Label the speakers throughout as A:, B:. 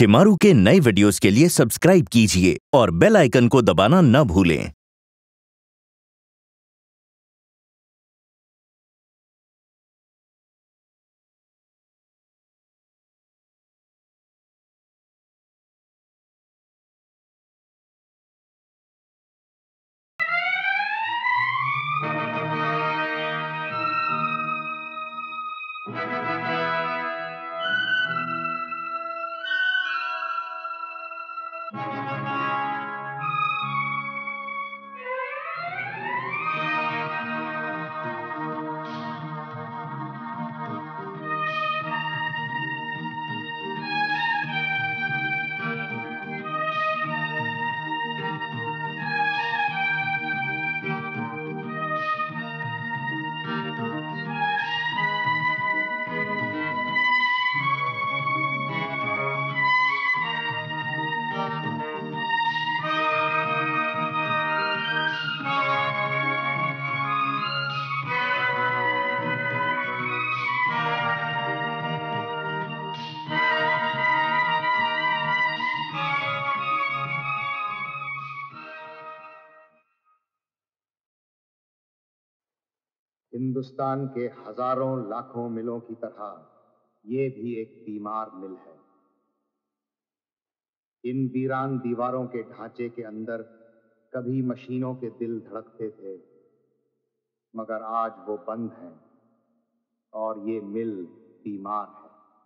A: शिमारू के नए वीडियोस के लिए सब्सक्राइब कीजिए और बेल आइकन को दबाना न भूलें।
B: हिंदुस्तान के हजारों लाखों मिलों की तरह ये भी एक बीमार मिल है। इन वीरान दीवारों के ढांचे के अंदर कभी मशीनों के दिल धड़कते थे, मगर आज वो बंद हैं और ये मिल बीमार है।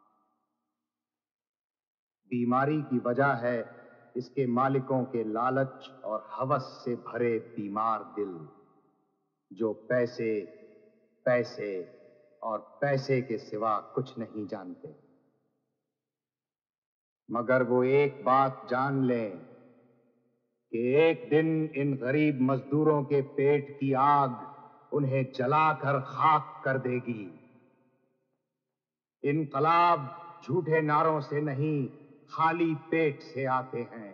B: बीमारी की वजह है इसके मालिकों के लालच और हवस से भरे बीमार दिल, जो पैसे पैसे और पैसे के सिवा कुछ नहीं जानते। मगर वो एक बात जान लें कि एक दिन इन गरीब मजदूरों के पेट की आग उन्हें जलाकर खाक कर देगी। इनकलाब झूठे नारों से नहीं, खाली पेट से आते हैं।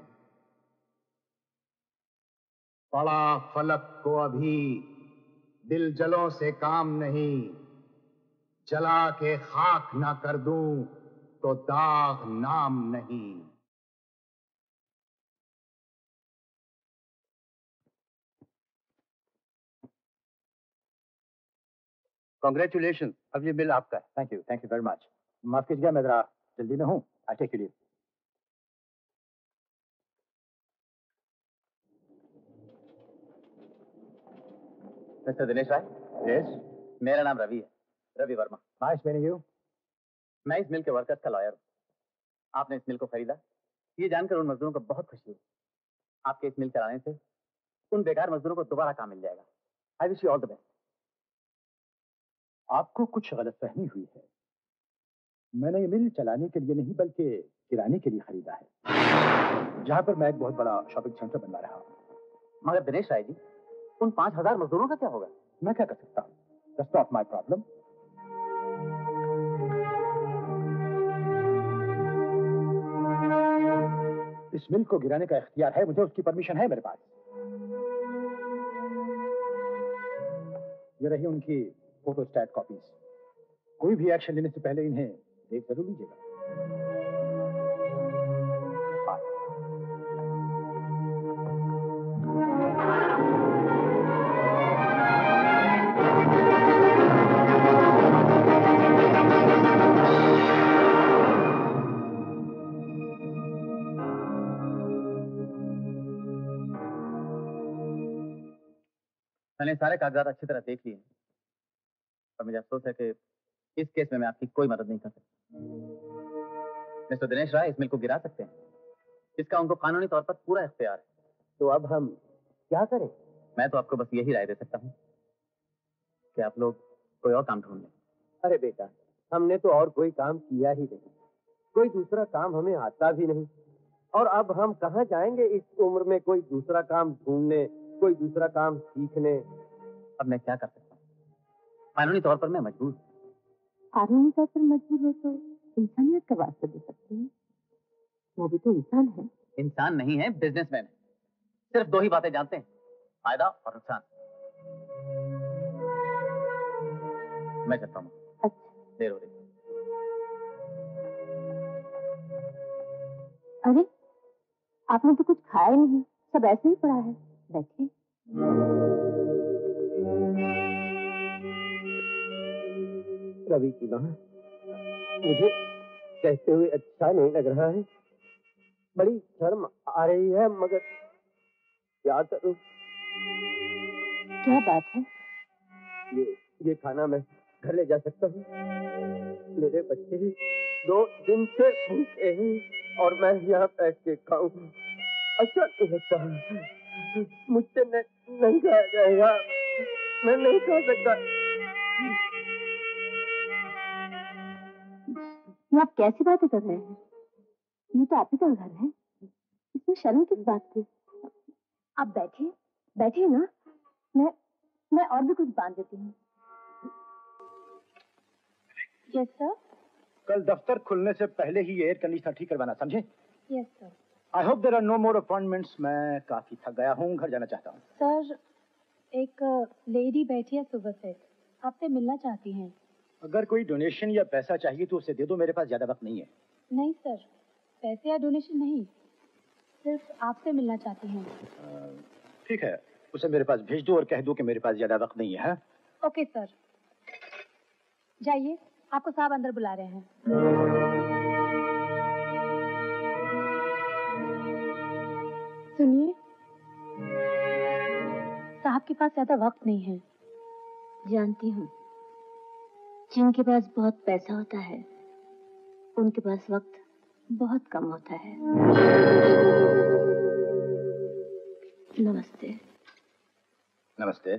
B: पड़ा फलक को अभी दिलजलों से काम नहीं, जला के खाक ना कर दूं तो दाग नाम नहीं।
C: कॉन्ग्रेचुलेशन, अब ये बिल आपका है। Thank you very much. माफ कीजिएगा, मैं जरा जल्दी में हूँ। I take you leave.
D: Mister Dinesh Rai.
C: Yes,
D: मेरा नाम रवि है, Ravi Verma.
C: Nice meeting you.
D: मैं इस मिल के वर्कर्स का लॉयर हूँ। आपने इस मिल को खरीदा, ये जानकर उन मजदूरों को बहुत खुशी हुई। आपके इस मिल चलाने से उन बेकार मजदूरों को दोबारा काम मिल जाएगा। I wish you all the best.
C: आपको कुछ गलतफहमी हुई है। मैंने ये मिल चलाने के लिए नहीं बल्कि किराने के लिए खरीदा है, जहाँ पर मैं एक बहुत बड़ा शॉपिंग सेंटर बनवा रहा हूँ।
D: मगर दिनेश राय जी, उन 5,000 मजदूरों का क्या होगा?
C: मैं क्या कर सकता हूँ? That's not my problem. इस मिल को गिराने का इख्तियार है मुझे, उसकी परमिशन है मेरे पास। ये रही उनकी फोटोस्टैट कॉपीज। कोई भी एक्शन लेने से पहले इन्हें देख जरूर लीजिएगा।
D: मैंने सारे कागजात अच्छी तरह देख लिए हैं और मुझे अफसोस है कि इस केस में मैं आपकी कोई मदद नहीं कर सकता। मिस्टर दिनेश राय इस मिल को गिरा सकते हैं, इसका उनको कानूनी तौर पर पूरा इख्तियार है।
C: तो अब हम क्या करें?
D: मैं तो आपको बस यही राय दे सकता हूँ कि आप लोग कोई और काम ढूंढ लें।
E: अरे बेटा, हमने तो और कोई काम किया ही नहीं, कोई दूसरा काम हमें आता भी नहीं, और अब हम कहाँ जाएंगे इस उम्र में कोई दूसरा काम ढूंढने, कोई दूसरा काम सीखने।
D: अब मैं क्या कर सकता हूँ? कानूनी तौर पर मैं मजबूर हूँ।
F: कानूनी तौर पर मजबूर हो तो इंसानियत का वास्ता दे सकते हैं। वो भी तो इंसान है।
D: इंसान नहीं है, बिजनेसमैन है। सिर्फ दो ही बातें जानते हैं, फायदा और नुकसान। मैं चलता हूँ।
F: अच्छा,
D: देर हो रही है।
F: अरे, आपने तो कुछ खाया ही नहीं, सब ऐसे ही पड़ा है। बैठिए।
E: रवि की माँ, मुझे कहते हुए अच्छा नहीं लग रहा है, बड़ी शर्म आ रही है, मगर क्या करूं?
F: क्या बात है?
E: ये खाना मैं घर ले जा सकता हूँ? मेरे बच्चे 2 दिन से भूखे हैं और मैं यहाँ बैठ के खाऊं, अच्छा नहीं लगता। मुझसे नहीं खाया जाएगा, मैं नहीं खा सकता।
F: ये आप कैसी बातें कर रहे हैं? ये तो आप ही का घर है, इसमें शर्म किस बात की? आप बैठिए, बैठिए ना, मैं और भी कुछ बांध देती हूँ। Yes sir.
C: कल दफ्तर खुलने से पहले ही एयर कंडीशनर ठीक करवाना, समझे?
F: Yes sir.
C: I hope there are no more appointments. मैं काफी थक गया हूँ, घर जाना चाहता हूँ।
G: सर, एक लेडी बैठी है सुबह से, आपसे मिलना चाहती हैं।
C: अगर कोई डोनेशन या पैसा चाहिए तो उसे दे दो, मेरे पास ज्यादा वक्त नहीं है।
G: नहीं सर, पैसे या डोनेशन नहीं, सिर्फ आपसे मिलना चाहती हैं।
C: ठीक है, उसे मेरे पास भेज दो और कह दो कि मेरे पास ज्यादा वक्त नहीं है।
G: ओके सर, जाइए, आपको साहब अंदर बुला रहे हैं। सुनिए, साहब के पास ज्यादा वक्त नहीं है।
F: जानती हूँ, जिनके पास बहुत पैसा होता है उनके पास वक्त बहुत कम होता है। नमस्ते।
C: नमस्ते।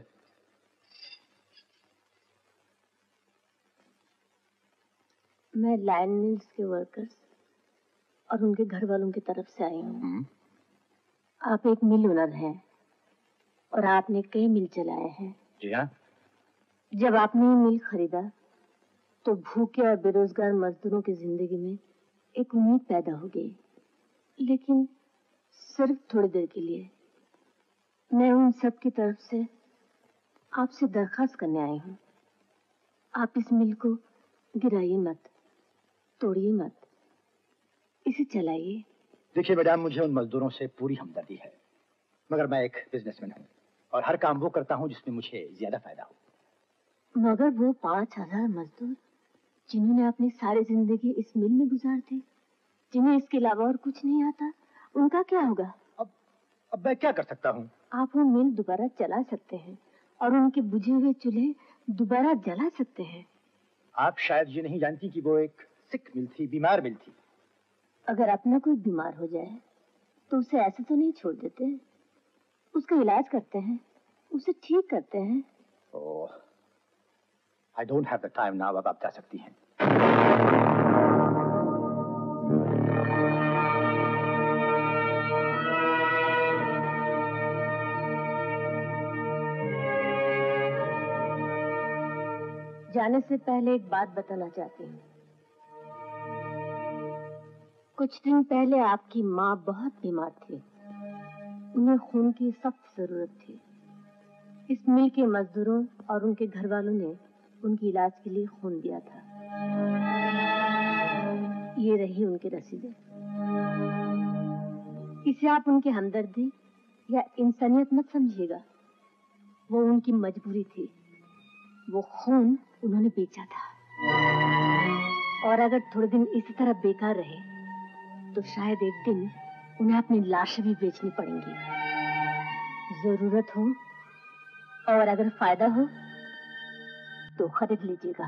F: मैं लायन मिल्स के वर्कर्स और उनके घर वालों की तरफ से आई हूँ। आप एक मिल ओनर हैं और आपने कई मिल चलाए हैं।
C: जी हाँ।
F: जब आपने ये मिल खरीदा तो भूखे और बेरोजगार मजदूरों की जिंदगी में एक उम्मीद पैदा हो गई, लेकिन सिर्फ थोड़ी देर के लिए। मैं उन सब की तरफ से आपसे दरखास्त करने आई हूँ, आप इस मिल को गिराइए मत, तोड़िए मत, इसे चलाइए।
C: देखिए मैडम, मुझे उन मजदूरों से पूरी हमदर्दी है, मगर मैं एक बिजनेसमैन हूँ और हर काम वो करता हूँ जिसमें मुझे ज्यादा फायदा हो।
F: मगर वो 5000 मजदूर जिन्होंने अपनी सारी जिंदगी इस मिल में गुजार दी, जिन्हें इसके अलावा और कुछ नहीं आता, उनका क्या होगा?
C: अब मैं क्या कर सकता हूँ?
F: आप वो मिल दोबारा चला सकते हैं और उनके बुझे हुए चूल्हे दोबारा जला सकते हैं।
C: आप शायद ये नहीं जानती कि वो एक सिक मिल थी, बीमार मिल थी।
F: अगर अपना कोई बीमार हो जाए तो उसे ऐसे तो नहीं छोड़ देते, उसका इलाज करते हैं, उसे ठीक करते हैं।
C: Oh, I don't have the time now. अब आप जा सकती हैं।
F: जाने से पहले एक बात बताना चाहती हूँ। कुछ दिन पहले आपकी माँ बहुत बीमार थी, उन्हें खून की सख्त जरूरत थी। इस मिल के मजदूरों और उनके घर वालों ने उनके इलाज के लिए खून दिया था। ये रही उनकी रसीदें। इसे आप उनकी हमदर्दी या इंसानियत मत समझिएगा, वो उनकी मजबूरी थी, वो खून उन्होंने बेचा था। और अगर थोड़े दिन इसी तरह बेकार रहे तो शायद एक दिन उन्हें अपनी लाशें भी बेचनी पड़ेंगी। जरूरत हो और अगर फायदा हो तो खरीद लीजिएगा।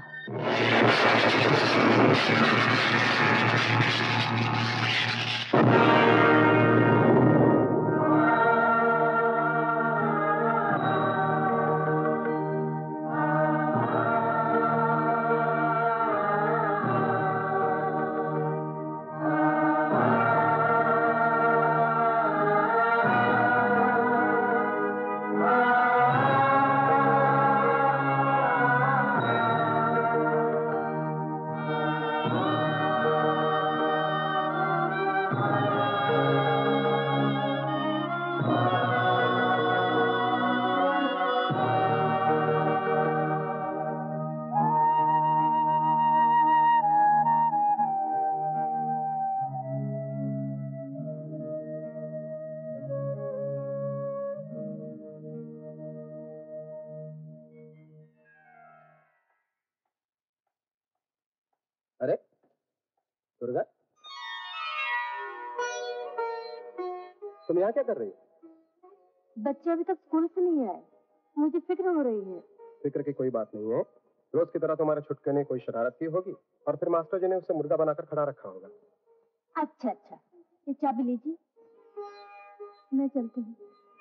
E: तुम यहाँ क्या कर रही हो?
F: बच्चे अभी तक स्कूल से नहीं आए, मुझे फिक्र हो रही है।
E: फिक्र की कोई बात नहीं है। रोज की तरह तुम्हारे छुटके ने कोई शरारत की होगी और फिर मास्टर जी ने उसे मुर्गा बनाकर खड़ा रखा होगा।
F: अच्छा अच्छा, ये चाबी लीजिए, मैं चलती हूँ।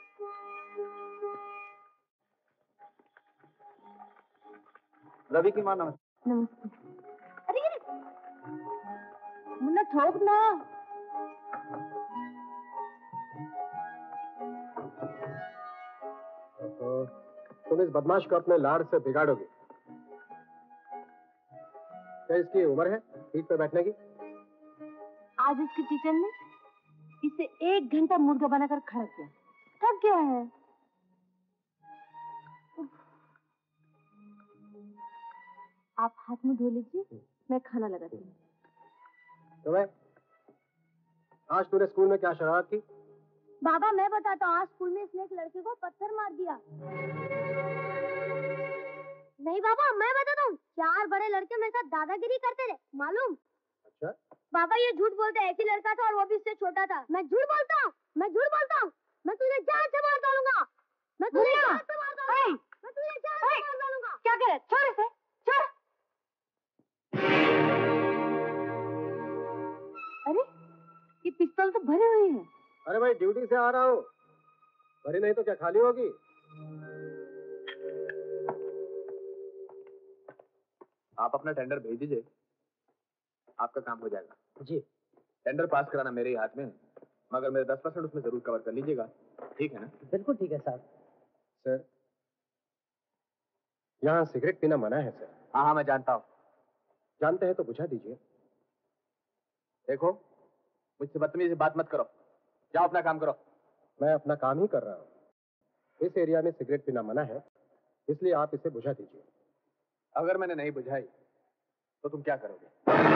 D: रवि की माँ नमस्ते।
F: नमस्ते। अरे मुन्ना ठोक ना।
E: तो तुम इस बदमाश को अपने लाड़ से बिगाड़ोगे। क्या इसकी उम्र है सीट पे बैठने की?
F: आज इसके टीचर ने इसे 1 घंटा मुर्गा बनाकर खड़ा किया। थक गया है। आप हाथ मुंह धो लीजिए, मैं खाना लगाती हूँ।
E: तुम्हें आज तूने स्कूल में क्या शरारत की?
F: बाबा मैं बताता हूँ, आज स्कूल में इसने एक लड़के को पत्थर मार दिया। नहीं बाबा मैं बताता हूँ, 4 बड़े लड़के मेरे साथ दादागिरी करते रहे, मालूम?
E: अच्छा
F: बाबा ये झूठ बोलते हैं, एक ही लड़का था और वो भी इससे छोटा था। मैं झूठ बोलता हूँ, मैं तुझे जान से मार डालूंगा। मैं तुझे जान से मार डालूंगा। क्या करे? छोड़ इसे, छोड़। अरे ये पिस्तौल तो भरे हुए हैं।
E: अरे भाई ड्यूटी से आ रहा हूँ, भरी नहीं तो क्या खाली होगी?
D: आप अपना टेंडर भेज दीजिए, आपका काम हो जाएगा।
E: जी।
D: टेंडर पास कराना मेरे ही हाथ में है, मगर मेरे 10% उसमें जरूर कवर कर लीजिएगा, ठीक है ना?
E: बिल्कुल ठीक है साहब। सर यहाँ सिगरेट पीना मना है सर।
D: हाँ हाँ मैं जानता हूँ।
E: जानते हैं तो बुझा दीजिए।
D: देखो मुझसे बदतमीजी से बात मत करो, जाओ अपना काम करो।
E: मैं अपना काम ही कर रहा हूँ। इस एरिया में सिगरेट पीना मना है, इसलिए आप इसे बुझा दीजिए।
D: अगर मैंने नहीं बुझाई तो तुम क्या करोगे?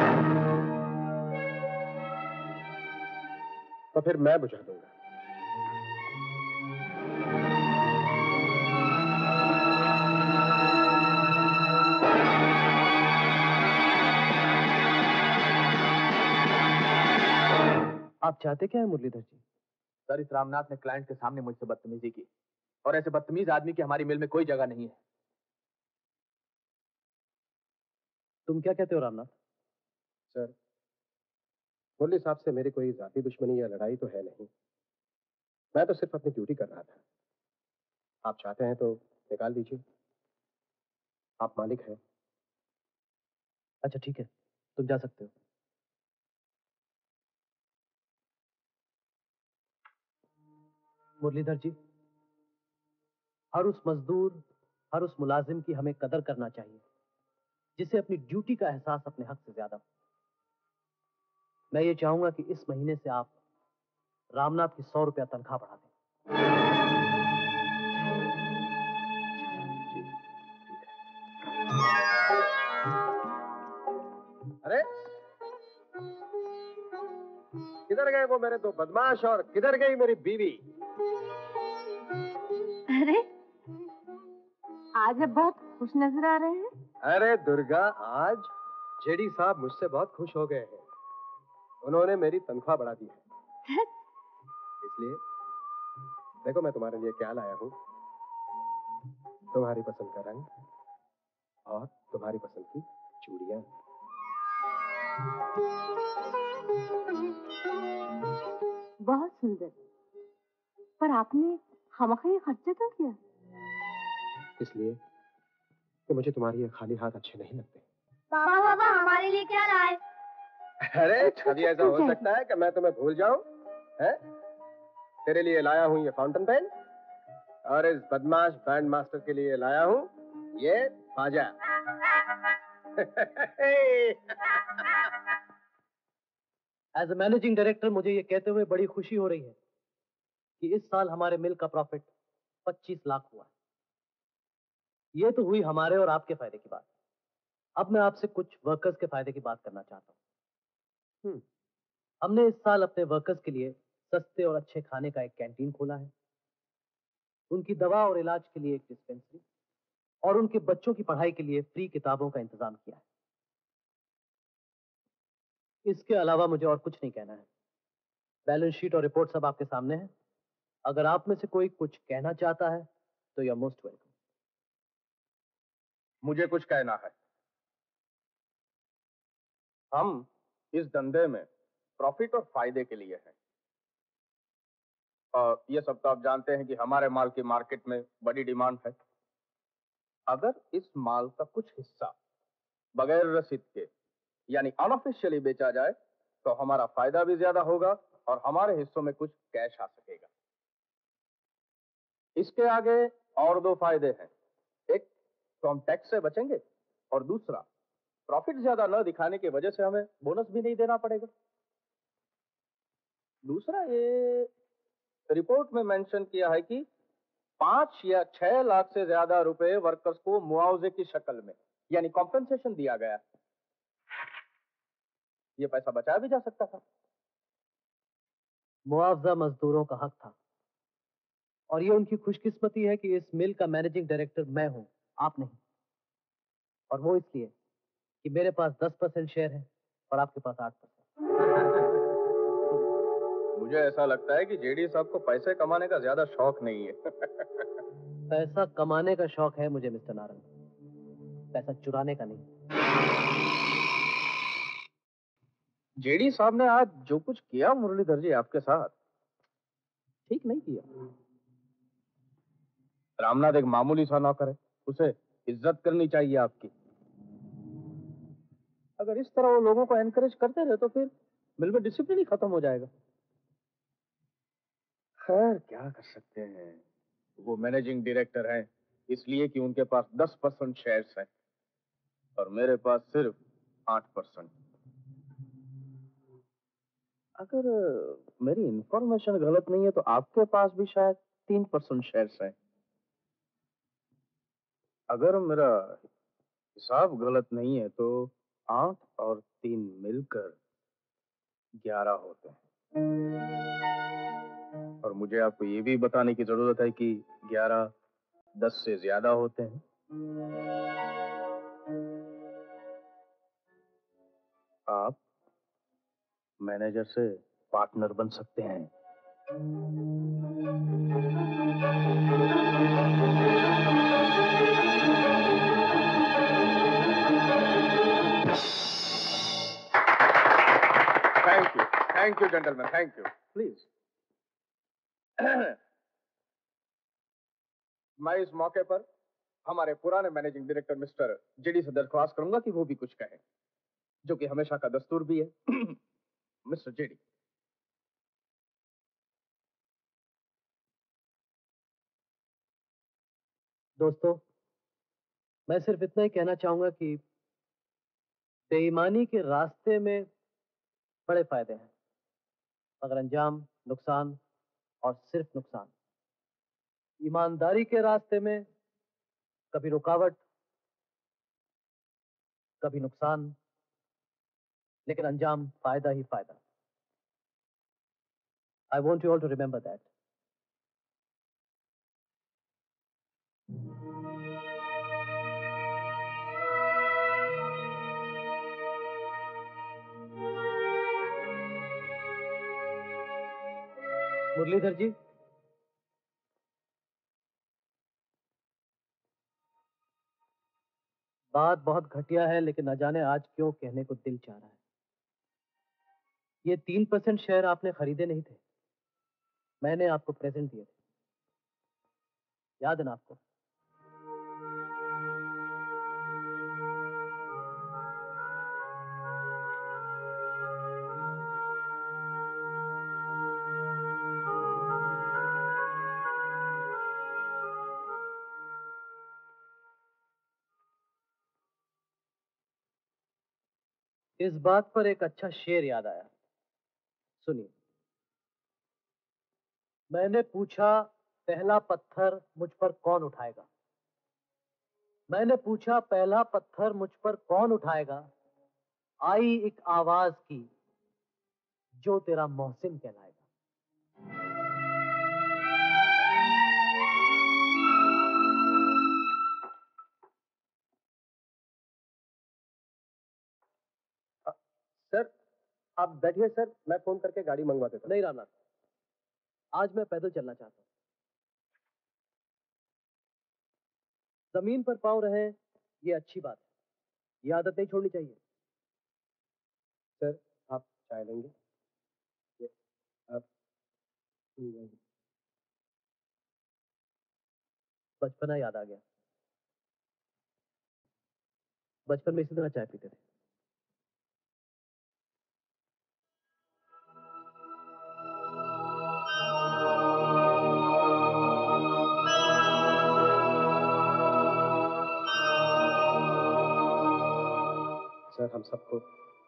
E: तो फिर मैं बुझा दूंगा।
C: आप चाहते क्या है मुरलीधर जी?
D: सर इस रामनाथ ने क्लाइंट के सामने मुझसे बदतमीजी की, और ऐसे बदतमीज आदमी की हमारी मिल में कोई जगह नहीं है।
C: तुम क्या कहते हो रामनाथ?
E: सर मुरली साहब से मेरी कोई जाती दुश्मनी या लड़ाई तो है नहीं, मैं तो सिर्फ अपनी ड्यूटी कर रहा था। आप चाहते हैं तो निकाल दीजिए, आप मालिक हैं।
C: अच्छा ठीक है, तुम जा सकते हो। मुरलीधर जी, हर उस मजदूर, हर उस मुलाजिम की हमें कदर करना चाहिए जिसे अपनी ड्यूटी का एहसास अपने हक से ज्यादा हो। मैं ये चाहूंगा कि इस महीने से आप रामनाथ की 100 रुपया तनख्वाह बढ़ा दें।
E: अरे किधर गए वो मेरे 2 बदमाश और किधर गई मेरी बीवी?
F: अरे आज आप बहुत खुश नजर आ रहे हैं।
E: अरे दुर्गा, आज जेडी साहब मुझसे बहुत खुश हो गए हैं। उन्होंने मेरी तनख्वाह बढ़ा दी है। इसलिए देखो मैं तुम्हारे लिए क्या लाया हूँ। तुम्हारी पसंद का रंग और तुम्हारी पसंद की चूड़ियां।
F: बहुत सुंदर, पर आपने खामखा ये खर्चा क्यों किया?
E: इसलिए कि मुझे तुम्हारे ये खाली हाथ अच्छे नहीं लगते।
F: बाबा हमारे लिए क्या लाए?
E: अरे कभी ऐसा हो सकता है कि मैं तुम्हें भूल जाऊं? हैं? तेरे लिए लाया हूं ये फाउंटेन पेन, और इस बदमाश बैंड मास्टर के लिए लाया हूं ये बाजा।
C: एज ए मैनेजिंग डायरेक्टर मुझे ये कहते हुए बड़ी खुशी हो रही है कि इस साल हमारे मिल का प्रॉफिट 25 लाख हुआ है। ये तो हुई हमारे और आपके फायदे की बात। अब मैं आपसे कुछ वर्कर्स के फायदे की बात करना चाहता हूँ। हमने इस साल अपने वर्कर्स के लिए सस्ते और अच्छे खाने का एक कैंटीन खोला है, उनकी दवा और इलाज के लिए एक डिस्पेंसरी, और उनके बच्चों की पढ़ाई के लिए फ्री किताबों का इंतजाम किया है। इसके अलावा मुझे और कुछ नहीं कहना है। बैलेंस शीट और रिपोर्ट सब आपके सामने है। अगर आप में से कोई कुछ कहना चाहता है तो यू आर मोस्ट वेलकम।
H: मुझे कुछ कहना है। हम इस धंधे में प्रॉफिट और फायदे के लिए हैं, और ये सब तो आप जानते हैं कि हमारे माल की मार्केट में बड़ी डिमांड है। अगर इस माल का कुछ हिस्सा बगैर रसीद के यानी अनऑफिशियली बेचा जाए तो हमारा फायदा भी ज्यादा होगा और हमारे हिस्सों में कुछ कैश आ सकेगा। इसके आगे और दो फायदे हैं। एक तो हम टैक्स से बचेंगे, और दूसरा प्रॉफिट ज्यादा न दिखाने की वजह से हमें बोनस भी नहीं देना पड़ेगा। दूसरा, ये रिपोर्ट में मेंशन किया है कि 5 या 6 लाख से ज्यादा रुपए वर्कर्स को मुआवजे की शक्ल में यानी कॉम्पेंसेशन दिया गया है। ये पैसा बचाया भी जा सकता था।
C: मुआवजा मजदूरों का हक था, और ये उनकी खुशकिस्मती है कि इस मिल का मैनेजिंग डायरेक्टर मैं हूं, आप नहीं। और वो इसलिए कि मेरे पास 10% शेयर है और आपके पास 8%।
H: मुझे ऐसा लगता है कि जेडी साहब को पैसे कमाने का ज्यादा शौक नहीं है।
C: पैसा कमाने का शौक है मुझे मिस्टर नारंग, पैसा चुराने का नहीं।
H: जेडी साहब ने आज जो कुछ किया मुरलीधर जी आपके साथ, ठीक नहीं किया। रामनाथ एक मामूली सा नौकर है, उसे इज्जत करनी चाहिए आपकी। अगर इस तरह वो लोगों को एनकरेज करते रहे तो फिर मिल में डिसिप्लिन ही खत्म हो जाएगा। खैर क्या कर सकते हैं, वो मैनेजिंग डायरेक्टर हैं इसलिए कि उनके पास 10% शेयर्स हैं और मेरे पास सिर्फ 8%। अगर मेरी इंफॉर्मेशन गलत नहीं है तो आपके पास भी शायद 3% शेयर्स हैं। अगर मेरा हिसाब गलत नहीं है तो 8 और 3 मिलकर 11 होते हैं। और मुझे आपको ये भी बताने की जरूरत है कि 11 10 से ज्यादा होते हैं। आप मैनेजर से पार्टनर बन सकते हैं। Thank you gentleman, thank you. Please. मैं इस मौके पर हमारे पुराने मैनेजिंग डायरेक्टर मिस्टर जेडी से दरख्वास्त करूंगा कि वो भी कुछ कहें, जो कि हमेशा का दस्तूर भी है। Mister JD.
C: दोस्तों, मैं सिर्फ इतना ही कहना चाहूंगा कि बेईमानी के रास्ते में बड़े फायदे हैं, मगर अंजाम नुकसान और सिर्फ नुकसान। ईमानदारी के रास्ते में कभी रुकावट, कभी नुकसान, लेकिन अंजाम फायदा ही फायदा। I want you all to remember that. Muralidhar ji, बात बहुत घटिया है, लेकिन न जाने आज क्यों कहने को दिल चाह रहा है। ये 3% शेयर आपने खरीदे नहीं थे, मैंने आपको प्रेजेंट दिए थे, याद है ना आपको? इस बात पर एक अच्छा शेर याद आया, सुनिए। मैंने पूछा पहला पत्थर मुझ पर कौन उठाएगा, मैंने पूछा पहला पत्थर मुझ पर कौन उठाएगा, आई एक आवाज की, जो तेरा मोहसिन कहलाएगा।
H: सर,
E: आप बैठिए सर, मैं फोन करके गाड़ी मंगवा देता हूँ।
C: नहीं रामनाथ, आज मैं पैदल चलना चाहता हूँ। जमीन पर पाँव रहे ये अच्छी बात है, ये आदत नहीं छोड़नी चाहिए।
E: सर आप चाय लेंगे? ये, आप
C: बचपना याद आ गया। बचपन में इसी तरह चाय पीते थे।
E: सर हम सबको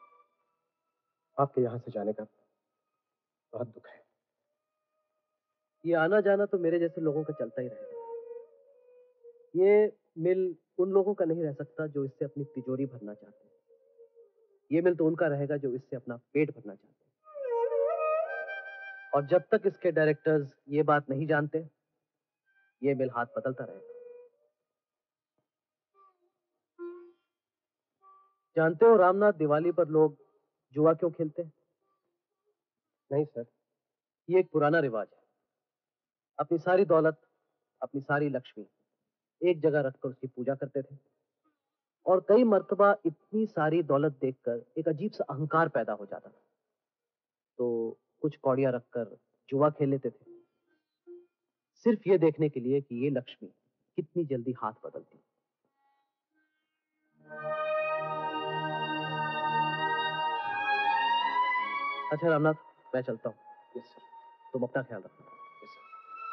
E: आपके यहाँ से जाने का बहुत दुख है।
C: ये आना जाना तो मेरे जैसे लोगों का चलता ही रहेगा। ये मिल उन लोगों का नहीं रह सकता जो इससे अपनी तिजोरी भरना चाहते हैं। ये मिल तो उनका रहेगा जो इससे अपना पेट भरना चाहते हैं। और जब तक इसके डायरेक्टर्स ये बात नहीं जानते, ये मिल हाथ बदलता रहेगा। जानते हो रामनाथ, दिवाली पर लोग जुआ क्यों खेलते हैं?
E: नहीं सर।
C: ये एक पुराना रिवाज है। अपनी सारी दौलत, अपनी सारी लक्ष्मी एक जगह रखकर उसकी पूजा करते थे। और कई मर्तबा इतनी सारी दौलत देखकर एक अजीब सा अहंकार पैदा हो जाता था, तो कुछ कौड़ियां रखकर जुआ खेल लेते थे, सिर्फ ये देखने के लिए कि ये लक्ष्मी कितनी जल्दी हाथ बदलती। अच्छा रामनाथ, मैं चलता हूँ।
E: Yes sir.
C: तुम अपना ख्याल रखना।
E: Yes sir.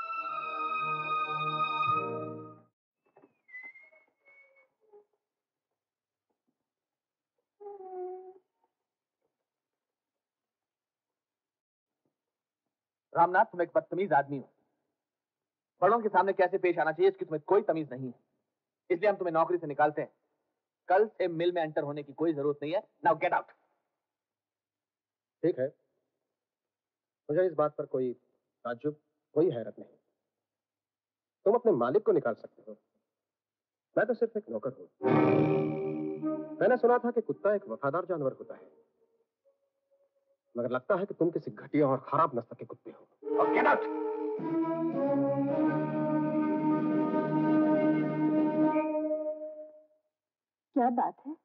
D: रामनाथ, तुम एक बदतमीज आदमी हो। बड़ों के सामने कैसे पेश आना चाहिए इसकी तुम्हें कोई तमीज नहीं है, इसलिए हम तुम्हें नौकरी से निकालते हैं। कल से मिल में एंटर होने की कोई जरूरत नहीं है। Now get out.
E: ठीक है, मुझे इस बात पर कोई ताज्जुब, कोई हैरत नहीं। तुम अपने मालिक को निकाल सकते हो, मैं तो सिर्फ एक नौकर हूं। मैंने सुना था कि कुत्ता एक वफादार जानवर होता है, मगर लगता है कि तुम किसी घटिया और खराब नस्ल के कुत्ते हो। और गेट आउट।
F: क्या बात है?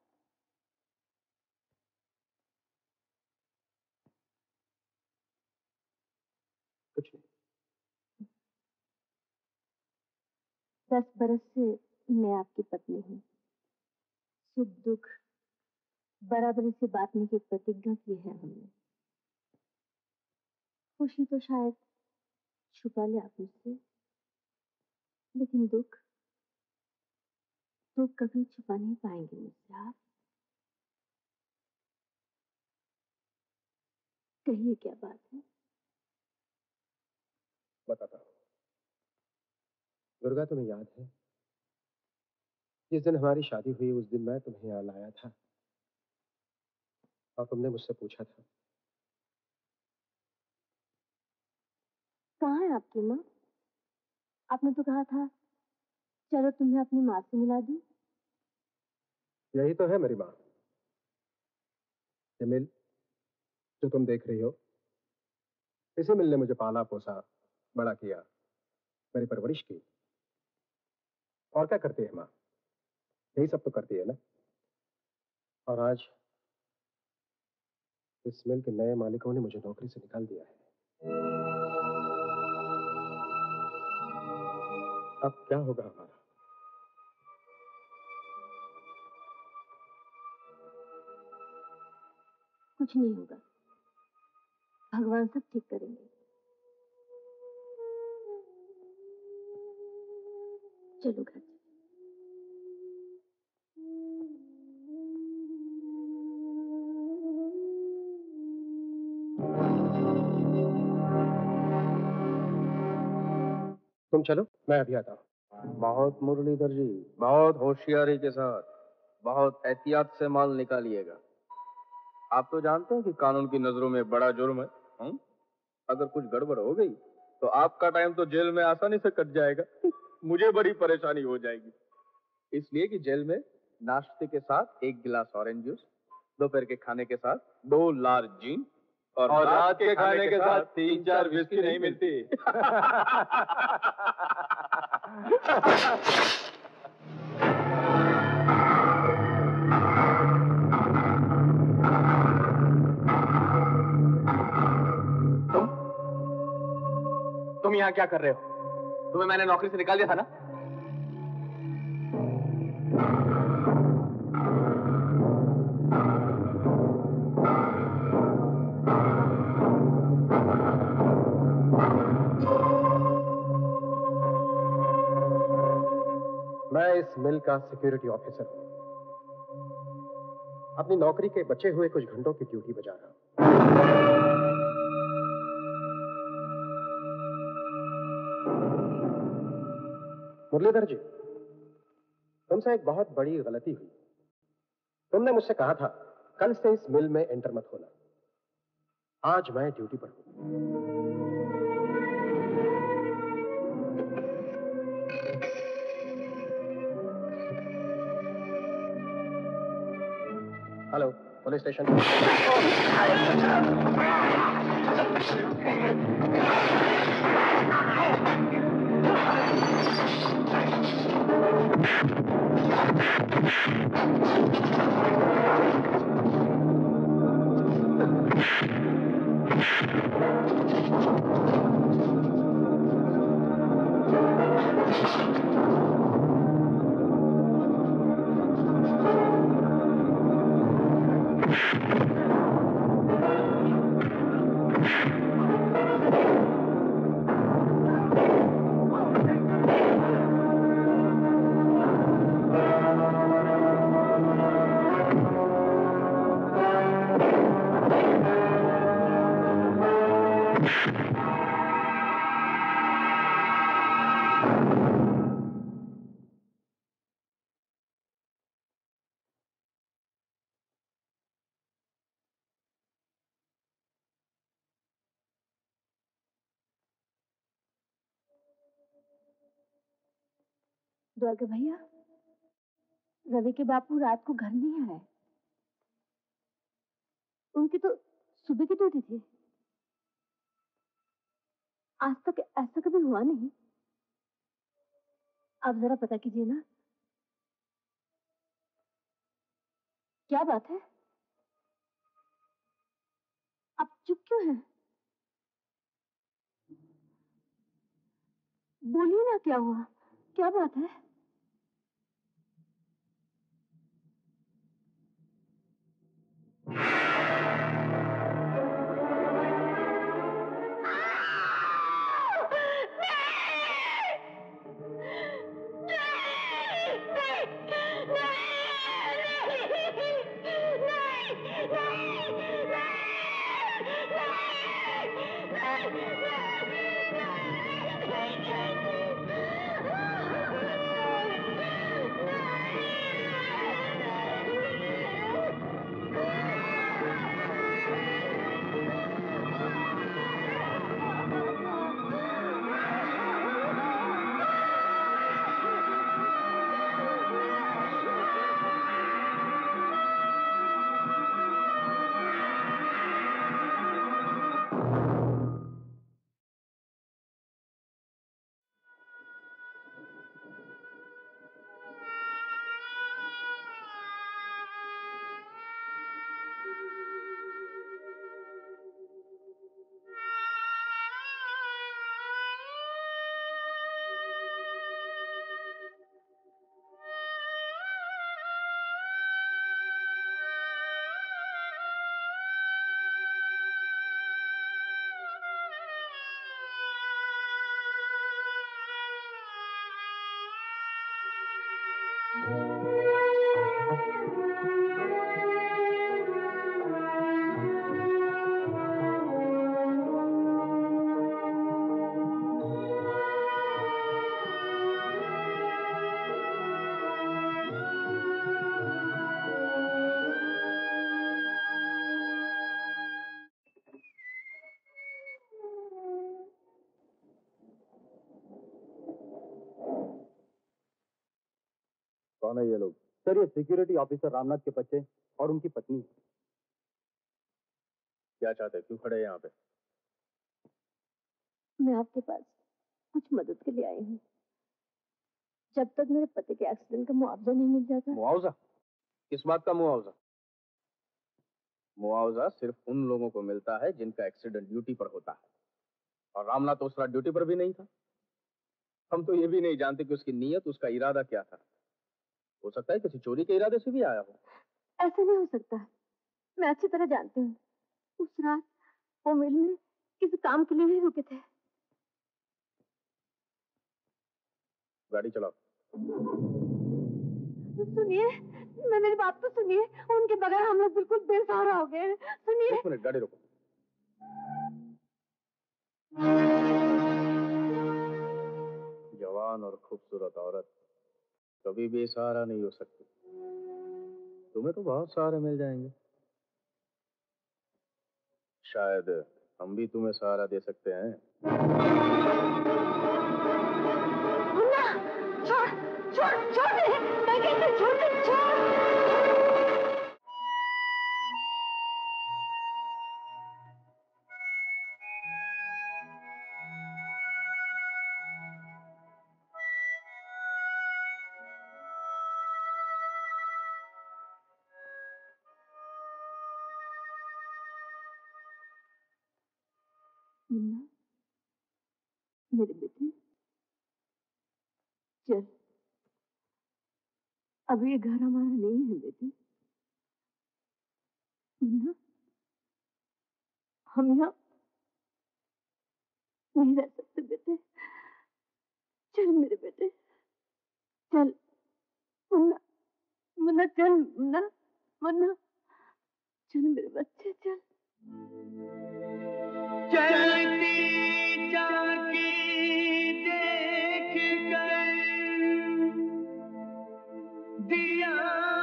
E: कुछ नहीं।
F: 10 बरस से मैं आपकी पत्नी हूँ। सुख दुख बराबरी से बांटने की प्रतिज्ञा की है हमने। खुशी तो शायद छुपा ले आप मुझसे, लेकिन दुख तो कभी छुपा नहीं पाएंगे मुझसे आप। कहिए क्या बात है?
E: बताता हूँ। दुर्गा, तुम्हें याद है जिस दिन हमारी शादी हुई, उस दिन मैं तुम्हें यहाँ लाया था और तुमने मुझसे पूछा था
F: कहाँ है आपकी माँ? आपने तो कहा था चलो तुम्हें अपनी माँ से मिला दूं।
E: यही तो है मेरी माँ। ये मिल जो तुम देख रही हो, इसी मिल ने मुझे पाला पोसा, बड़ा किया, मेरी परवरिश की। और क्या करती है माँ? यही सब तो करती है ना। और आज इस मिल के नए मालिकों ने मुझे नौकरी से निकाल दिया है। अब क्या होगा हमारा?
F: कुछ नहीं होगा, भगवान सब ठीक करेंगे। चलो घर।
E: तुम चलो, मैं अभी आता हूँ।
H: बहुत मुरलीधर जी, बहुत होशियारी के साथ, बहुत एहतियात से माल निकालिएगा। आप तो जानते हैं कि कानून की नजरों में बड़ा जुर्म है। अगर कुछ गड़बड़ हो गई तो आपका टाइम तो जेल में आसानी से कट जाएगा। मुझे बड़ी परेशानी हो जाएगी। इसलिए कि जेल में नाश्ते के साथ एक गिलास ऑरेंज जूस दोपहर के खाने के साथ 2 लार्ज जीन और
E: रात के खाने के साथ 3-4 विस्की नहीं मिलती।
H: तुम यहाँ क्या कर रहे हो? तुम्हें मैंने नौकरी से निकाल दिया था ना?
E: मैं इस मिल का सिक्योरिटी ऑफिसर हूं। अपनी नौकरी के बचे हुए कुछ घंटों की ड्यूटी बजा रहा हूं। मुरलीधर जी, तुमसे एक बहुत बड़ी गलती हुई। तुमने मुझसे कहा था कल से इस मिल में एंटर मत होना। आज मैं ड्यूटी पर हूं। Hello, police station.
F: द्वारका भैया, रवि के बापू रात को घर नहीं आए। उनकी तो सुबह की ड्यूटी थी। आज तक ऐसा कभी हुआ नहीं। आप जरा पता कीजिए ना, क्या बात है? आप चुप क्यों हैं? बोलिए ना, क्या हुआ? क्या बात है?
E: कौन है ये लोग? सर, ये सिक्योरिटी ऑफिसर रामनाथ के बच्चे और उनकी पत्नी।
H: क्या चाहते, क्यों खड़े हैं यहाँ पे?
F: मैं आपके पास कुछ मदद के लिए आई हूँ। जब तक मेरे पति के एक्सीडेंट का मुआवजा नहीं मिल जाता।
H: मुआवजा? किस बात का मुआवजा? मुआवजा सिर्फ उन लोगों को मिलता है जिनका एक्सीडेंट ड्यूटी पर होता है, और रामनाथ तो उस रात ड्यूटी पर भी नहीं था। हम तो ये भी नहीं जानते कि उसकी नीयत, उसका इरादा क्या था। हो सकता है किसी चोरी के इरादे से भी आया हो।
F: ऐसा नहीं हो सकता। मैं अच्छी तरह जानती हूँ, उस रात वो मिल में किसी काम के लिए ही रुके थे।
H: गाड़ी चलाओ।
F: सुनिए, मेरी बात तो सुनिए। उनके बगैर हम लोग बिल्कुल बेसहारा हो गए। सुनिए।
H: एक मिनट, गाड़ी रोको। जवान और खूबसूरत औरत कभी बेसहारा नहीं हो सकती। तुम्हें तो बहुत सहारे मिल जाएंगे। शायद हम भी तुम्हें सहारा दे सकते हैं।
F: मुन्ना, छोड़ छोड़ छोड़ दे, मैं कहती हूँ छोड़ दे, छोड़। मुन्ना, मेरे बेटे, चल। अब ये घर हमारा नहीं है बेटे। मुन्ना, हम यहाँ नहीं रह सकते बेटे। चल मेरे बेटे, चल। मुन्ना, मुन्ना चल। मुन्ना, मुन्ना चल मेरे बच्चे, चल।
I: चलती जाके देख कर दिया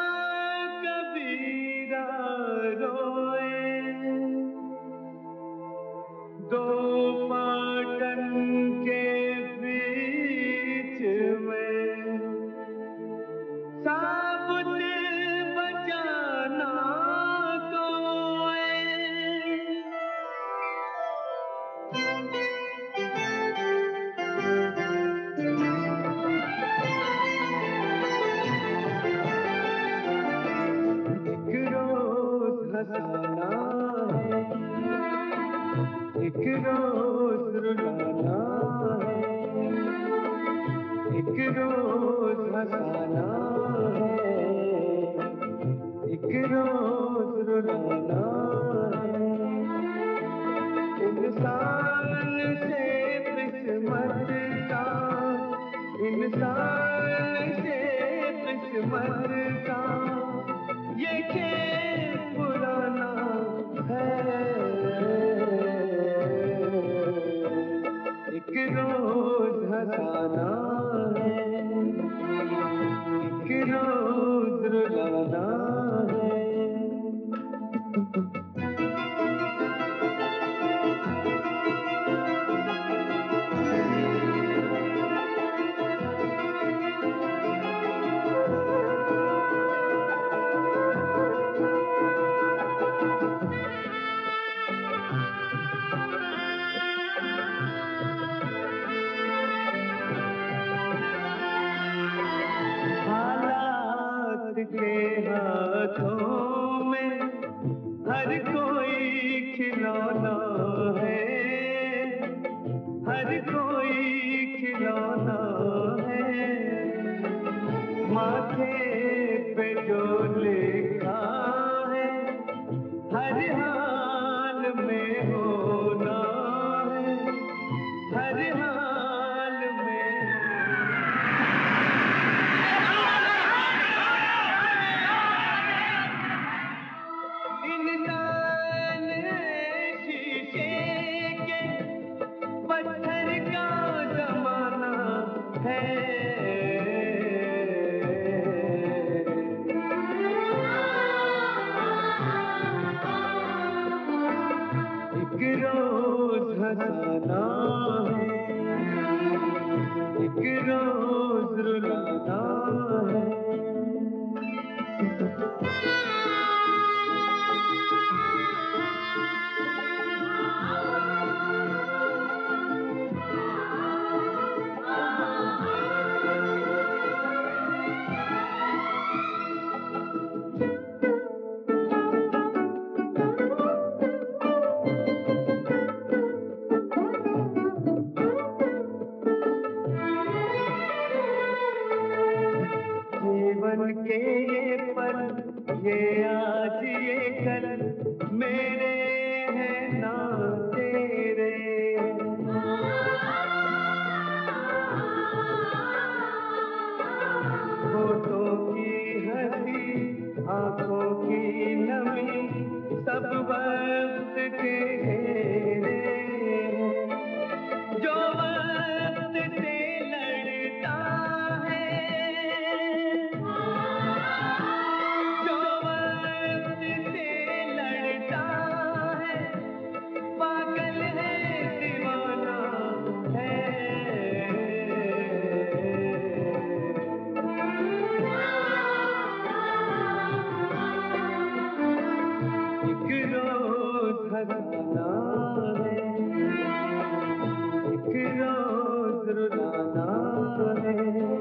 I: कबीरा रोए, दो पाटन के बीच में साबुत बचाना कोई। एक रोज हंसाना है, एक रोज रुलाना है, एक रोज हंसाना है, एक रोज रुलाना है। इंसान से किस्मत का, इंसान से किस्मत का ये खेल पुराना है। एक रोज हंसाना है, एक रोज रुलाना है। हालात के हाथों में हर कोई खिलौना है, हर कोई खिलौना है। माथे पे जो लिखा है हर हाल में होना है, हर हाल में। इंसान शीशे के पत्थर का जमाना है। एक रोज हंसाना है, एक रोज रुलाना है। रुलाना है।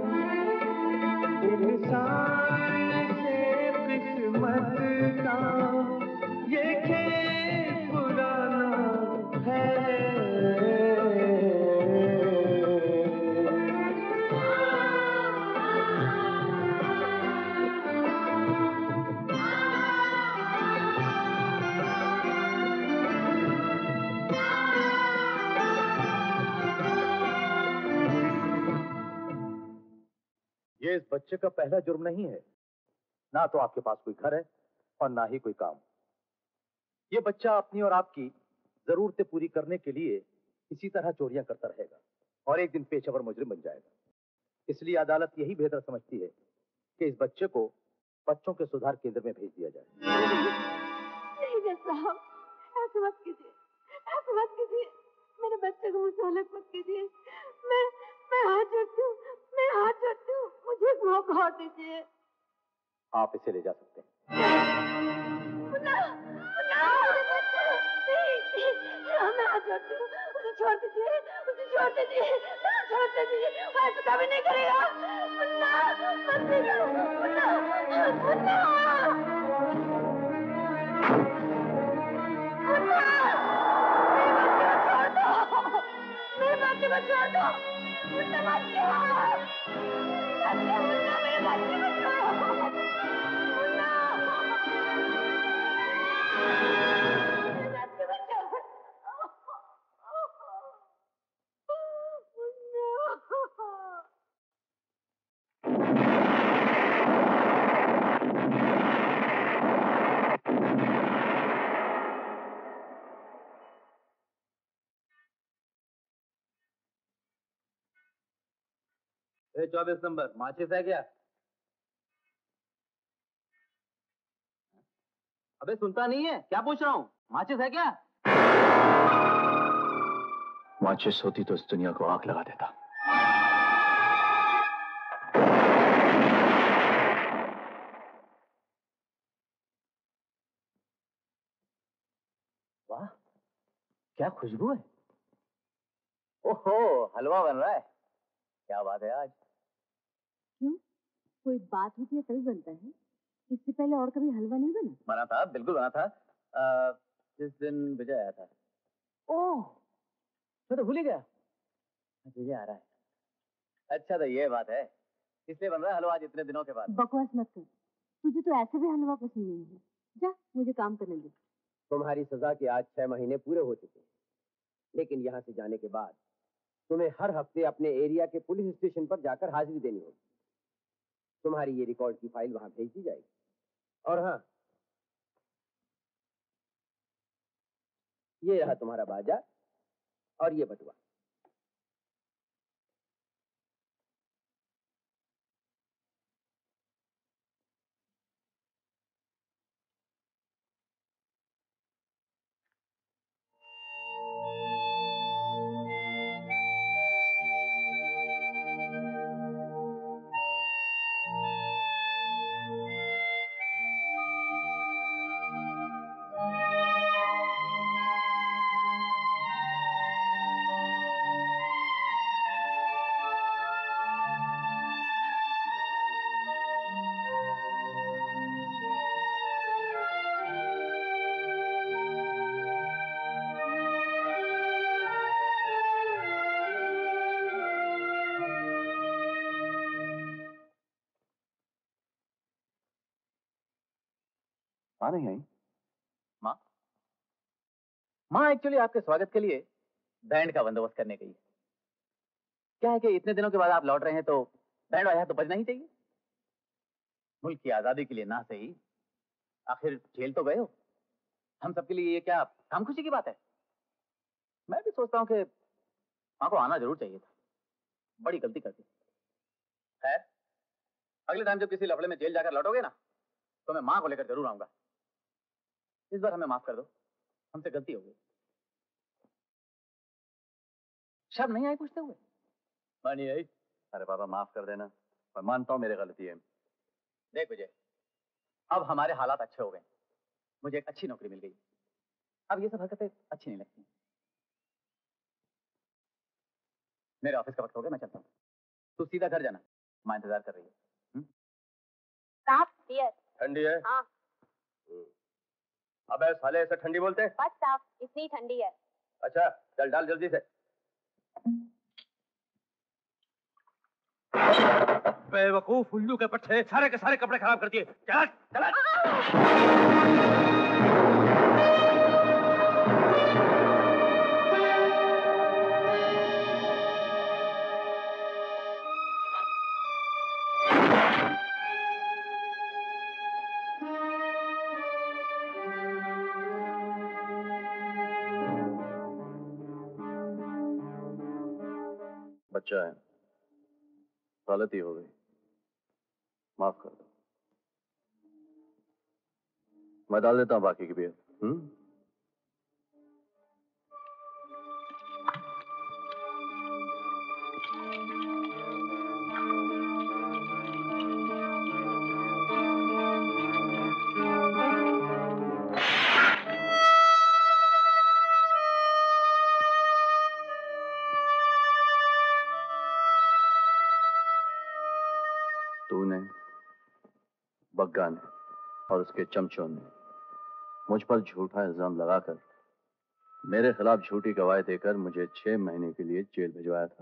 I: इंसान से किस्मत का ये खेल पुराना है।
C: ये इस बच्चे का पहला जुर्म नहीं है। ना तो आपके पास कोई घर है और ना ही कोई काम। ये बच्चा अपनी और आपकी जरूरतें पूरी करने के लिए इसी तरह चोरियां करता रहेगा और एक दिन पेशेवर मुजरिम बन जाएगा। इसलिए अदालत यही बेहतर समझती है कि इस बच्चे को बच्चों के सुधार केंद्र में भेज दिया जाए।
F: नहीं जज साहब, ऐसे मत कीजिए, ऐसे मत कीजिए। मेरे बच्चे को मुझसे अलग मत कीजिए। मैं हाथ जोड़ती हूँ, मैं हाथ जोड़ती हूँ, मुझे एक मौका और दीजिए।
C: आप इसे ले जा सकते हैं।
F: मुन्ना, मुन्ना, नहीं, मैं हाथ जोड़ती हूँ, उसे छोड़ दीजिए, उसे छोड़ दीजिए, छोड़ दीजिए, वो ऐसा कभी नहीं करेगा। मुन्ना, मत दीजिए, मुन्ना, मुन्ना, मुन्ना, मेरे बच्चे को छोड़ दो, मुन्ना मत जाओ, मुन्ना मेरे बच्चे को छोड़ो, मुन्ना, मेरे बच्चे को छोड़ो, मुन्ना।
C: ए 24 नंबर, माचिस है क्या? अबे सुनता नहीं है, क्या पूछ रहा हूँ? माचिस है क्या? माचिस होती तो इस दुनिया को आग लगा देता। वाह, क्या खुशबू है। ओहो, हलवा बन रहा है। क्या बात है आज?
F: क्यों? कोई बात होती है तभी बनता है। इससे पहले और कभी हलवा नहीं बना?
D: बना था, बिल्कुल बना था। जिस दिन विजय आया था।
C: ओह, मैं तो भूल ही गया।
D: विजय आ रहा है। अच्छा तो ये बात है, इसलिए बन रहा है हलवा आज इतने दिनों के बाद।
F: बकवास मत कर, तुझे तो ऐसे भी हलवा पसंद नहीं है। जा, मुझे काम करने दे।
E: तुम्हारी सजा के आज 6 महीने पूरे हो चुके हैं, लेकिन यहाँ से जाने के बाद तुम्हें हर हफ्ते अपने एरिया के पुलिस स्टेशन पर जाकर हाजिरी देनी होगी। तुम्हारी ये रिकॉर्ड की फाइल वहां भेज दी जाएगी। और हाँ, ये रहा तुम्हारा बाजा और ये बटुआ।
D: माँ नहीं आई? माँ माँ एक्चुअली आपके स्वागत के लिए बैंड का बंदोबस्त करने गई है। क्या है कि इतने दिनों के बाद आप लौट रहे हैं तो बैंड वाया तो बजना ही चाहिए। मुल्क की आजादी के लिए ना सही, आखिर जेल तो गए हो। हम सबके लिए ये क्या काम खुशी की बात है। मैं भी सोचता हूँ कि माँ को आना जरूर चाहिए था। बड़ी गलती कर दी। खैर, अगले टाइम जब किसी लफड़े में जेल जाकर लौटोगे ना, तो मैं माँ को लेकर जरूर आऊंगा। इस बार हमें माफ कर दो, हमसे गलती हो गई। शर्म नहीं आई पूछते हुए?
C: माँ नहीं आई?
D: अरे बाबा माफ कर देना, मैं मानता हूँ मेरी गलती है। देख विजय, अब हमारे हालात अच्छे हो गए। मुझे एक अच्छी नौकरी मिल गई। अब ये सब हरकतें अच्छी नहीं लगती। मेरे ऑफिस का वक्त हो गया, मैं चलता हूँ। तू सीधा घर जाना, माँ इंतजार कर रही है।
F: साहब बियर।
H: ठंडी है?
F: हाँ।
H: अबे साले ऐसे ठंडी बोलते हैं?
F: बस साहब इतनी ठंडी है।
H: अच्छा चल डाल जल्दी से।
C: बेवकूफ उल्लू के पट्टे, सारे के सारे कपड़े खराब कर दिए। चला चला।
J: बच्चा है, गलती हो गई, माफ कर दो। मैं डाल देता हूँ बाकी की बियर। तूने, बग्गा ने और उसके चमचों ने मुझ पर झूठा इल्जाम लगाकर मेरे खिलाफ झूठी गवाही देकर मुझे 6 महीने के लिए जेल भिजवाया था।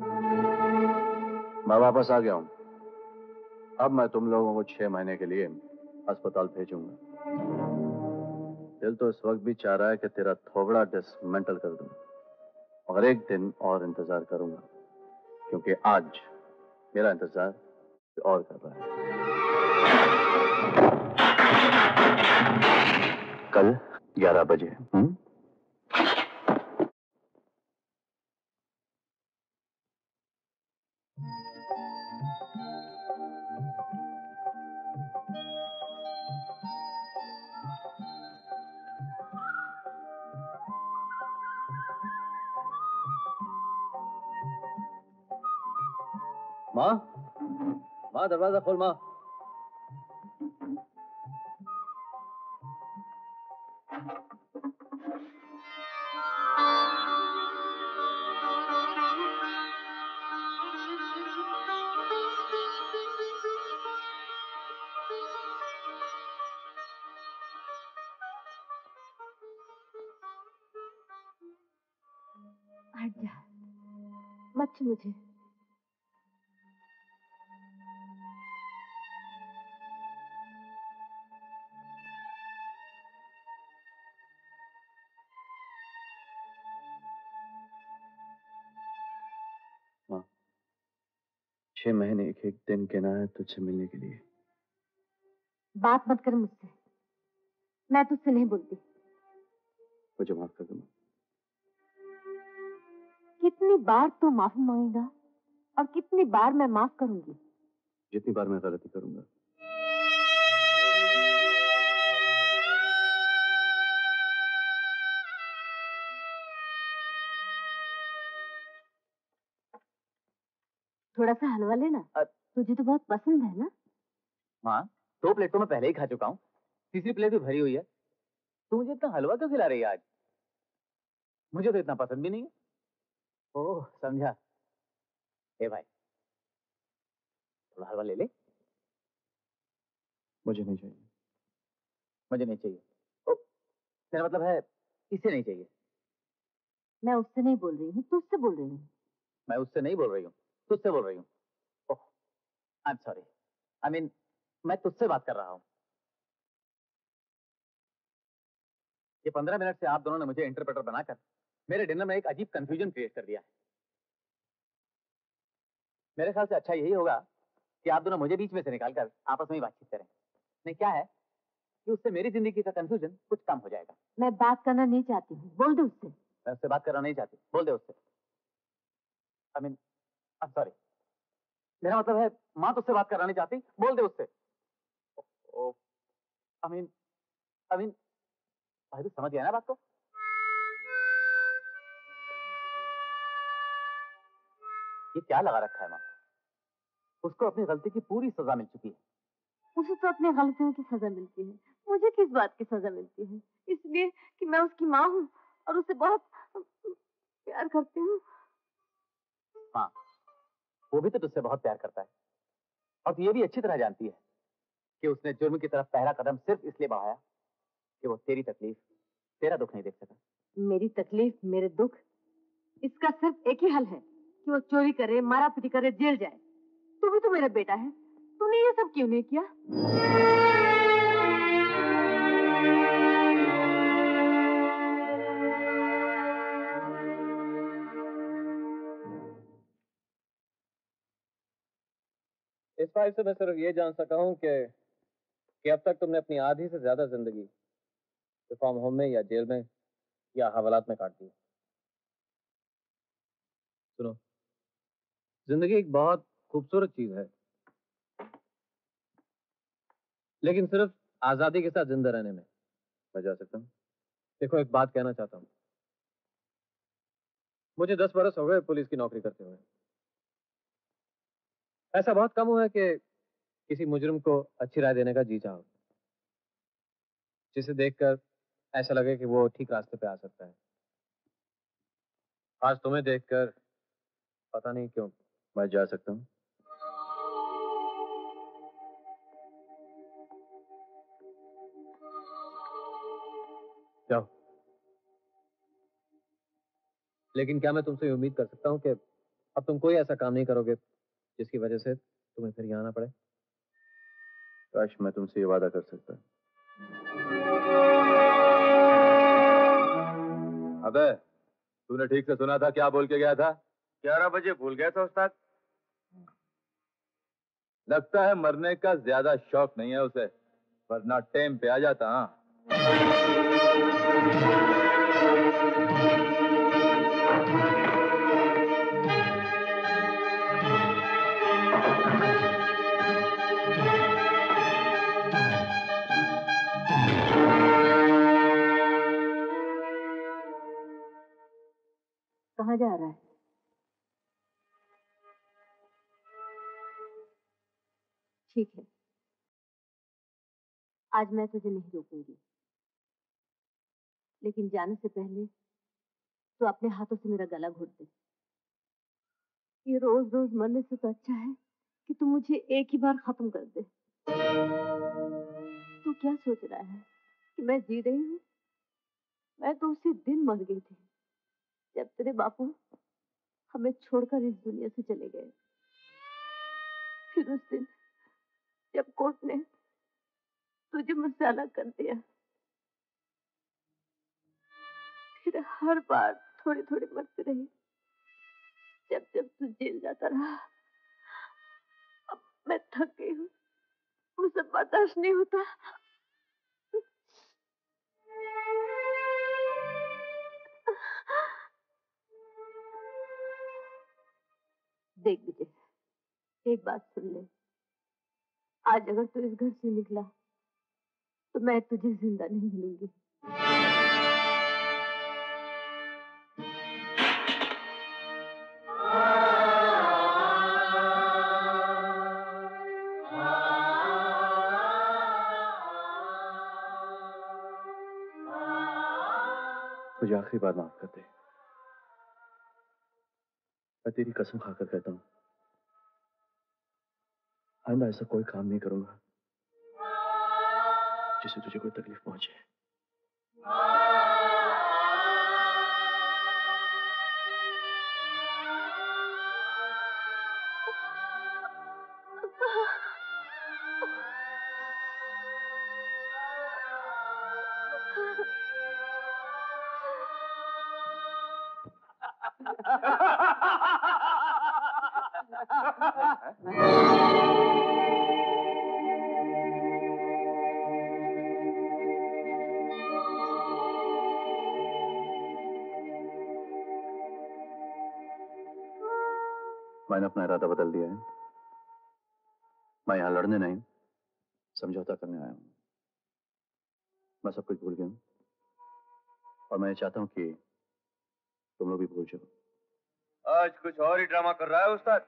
J: मैं वापस आ गया हूं। अब मैं तुम लोगों को 6 महीने के लिए अस्पताल भेजूंगा। दिल तो इस वक्त भी चाह रहा है कि तेरा थोबड़ा डिसमेंटल कर दूं, और एक दिन और इंतजार करूंगा, क्योंकि आज मेरा इंतजार और कर रहा है। कल 11 बजे।
C: माँ, माँ दरवाजा खोल माँ।
F: हट जा, मत छू मुझे।
J: माँ, 6 महीने एक एक दिन गिना है तुझसे मिलने के लिए।
F: बात मत कर मुझसे, मैं तुझसे नहीं बोलती।
J: मुझे माफ कर दो।
F: कितनी बार तू माफी मांगेगा और कितनी बार मैं माफ करूंगी?
J: जितनी बार मैं गलती करूंगा।
F: थोड़ा सा हलवा लेना, तुझे तो बहुत पसंद है ना।
D: माँ 2 प्लेट तो मैं पहले ही खा चुका हूँ, तीसरी प्लेट भी भरी हुई है। तू मुझे इतना हलवा क्यों खिला रही है आज? मुझे तो इतना पसंद भी नहीं है। ओह समझा। ए भाई थोड़ा हलवा ले ले।
J: मुझे नहीं चाहिए।
D: मुझे नहीं चाहिए। ओ, मेरा मतलब है इसे नहीं चाहिए।
F: मैं उससे नहीं बोल रही हूँ, तुझसे बोल रही हूँ।
D: मैं उससे नहीं बोल रही हूँ, तुझसे बोल रही हूँ। Oh I am sorry. I mean मैं तुझसे बात कर रहा हूँ। ये 15 मिनट से आप दोनों ने मुझे इंटरप्रेटर बनाकर मेरे डिनर में एक अजीब कंफ्यूजन क्रिएट कर दिया है। मेरे ख्याल से अच्छा यही होगा कि आप दोनों मुझे बीच में से निकालकर आपस में ही बातचीत करें। नहीं क्या है कि उससे मेरी जिंदगी का कंफ्यूजन कुछ कम हो जाएगा।
F: मैं बात करना नहीं चाहती हूँ, बोल दे उससे।
D: मैं उससे बात करना नहीं चाहती, बोल दे उससे। I mean I am sorry. मेरा मतलब है माँ तुझसे बात करना नहीं चाहती, बोल दे उससे। आई मीन भाई तू समझ गया ना बात को? ये क्या लगा रखा है माँ? उसको अपनी गलती की पूरी सजा मिल चुकी है।
F: उसे तो अपनी गलतियों की सजा मिलती है, मुझे किस बात की सजा मिलती है? इसलिए कि मैं उसकी माँ हूँ और उसे बहुत प्यार करती हूँ।
D: हाँ, वो भी तो तुझसे बहुत प्यार करता है। और तू ये भी अच्छी तरह जानती है कि उसने जुर्म की तरफ पहला कदम सिर्फ इसलिए बढ़ाया कि वो तेरी तकलीफ, तेरा दुख नहीं देख सका।
F: मेरी तकलीफ, मेरे दुख, इसका सिर्फ एक ही हल है कि वो चोरी करे, मारा पीटी करे, जेल जाए। तू भी तो मेरा बेटा है, तूने ये सब क्यों नहीं किया?
C: इस फाइल से मैं सिर्फ ये जान सका हूँ कि अब तक तुमने अपनी आधी से ज्यादा जिंदगी रिफॉर्म होम में या जेल में या हवालात में काट दी। सुनो, जिंदगी एक बहुत खूबसूरत चीज है, लेकिन सिर्फ आजादी के साथ जिंदा रहने में।
J: मैं जा सकता हूँ?
C: देखो, एक बात कहना चाहता हूँ। मुझे 10 बरस हो गए पुलिस की नौकरी करते हुए। ऐसा बहुत कम हुआ है कि किसी मुजरिम को अच्छी राय देने का जी चाहो, जिसे देखकर ऐसा लगे कि वो ठीक रास्ते पे आ सकता है। आज तुम्हें देखकर पता नहीं क्यों।
J: मैं जा सकता हूँ?
C: जाओ। लेकिन क्या मैं तुमसे ये उम्मीद कर सकता हूँ कि अब तुम कोई ऐसा काम नहीं करोगे जिसकी वजह से तुम्हें फिर यहाँ आना पड़े?
J: काश मैं तुमसे ये वादा कर सकता।
K: अबे, तूने ठीक से सुना था? क्या बोल के गया था? 11 बजे भूल गया था उस्ताद। लगता है मरने का ज्यादा शौक नहीं है उसे, वरना टाइम पे आ जाता। हाँ,
F: कहाँ जा रहा है? ठीक है, आज मैं तुझे नहीं रोकूंगी, लेकिन जाने से पहले तो अपने हाथों से मेरा गला घोट दे। ये रोज रोज मरने से तो अच्छा है कि तू मुझे एक ही बार खत्म कर दे। तू क्या सोच रहा है कि मैं जी रही हूँ? मैं तो उसी दिन मर गई थी जब तेरे बापू हमें छोड़कर इस दुनिया से चले गए। फिर उस दिन जब कोर्ट ने तुझे मुझसे अलग कर दिया, फिर हर बार थोड़ी थोड़ी मरती रही। जब जब तू जेल जाता रहा, अब मैं थक गई हूँ, मुझसे बर्दाश्त नहीं होता। देख विजय, एक बात सुन ले। आज अगर तू इस घर से निकला तो मैं तुझे जिंदा नहीं मिलूंगी।
J: मुझे आखिरी बार माफ कर दे। मैं तेरी कसम खाकर कहता हूँ, आइंदा ऐसा कोई काम नहीं करूंगा जिससे तुझे कोई तकलीफ पहुंचे। मैंने अपना इरादा बदल दिया है। मैं यहां लड़ने नहीं, समझौता करने आया हूं। मैं सब कुछ भूल गया हूं और मैं चाहता हूं कि तुम लोग भी भूल जाओ।
K: आज कुछ और ही ड्रामा कर रहा है उस्ताद।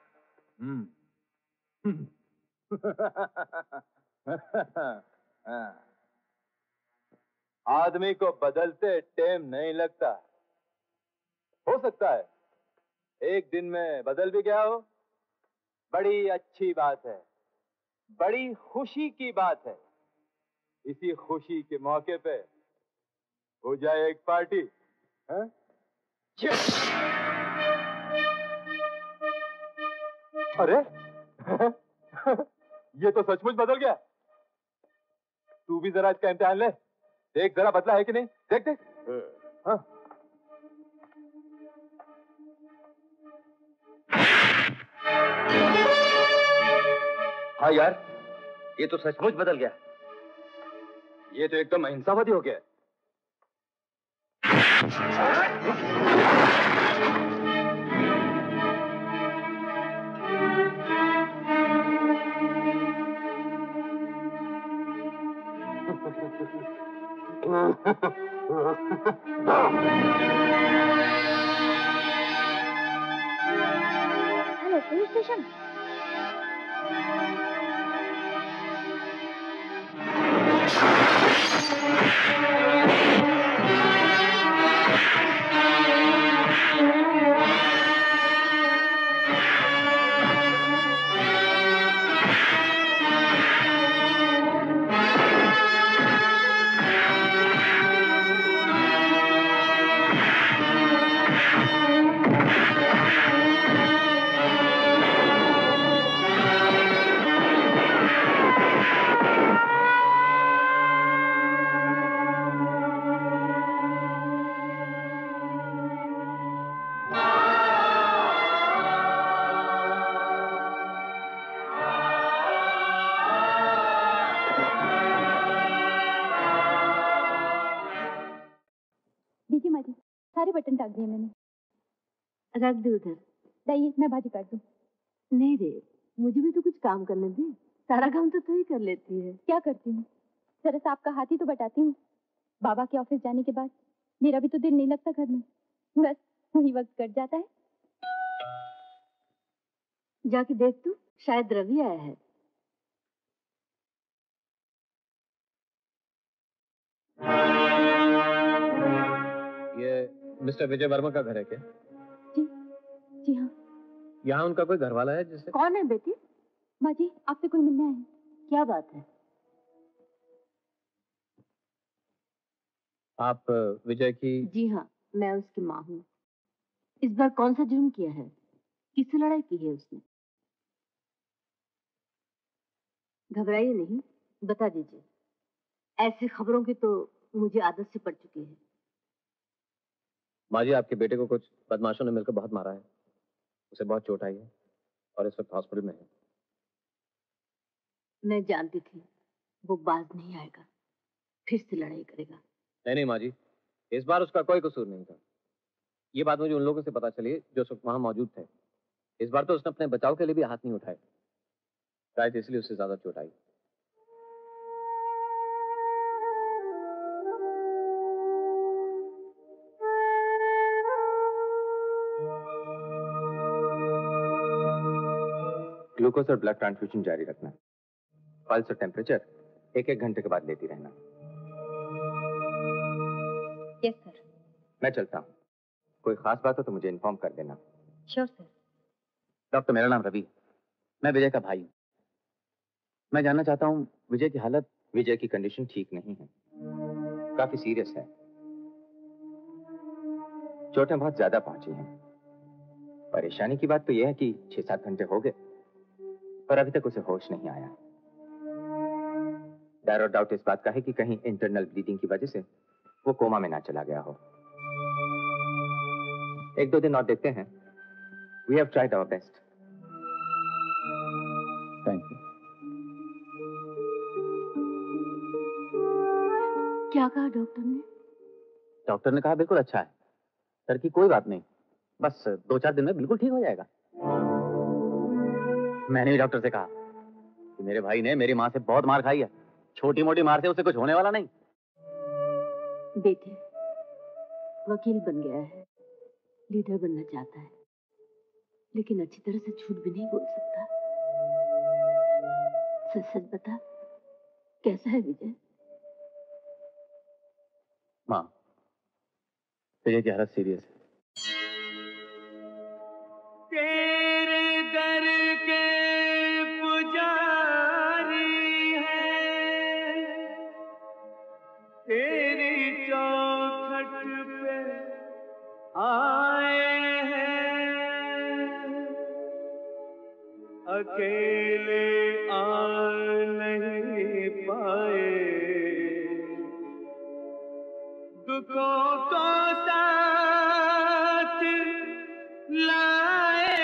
K: आदमी को बदलते टाइम नहीं लगता। हो सकता है एक दिन में बदल भी गया हो, बड़ी अच्छी बात है, बड़ी खुशी की बात है। इसी खुशी के मौके पे हो जाए एक पार्टी, हैं? अरे ये तो सचमुच बदल गया। तू भी जरा इसका इम्तिहान ले, देख जरा बदला है कि नहीं। देख देख। हाँ।
D: हाँ यार, ये तो सचमुच बदल गया।
K: ये तो एकदम अहिंसावादी हो गया।
F: Hello police station.
G: दीजिए माँ जी, सारे बटन टाक दिए मैंने।
F: रख दे उधर।
G: लाइए मैं भाजी काट दूँ।
F: नहीं रे, मुझे भी तो कुछ काम करने दे। सारा काम तो तू ही कर लेती है।
G: क्या करती हूँ, जरा सा आपका हाथ ही तो बटाती हूँ। बाबा के ऑफिस जाने के बाद मेरा भी तो दिल नहीं लगता घर में, बस वही वक्त कट जाता है।
F: जाके देख तू, शायद रवि आया है।
D: ये मिस्टर विजय वर्मा का घर है क्या?
G: जी हाँ।
D: यहाँ उनका कोई घर वाला है जिससे?
F: कौन है बेटी?
G: माँ जी आपसे कोई मिलने आए हैं।
F: क्या बात है?
D: आप विजय की?
F: जी हाँ, मैं उसकी माँ हूँ। इस बार कौन सा जुर्म किया है? किससे लड़ाई की है उसने? घबराइए नहीं, बता दीजिए। ऐसी खबरों की तो मुझे आदत से पड़ चुकी है।
D: माँ जी, आपके बेटे को कुछ बदमाशों ने मिलकर बहुत मारा है। उसे बहुत चोट आई है और इस वक्त हॉस्पिटल में है।
F: मैं जानती थी वो बाज नहीं आएगा, फिर से लड़ाई करेगा।
D: नहीं माँ जी, इस बार उसका कोई कसूर नहीं था। ये बात मुझे उन लोगों से पता चली जो उस वक्त वहां मौजूद थे। इस बार तो उसने अपने बचाव के लिए भी हाथ नहीं उठाए, शायद इसलिए उससे ज्यादा चोट आई।
K: ग्लूकोज और ब्लड ट्रांसफ्यूजन जारी रखना। पल्स और टेम्परेचर 1-1 घंटे के बाद लेती रहना।
G: Yes sir.
K: मैं चलता हूँ, कोई खास बात हो तो मुझे इन्फॉर्म कर देना।
G: Sure sir.
D: डॉक्टर, मेरा नाम रवि, मैं विजय का भाई हूँ। मैं जानना चाहता हूँ विजय की हालत।
K: विजय की कंडीशन ठीक नहीं है, काफी सीरियस है। चोटें बहुत ज्यादा पहुंची हैं। परेशानी की बात तो यह है कि 6-7 घंटे हो गए पर अभी तक उसे होश नहीं आया। डर और डाउट इस बात का है कि कहीं इंटरनल ब्लीडिंग की वजह से वो कोमा में ना चला गया हो। 1-2 दिन और देखते हैं। We have tried our best.
D: Thank you.
F: क्या कहा डॉक्टर ने?
D: डॉक्टर ने कहा बिल्कुल अच्छा है सर, की कोई बात नहीं, बस 2-4 दिन में बिल्कुल ठीक हो जाएगा। मैंने भी डॉक्टर से कहा कि मेरे भाई ने मेरी माँ से बहुत मार खाई है, छोटी मोटी मार से उसे कुछ होने वाला नहीं।
F: बेटे, वकील बन गया है, लीडर बनना चाहता है, लेकिन अच्छी तरह से झूठ भी नहीं बोल सकता। सच सच बता, कैसा है विजय?
D: माँ, विजय की हालत सीरियस है।
I: अकेले आ नहीं पाए, दुखों को साथ लाए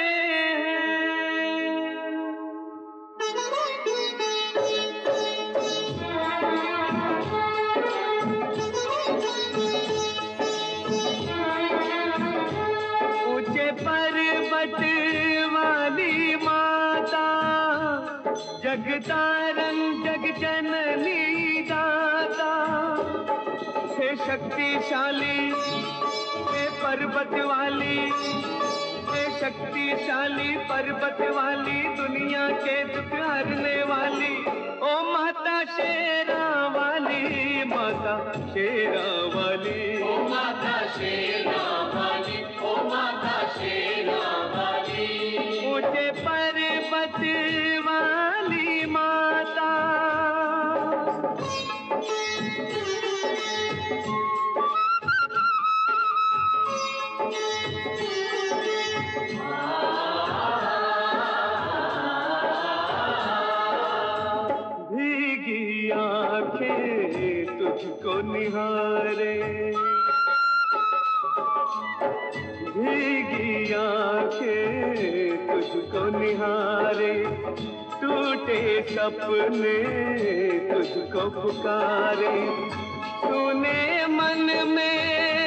I: ऊंचे पर्वत वाली माता, जगतारन जग जननी दाता, हे शक्तिशाली हे पर्वत वाली, हे शक्तिशाली पर्वत वाली, दुनिया के दुख हरने वाली, ओ माता शेरा वाली, माता शेरा वाली, ओ माता शेरा वाली, ओ माता शेरा वाली, ऊंचे पर्वत वाली माता। भीगी आंखें तुझको निहारे, भीगी आंखें तुझको निहारे, टूटे सपने तुझको पुकारे, तूने मन में,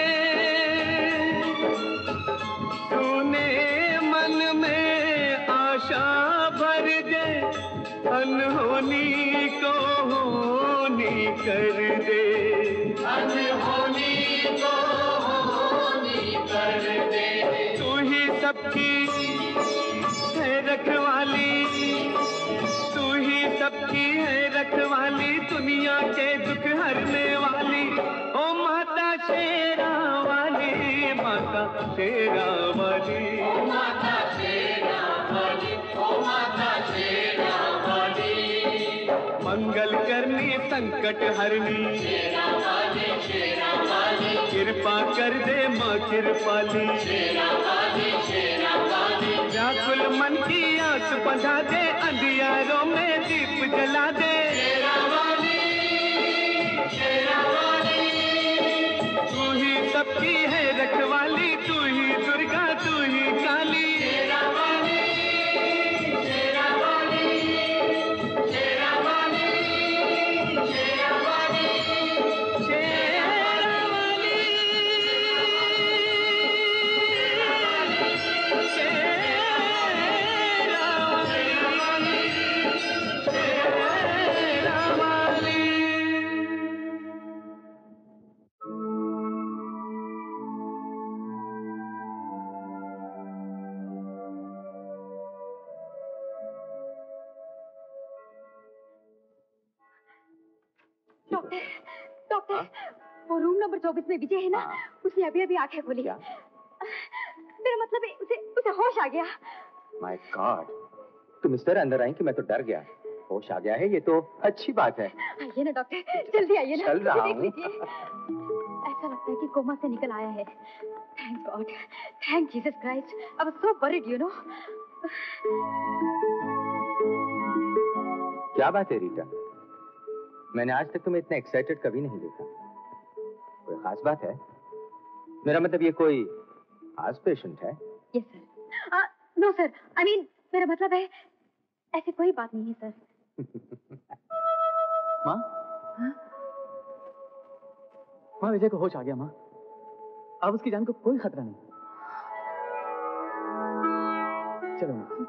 I: तूने मन में आशा भर दे, अनहोनी को होनी कर दे, अनहोनी को होनी कर दे, तू ही सबकी है रखवाली, तू ही सबकी है रखवाली, दुनिया के दुख हरने वाली, ओ माता शेरा वाली, माता शेरा वाली, ओ माता शेरा वाली, ओ माता शेरा वाली, मंगल करनी संकट हरनी, शेरा वाली, शेरा वाली, कृपा कर दे माँ कृपाली, शेरा वाली, शेरा वाली, व्याकुल मन की आस बंधा दे, अंधियारों में दीप जला दे, शेरा वाली, शेरा वाली, तू ही सबकी है रखवाली, तू ही दुर्गा, तू ही काली, शेरा वाली, Sherawali, Sherawali, Sherawali, Sherawali,
G: doctor, doctor, वो रूम नंबर 24 में विजय है ना, उसने अभी अभी आंखें खोली। मेरा मतलब है उसे उसे होश आ गया।
E: माय गॉड, तुम इस तरह अंदर आई कि मैं तो डर गया। होश आ गया है, ये तो अच्छी बात है।
G: आइए ना डॉक्टर, जल्दी आइए ना।
E: चल रहा
G: देख
E: हूँ।
G: लीजिए। ऐसा लगता है कि कोमा से निकल आया है। Thank God, thank Jesus Christ. I was so worried, you know.
E: क्या बात है रीटा, मैंने आज तक तुम्हें इतना एक्साइटेड कभी नहीं देखा। कोई खास बात है? मेरा मतलब ये कोई खास पेशेंट है?
G: Yes sir. No sir, I mean मेरा मतलब है ऐसी कोई बात नहीं है सर।
D: माँ, माँ विजय को होश आ गया माँ। अब उसकी जान को कोई खतरा नहीं। चलो माँ।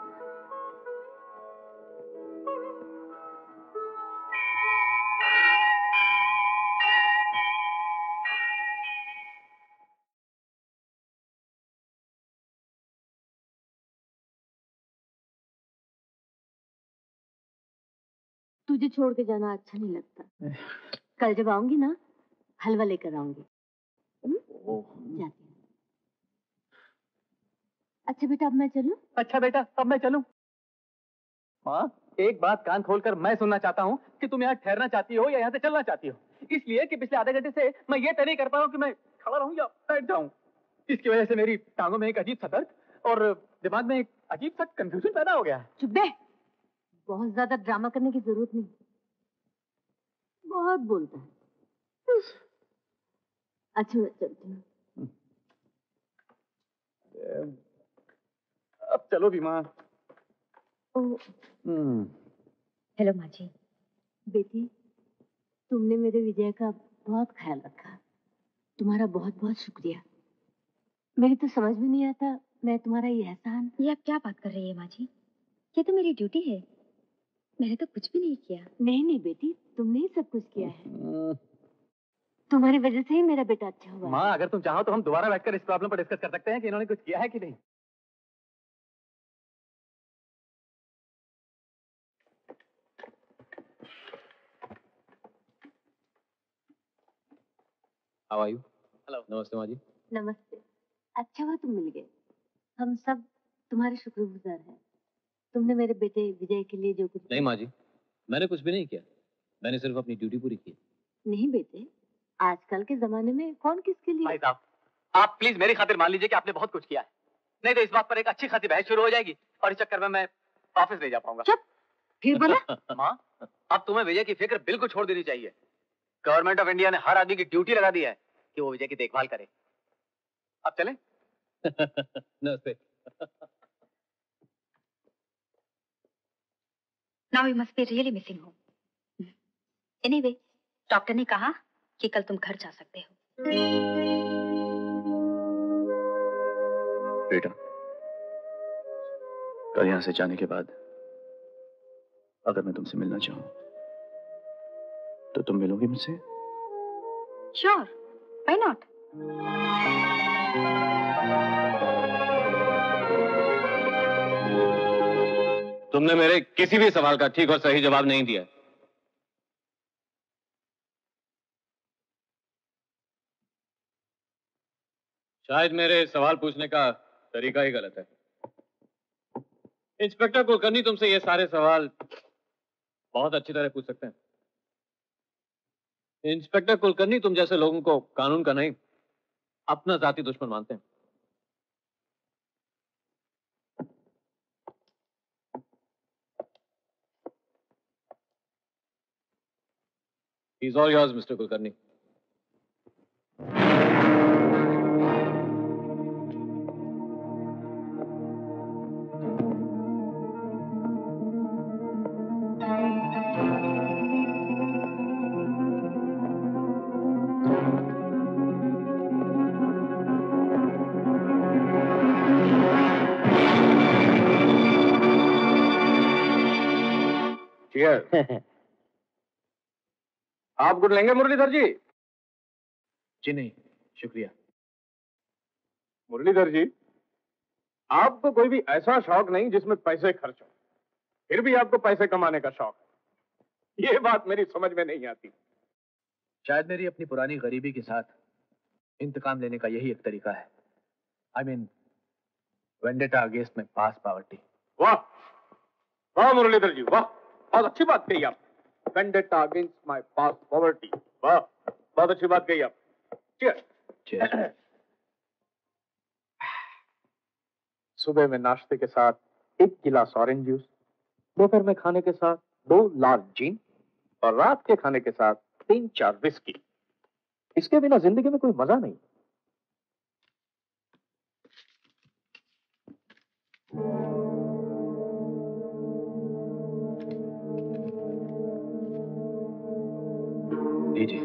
F: तुझे छोड़ के जाना अच्छा नहीं लगता। कल जब आऊंगी ना, हलवा लेकर आऊंगी। जाती हूँ। अच्छा बेटा, अब मैं चलूं?
D: अच्छा बेटा, अब मैं चलूं? माँ, एक बात कान खोलकर मैं सुनना चाहता हूँ कि तुम यहाँ ठहरना चाहती हो या यहाँ से चलना चाहती हो। इसलिए कि पिछले आधे घंटे से मैं ये तय नहीं कर पा रहा हूँ कि मैं खड़ा रहूँ या बैठ जाऊँ। इसकी वजह से मेरी टांगों में एक अजीब सा दर्द और दिमाग में एक अजीब सा कंफ्यूजन पैदा हो गया है।
F: चुप बे, बहुत ज्यादा ड्रामा करने की जरूरत नहीं। बहुत बोलता है। अच्छा मैं चलती हूँ।
D: अब चलो भी माँ।
F: हेलो माँ जी। बेटी, तुमने मेरे विजय का बहुत ख्याल रखा। तुम्हारा बहुत बहुत शुक्रिया। मेरी तो समझ में नहीं आता मैं तुम्हारा ये एहसान।
G: ये आप क्या बात कर रही है माँ जी? ये तो मेरी ड्यूटी है। मैंने तो कुछ भी नहीं किया।
F: नहीं नहीं बेटी, तुमने ही सब कुछ किया है। तुम्हारी वजह से ही मेरा बेटा अच्छा हुआ।
D: माँ अगर तुम चाहो तो हम दोबारा बैठकर इस प्रॉब्लम पर डिस्कस कर सकते हैं कि इन्होंने कुछ किया है कि नहीं।
L: How are you? हेलो। नमस्ते माँ जी।
F: नमस्ते। अच्छा हुआ तुम मिल गए। हम सब तुम्हारे शुक्रगुजार हैं। तुमने मेरे बेटे विजय के लिए जो कुछ।
L: नहीं माँ जी, मैंने कुछ भी नहीं किया। मैंने सिर्फ अपनी ड्यूटी पूरी की।
F: नहीं बेटे, आजकल के जमाने में कौन किसके लिए।
D: भाई साहब, आप प्लीज मेरी खातिर मान लीजिए कि आपने बहुत कुछ किया है। नहीं तो इस बात पर एक अच्छी खासी बहस शुरू हो जाएगी और इस चक्कर में मैं ऑफिस नहीं जा पाऊंगा।
F: चुप, फिर बोला।
D: माँ, अब तुम्हें विजय की फिक्र बिल्कुल छोड़ देनी चाहिए। गवर्नमेंट ऑफ इंडिया ने हर आदमी की ड्यूटी लगा दी है कि वो विजय की देखभाल करे। अब चलें?
L: नमस्ते।
G: Now you must be really missing home. Anyway, doctor ने कहा कि कल तुम घर जा सकते हो।
J: बेटा, कल यहां से जाने के बाद अगर मैं तुमसे मिलना चाहूं तो तुम मिलोगी मुझसे?
G: Sure, why not?
L: तुमने मेरे किसी भी सवाल का ठीक और सही जवाब नहीं दिया। शायद मेरे सवाल पूछने का तरीका ही गलत है। इंस्पेक्टर कुलकर्णी तुमसे ये सारे सवाल बहुत अच्छी तरह पूछ सकते हैं। इंस्पेक्टर कुलकर्णी तुम जैसे लोगों को कानून का नहीं, अपना जाति दुश्मन मानते हैं। He's all yours, Mr. Kulkarni.
H: Cheers. आप गुड लेंगे मुरलीधर जी?
J: जी नहीं, शुक्रिया।
H: मुरलीधर जी, आपको कोई भी ऐसा शौक नहीं जिसमें पैसे खर्च हो, फिर भी आपको पैसे कमाने का शौक है। ये बात मेरी समझ में नहीं आती।
J: शायद मेरी अपनी पुरानी गरीबी के साथ इंतकाम लेने का यही एक तरीका है। I mean, vendetta against my past poverty.
H: वाह वाह मुरलीधर जी, वाह, बहुत अच्छी बात कही आप। Vendetta against my past poverty, वाह, बहुत अच्छी बात कही आप। Cheers. सुबह में नाश्ते के साथ 1 गिलास ऑरेंज जूस, दोपहर में खाने के साथ 2 लार्ज जीन और रात के खाने के साथ 3-4 विस्की। इसके बिना जिंदगी में कोई मजा नहीं।
J: लीजिए।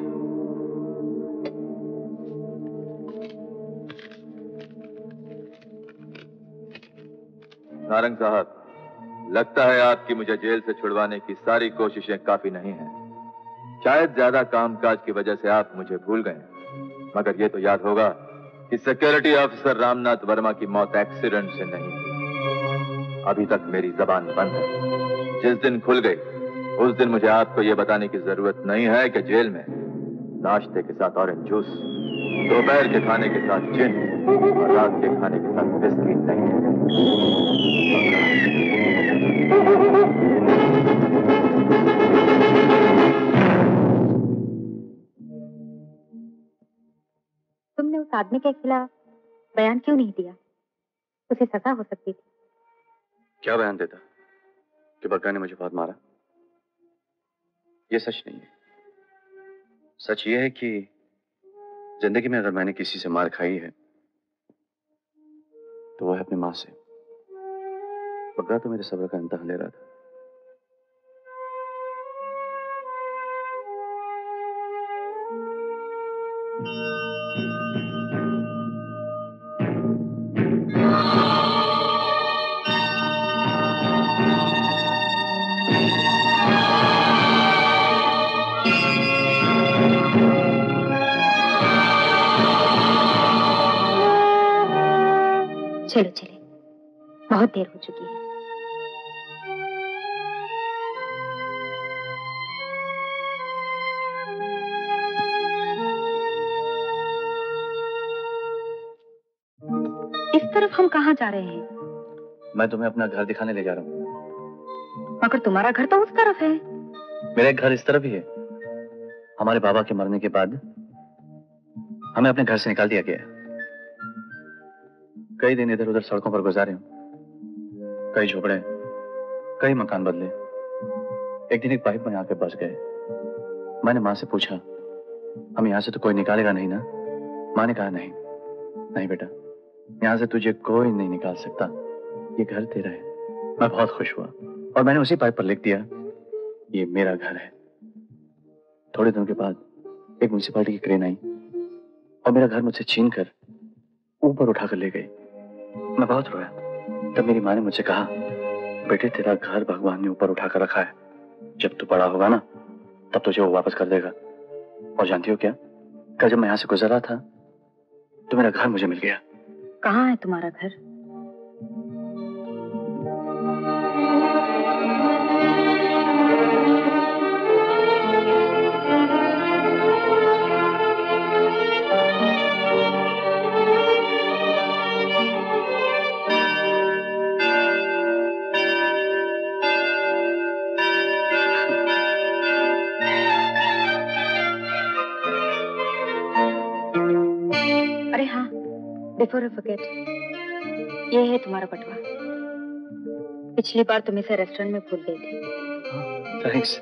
M: नारंग साहब, लगता है आपकी मुझे जेल से छुड़वाने की सारी कोशिशें काफी नहीं हैं। शायद ज्यादा कामकाज की वजह से आप मुझे भूल गए, मगर ये तो याद होगा कि सिक्योरिटी ऑफिसर रामनाथ वर्मा की मौत एक्सीडेंट से नहीं हुई। अभी तक मेरी जबान बंद है। जिस दिन खुल गई उस दिन मुझे आपको ये बताने की जरूरत नहीं है कि जेल में नाश्ते के साथ ऑरेंज जूस, दोपहर के खाने के साथ जिन और रात के खाने के साथ विस्की नहीं है।
G: तुमने उस आदमी के खिलाफ बयान क्यों नहीं दिया? उसे सजा हो सकती थी।
J: क्या बयान देता? कि बग्गा ने मुझे बहुत मारा। ये सच नहीं है। सच ये है कि जिंदगी में अगर मैंने किसी से मार खाई है तो वो है अपनी मां से। बग्गा तो मेरे सब्र का इम्तिहान ले रहा था।
N: चलो चले, बहुत देर हो चुकी है। इस तरफ हम कहाँ जा रहे हैं?
J: मैं तुम्हें अपना घर दिखाने ले जा रहा हूँ।
N: मगर तुम्हारा घर तो उस तरफ है।
J: मेरा एक घर इस तरफ ही है। हमारे बाबा के मरने के बाद हमें अपने घर से निकाल दिया गया। कई दिन इधर उधर सड़कों पर गुजारे हूं, कई झोपड़े, कई मकान बदले। एक दिन एक पाइप में आके बस गए। मैंने माँ से पूछा, हम यहाँ से तो कोई निकालेगा नहीं ना? माँ ने कहा नहीं, नहीं बेटा, यहाँ से तुझे कोई नहीं निकाल सकता, ये घर तेरा है। मैं बहुत खुश हुआ और मैंने उसी पाइप पर लिख दिया, ये मेरा घर है। थोड़े दिनों के बाद एक म्युनिसिपैलिटी की क्रेन आई और मेरा घर मुझसे छीन कर ऊपर उठाकर ले गई। मैं बहुत रोया। तब मेरी माँ ने मुझसे कहा, बेटे तेरा घर भगवान ने ऊपर उठाकर रखा है, जब तू बड़ा होगा ना तब तुझे वो वापस कर देगा। और जानती हो क्या, कल जब मैं यहाँ से गुजर रहा था तो मेरा घर मुझे मिल गया।
N: कहाँ है तुम्हारा घर? अरे हाँ, बिफोर आई फॉरगेट, ये है तुम्हारा बटवा। पिछली बार तुम इसे रेस्टोरेंट में भूल गई थी।
J: थैंक्स।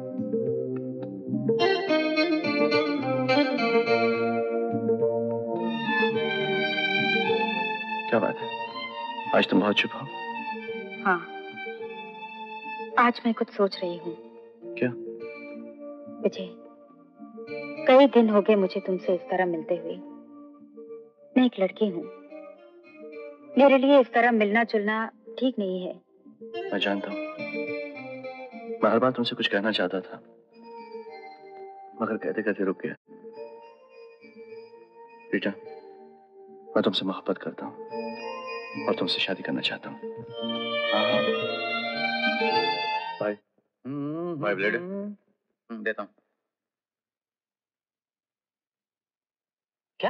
J: क्या बात है, आज तुम बहुत चुप हो।
N: हाँ, आज मैं कुछ सोच रही हूँ।
J: क्या?
N: विजय, कई दिन हो गए मुझे तुमसे इस तरह मिलते हुए। मैं एक लड़की हूँ, मेरे लिए इस तरह मिलना जुलना ठीक नहीं है।
J: मैं जानता हूँ, मैं हर बार तुमसे कुछ कहना चाहता था मगर कहते कहते रुक गया। बेटा, मैं तुमसे मोहब्बत करता हूँ और तुमसे शादी करना चाहता हूँ। भाई, भाई ब्लेड
D: देता हूँ। क्या?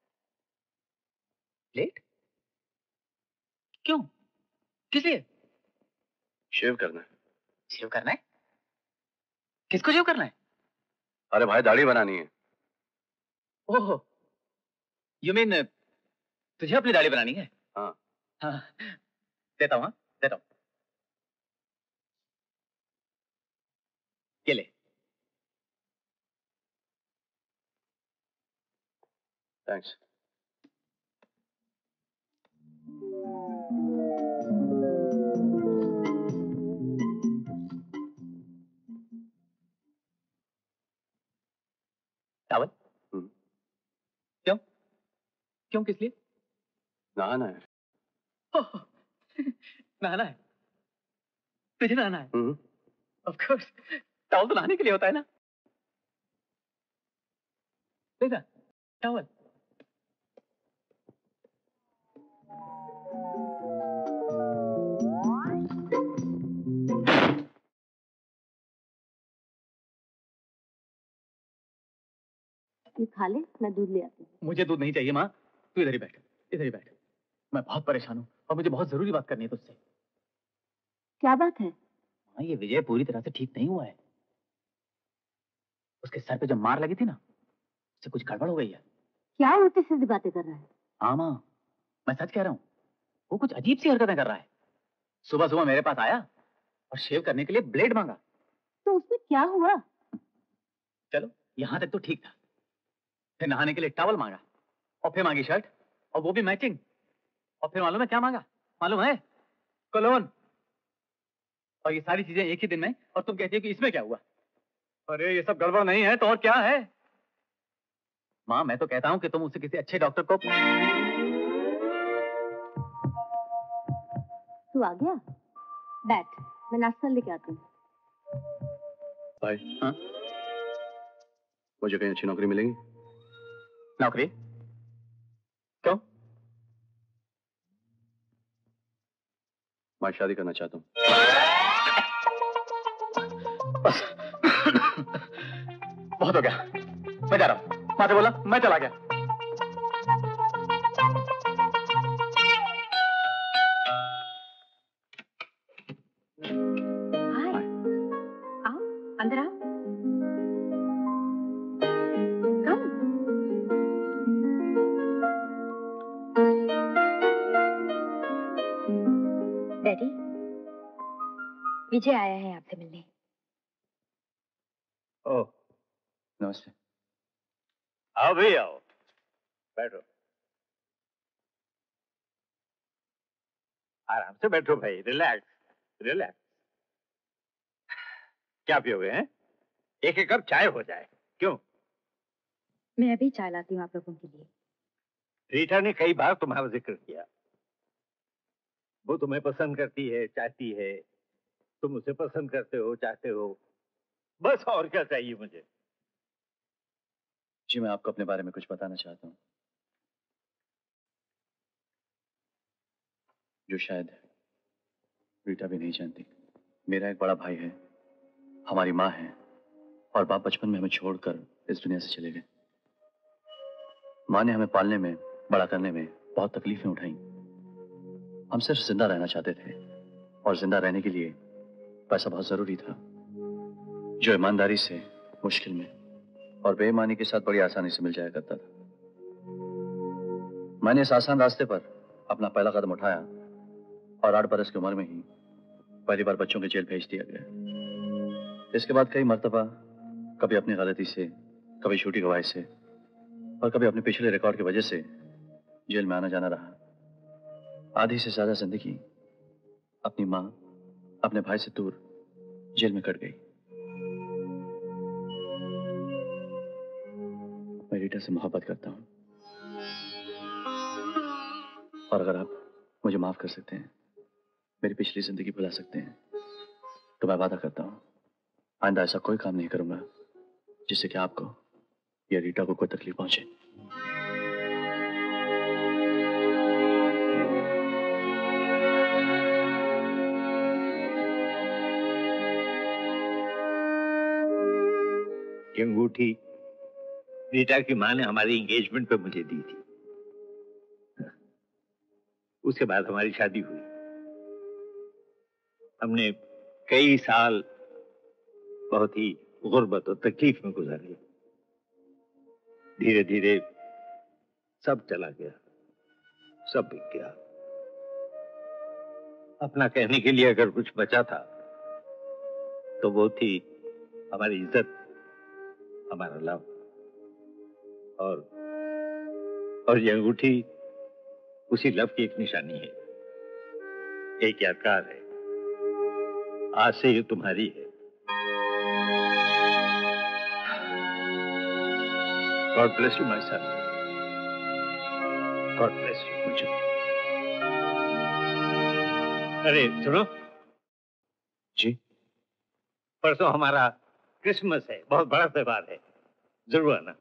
D: ब्लेड? क्यों? किस लिए?
J: शेव करना है।
D: शेव करना है? किसको शेव करना है?
J: अरे भाई, दाढ़ी बनानी है।
D: ओह, यू मीन तुझे अपनी दाढ़ी बनानी है?
J: हाँ।
D: हाँ, देता हूँ। हाँ, देता हूँ। ये ले।
J: थैंक्स।
D: टावल? क्यों? क्यों, किस लिए?
J: नहाना है।
D: नहाना है? तुझे नहाना है? ऑफ कोर्स, टावल तो नहाने के लिए होता है ना। देखा, टावल।
F: ये खा ले, मैं दूध ले आती हूँ।
D: मुझे दूध नहीं चाहिए माँ, तू इधर ही बैठ, इधर ही बैठ। मैं बहुत परेशान हूँ और मुझे बहुत जरूरी बात करनी है तुझसे।
F: क्या बात है?
D: हाँ, ये विजय पूरी तरह से ठीक नहीं हुआ है। उसके सर पे जब मार लगी थी ना, उससे कुछ गड़बड़ हो गई है।
F: क्या उल्टी सीधी बातें कर रहा है?
D: हाँ माँ, मैं सच कह रहा हूँ। वो कुछ अजीब सी हरकतें कर रहा है। सुबह सुबह मेरे पास आया और शेव करने के लिए ब्लेड मांगा।
F: तो उसमें क्या हुआ?
D: चलो यहां तक तो ठीक था। फिर नहाने के लिए टॉवल मांगा और फिर मांगी शर्ट, और वो भी मैचिंग। और फिर मालूम है क्या मांगा? मालूम है? कोलोन। और ये सारी चीजें एक ही दिन में, और तुम कहती हो कि इसमें क्या हुआ? अरे ये सब गड़बड़ नहीं है तो और क्या है? माँ मैं तो कहता हूँ कि तुम उसे किसी अच्छे डॉक्टर को।
F: तू आ गया? बैठ, मैं नाश्ता लेके आती हूँ।
J: भाई
D: हाँ?
J: मुझे कहीं अच्छी नौकरी मिलेगी?
D: नौकरी? क्यों?
J: मैं शादी करना चाहता हूँ।
D: बहुत हो गया, मैं जा रहा हूँ। माँ से बोला मैं चला गया।
N: हाय, आओ अंदर आओ। कम। डैडी, विजय आया है आपसे मिलने।
K: ओह,
J: नमस्ते।
K: आओ भी आओ, बैठो। आराम से बैठो भाई, रिलैक्स रिलैक्स। क्या पियोगे हैं? एक एक कप चाय हो जाए। क्यों?
N: मैं अभी चाय लाती हूँ आप लोगों के लिए।
K: रीटा ने कई बार तुम्हारा जिक्र किया। वो तुम्हें पसंद करती है, चाहती है, तुम उसे पसंद करते हो, चाहते हो, बस और क्या चाहिए मुझे?
J: जी मैं आपको अपने बारे में कुछ बताना चाहता हूँ, जो शायद रीटा भी नहीं जानती। मेरा एक बड़ा भाई है, हमारी माँ है, और बाप बचपन में हमें छोड़कर इस दुनिया से चले गए। माँ ने हमें पालने में, बड़ा करने में बहुत तकलीफें उठाई। हम सिर्फ जिंदा रहना चाहते थे, और जिंदा रहने के लिए पैसा बहुत जरूरी था, जो ईमानदारी से, मुश्किल में और बेईमानी के साथ बड़ी आसानी से मिल जाया करता था। मैंने इस आसान रास्ते पर अपना पहला कदम उठाया, और 8 बरस की उम्र में ही पहली बार बच्चों के जेल भेज दिया गया। इसके बाद कई मर्तबा, कभी अपनी गलती से, कभी झूठी गवाही से, और कभी अपने पिछले रिकॉर्ड की वजह से जेल में आना जाना रहा। आधी से ज्यादा जिंदगी अपनी माँ, अपने भाई से दूर जेल में कट गई। मैं रीटा से मोहब्बत करता हूँ, और अगर आप मुझे माफ कर सकते हैं, मेरी पिछली जिंदगी भुला सकते हैं, तो मैं वादा करता हूँ आइंदा ऐसा कोई काम नहीं करूंगा जिससे कि आपको या रीटा को कोई तकलीफ पहुंचे।
K: ये अंगूठी रीटा की माँ ने हमारी एंगेजमेंट पे मुझे दी थी। उसके बाद हमारी शादी हुई। हमने कई साल बहुत ही गुर्बत और तकलीफ में गुजारे। धीरे धीरे सब चला गया, सब बिक गया। अपना कहने के लिए अगर कुछ बचा था तो वो थी हमारी इज्जत, हमारा लव। और ये अंगूठी उसी लव की एक निशानी है, एक यादगार है। आज से ये तुम्हारी है। God bless you my son. God bless you. मुझे अरे सुनो
J: जी,
K: परसों हमारा क्रिसमस है, बहुत बड़ा त्योहार है, जरूर आना।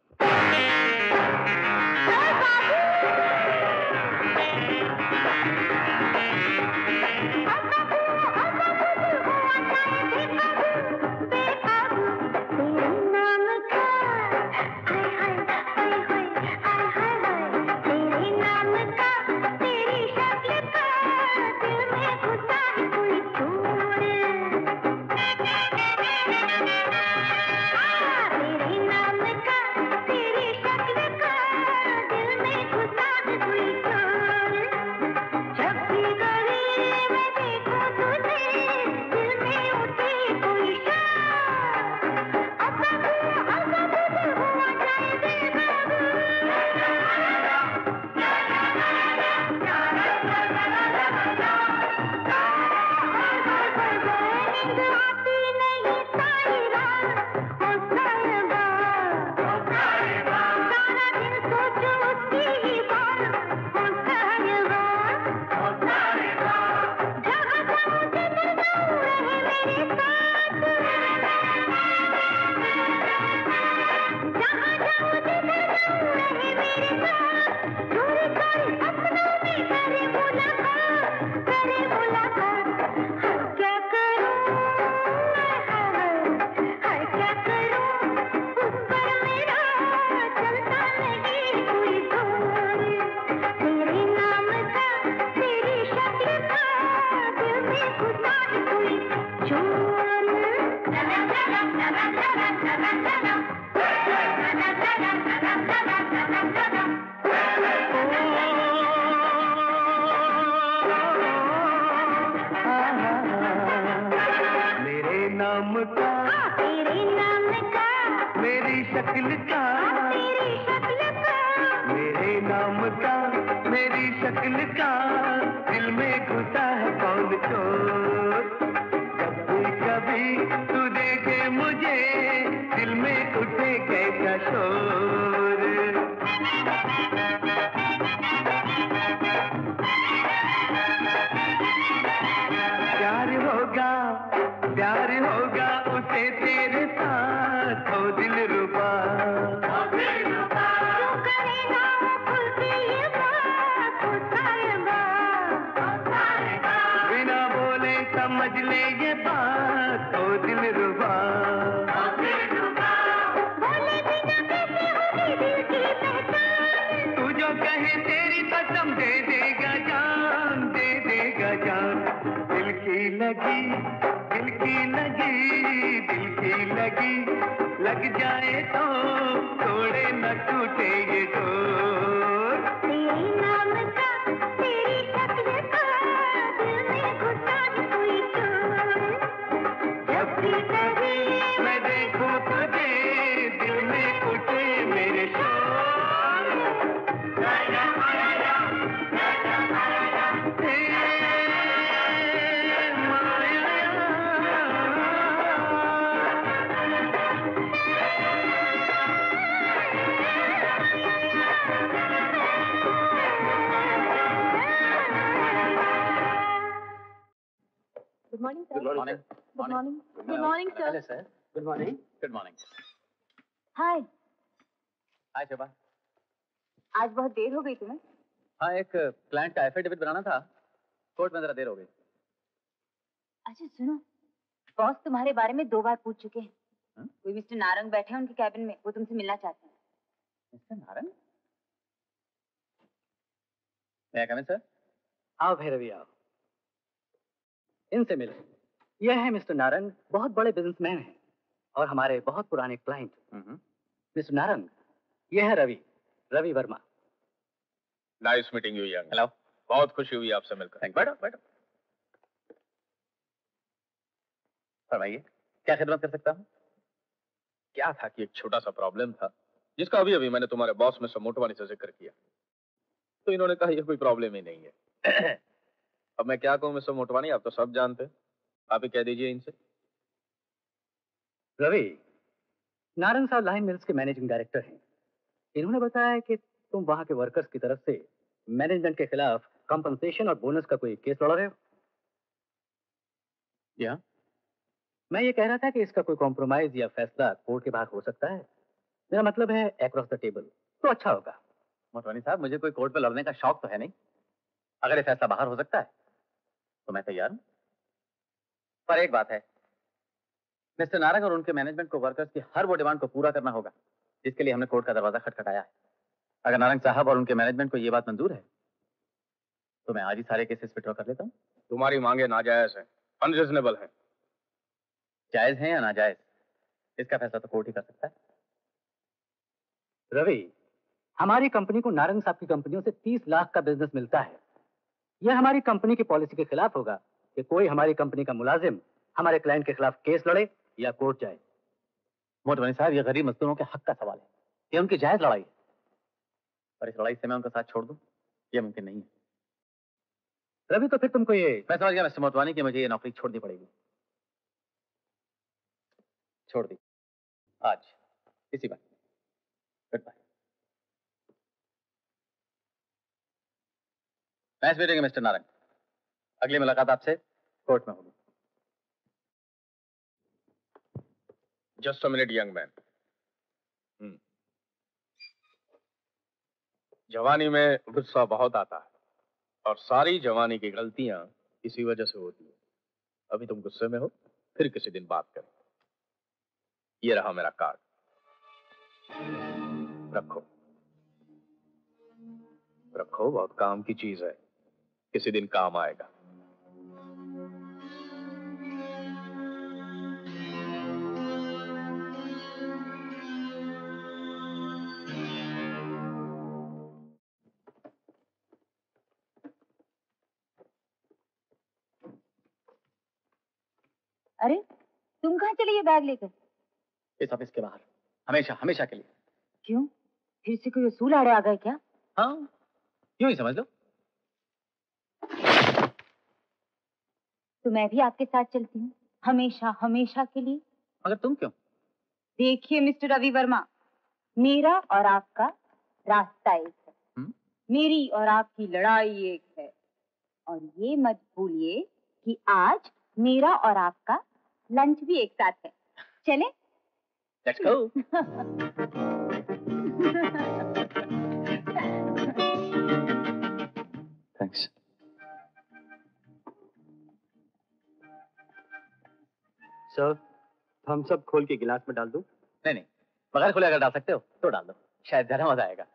I: शक्ल का मेरे नाम का मेरी शक्ल का दिल में घुसा है कौन चोर। जब भी कभी तू देखे मुझे दिल में उठे कैसा शोर। प्यार होगा उसे तेरे साथ हो दिल रुबा। बिना बोले समझ ले ये बात हो दिल रुबा। तू जो कहे तेरी कसम दे देगा जान, दे देगा जान। दिल की लगी लग जाए तो तोड़े न टूटे ये डोर। तेरे नाम का तेरी शक्ल का दिल में घुसा है कोई चोर। जब भी कभी मैं देखूं तुझे दिल में उठे मेरे शोर। राजा माया
F: Good morning, sir.
D: Good morning.
F: Good morning. Good morning, sir.
D: Hello, sir. Good morning. Good morning.
F: Hi.
D: Hi, शोभा।
N: आज बहुत देर हो गई तुम्हें?
D: हाँ, एक क्लाइंट का एफिडेविट बनाना था, कोर्ट में जरा देर हो गई।
N: अच्छा सुनो, बॉस तुम्हारे बारे में 2 बार पूछ चुके हैं। कोई मिस्टर नारंग बैठे हैं उनके कैबिन में, वो तुमसे मिलना चाहते हैं।
D: मिस्टर नारंग? मैं कम इन सर?
C: आओ भैरवी आओ, इनसे मिलो। यह है मिस्टर नारंग, बहुत बड़े बिजनेसमैन हैं और हमारे बहुत पुराने क्लाइंट। मिस्टर नारंग, यह है Ravi Verma.
H: Nice meeting you young. Hello. बहुत खुशी हुई आपसे मिलकर। बैठो बैठो।
D: फरमाइए, क्या खिदमत कर सकता हूँ?
H: क्या था कि एक छोटा सा प्रॉब्लम था जिसका अभी अभी मैंने तुम्हारे बॉस मिस्टर मोटवानी से जिक्र किया, तो इन्होंने कहा यह कोई प्रॉब्लम ही नहीं है। अब मैं क्या कहूँ मिस्टर मोटवानी, आप तो सब जानते हैं, आप ही कह दीजिए इनसे।
C: रवि, नारंग साहब लाइन मिल्स के मैनेजिंग डायरेक्टर हैं। इन्होंने बताया कि तुम वहां के वर्कर्स की तरफ से मैनेजमेंट के खिलाफ कंपनसेशन और बोनस का कोई केस लड़ रहे हो।
D: या
C: मैं ये कह रहा था कि इसका कोई कॉम्प्रोमाइज या फैसला कोर्ट के बाहर हो सकता है। मेरा मतलब है अक्रॉस द टेबल, तो अच्छा होगा।
D: मोटवानी साहब, मुझे कोई कोर्ट पे लड़ने का शौक तो है नहीं। अगर ये फैसला बाहर हो सकता है तो मैं तैयार हूं। पर एक बात है, मिस्टर नारंग और उनके मैनेजमेंट को वर्कर्स की हर वो डिमांड को पूरा करना होगा जिसके लिए हमने कोर्ट का दरवाजा खटखटाया है। अगर नारंग साहब और उनके मैनेजमेंट को ये बात मंजूर है तो मैं आज ही सारे केसेस विड्रॉ कर लेता हूँ।
H: तुम्हारी मांगे नाजायज हैं, अनरीजनेबल हैं।
D: जायज है या नाजायज, इसका फैसला तो कोर्ट ही कर सकता है।
C: रवि, हमारी कंपनी को नारंग साहब की कंपनियों से 30 लाख का बिजनेस मिलता है। यह हमारी कंपनी की पॉलिसी के खिलाफ होगा कि कोई हमारी कंपनी का मुलाजिम हमारे क्लाइंट के खिलाफ केस लड़े या कोर्ट जाए।
D: मोटवानी साहब, ये गरीब मजदूरों के हक का सवाल है, ये उनकी जायज लड़ाई है, और इस लड़ाई से मैं उनका साथ छोड़ दूं ये मुमकिन नहीं है।
C: रवि, तो फिर तुमको ये
D: मैं समझ गया मिस्टर मोटवानी कि मुझे ये नौकरी छोड़नी पड़ेगी। छोड़ दी आज इसी बात। Goodbye. Nice meeting mister Narang. अगली मुलाकात आपसे कोर्ट में होगी।
H: Just a minute young man. जवानी में गुस्सा बहुत आता है और सारी जवानी की गलतियां इसी वजह से होती है। अभी तुम गुस्से में हो, फिर किसी दिन बात करें। ये रहा मेरा कार्ड, रखो रखो, बहुत काम की चीज है, किसी दिन काम आएगा।
N: अरे तुम कहाँ चले ये बैग लेकर?
D: इस ऑफिस के बाहर, हमेशा हमेशा के लिए।
N: क्यों, फिर से कोई असूल आड़े आ गए क्या?
D: हाँ, यूं ही समझ लो।
N: तो मैं भी आपके साथ चलती हूँ, हमेशा हमेशा के लिए।
D: मगर तुम क्यों?
N: देखिए मिस्टर रवि वर्मा, मेरा और आपका रास्ता एक है, मेरी और आपकी लड़ाई एक है, और ये मत भूलिए कि आज मेरा और आपका लंच भी एक साथ है। चले?
D: Let's go. Thanks.
E: सर, हम सब खोल के गिलास में डाल दूं?
D: नहीं नहीं, बगैर खुले अगर डाल सकते हो तो डाल दो, शायद ज्यादा मजा आएगा।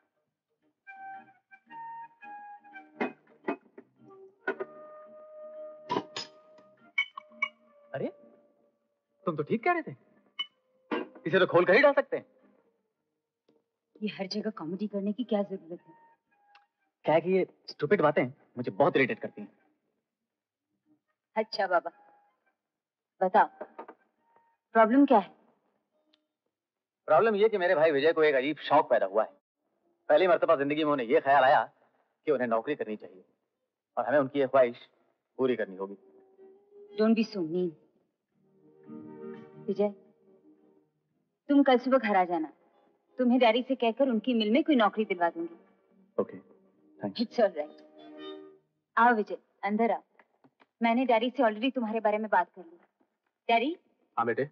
D: अरे तुम तो ठीक कह रहे थे, इसे तो खोल कर ही डाल सकते हैं।
N: ये हर जगह कॉमेडी करने की क्या जरूरत है?
D: क्या है कि ये स्टूपिड बातें मुझे बहुत इरिटेट करती हैं।
N: अच्छा बाबा, बताओ प्रॉब्लम क्या है?
D: प्रॉब्लम ये कि मेरे भाई विजय को एक अजीब शौक पैदा हुआ है। पहली मर्तबा जिंदगी में उन्हें ये ख्याल आया कि उन्हें नौकरी करनी चाहिए और हमें उनकी ये ख्वाहिश पूरी करनी होगी।
N: Don't be so mean. Vijay, तुम कल सुबह घर आ जाना, तुम्हें डैडी से कहकर उनकी मिल में कोई नौकरी दिलवा दूंगी।
D: Okay, thanks.
N: It's alright. आओ विजय, अंदर आओ। मैंने डैडी से ऑलरेडी तुम्हारे बारे में बात कर ली। डैडी।
H: हाँ बेटे।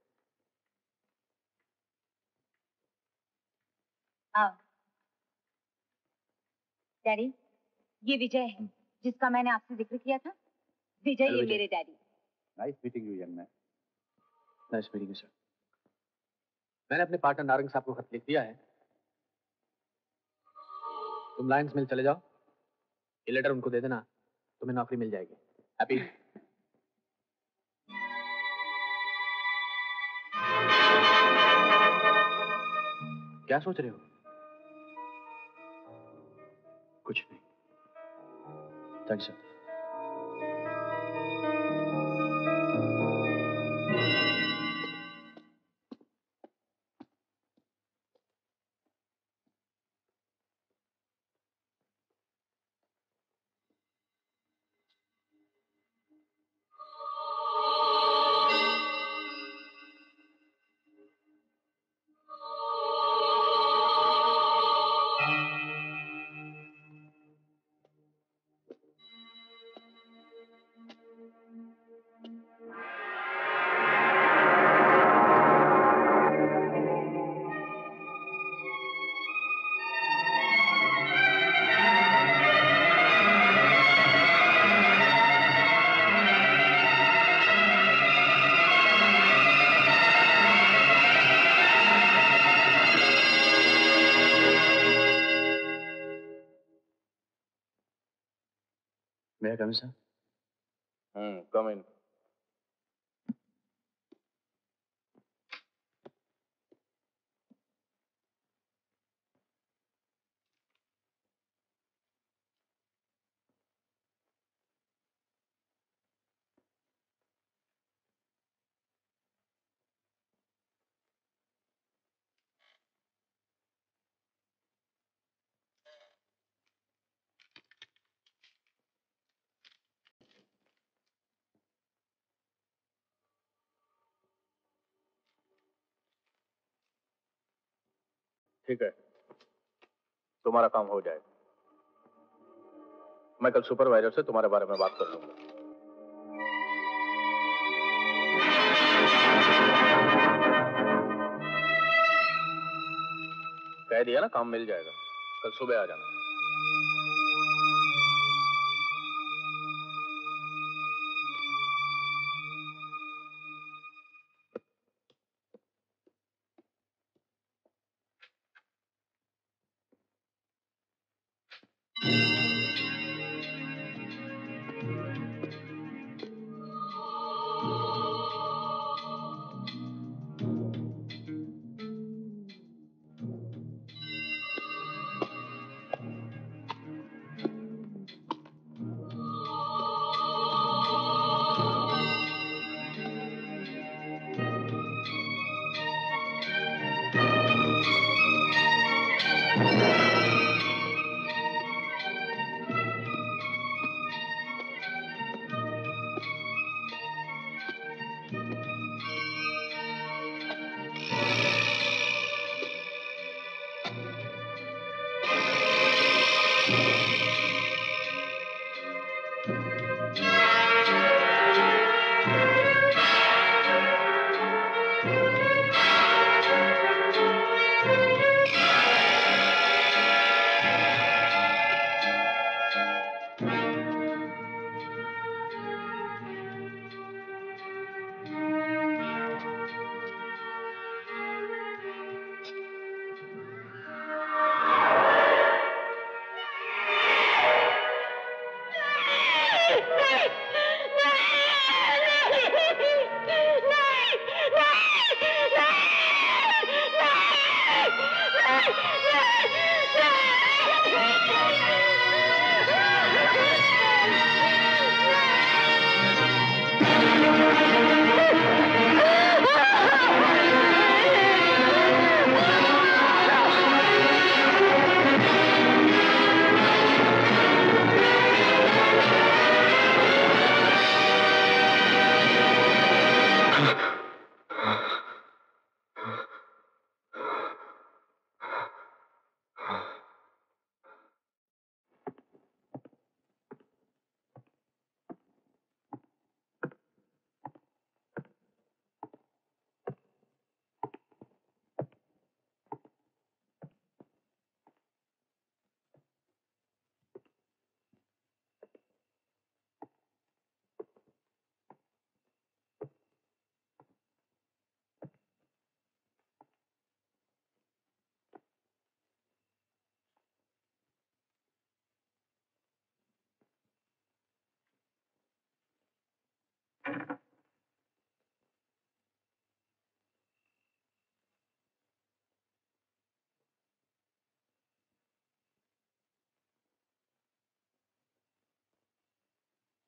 N: आओ। डैडी, ये विजय है जिसका मैंने आपसे जिक्र किया था। विजय, ये मेरे daddy.
J: Nice meeting you young man.
D: Nice meeting you sir.
L: मैंने अपने पार्टनर नारंग साहब को खत लिख दिया है, तुम लायंस मिल चले जाओ, ये लेटर उनको दे देना, तुम्हें नौकरी मिल जाएगी। हैप्पी? क्या सोच रहे हो?
J: कुछ नहीं, thanks sir. May I come in, sir?
H: Come in. ठीक है, तुम्हारा काम हो जाएगा। मैं कल सुपरवाइजर से तुम्हारे बारे में बात कर लूंगा। कह दिया ना, काम मिल जाएगा, कल सुबह आ जाना।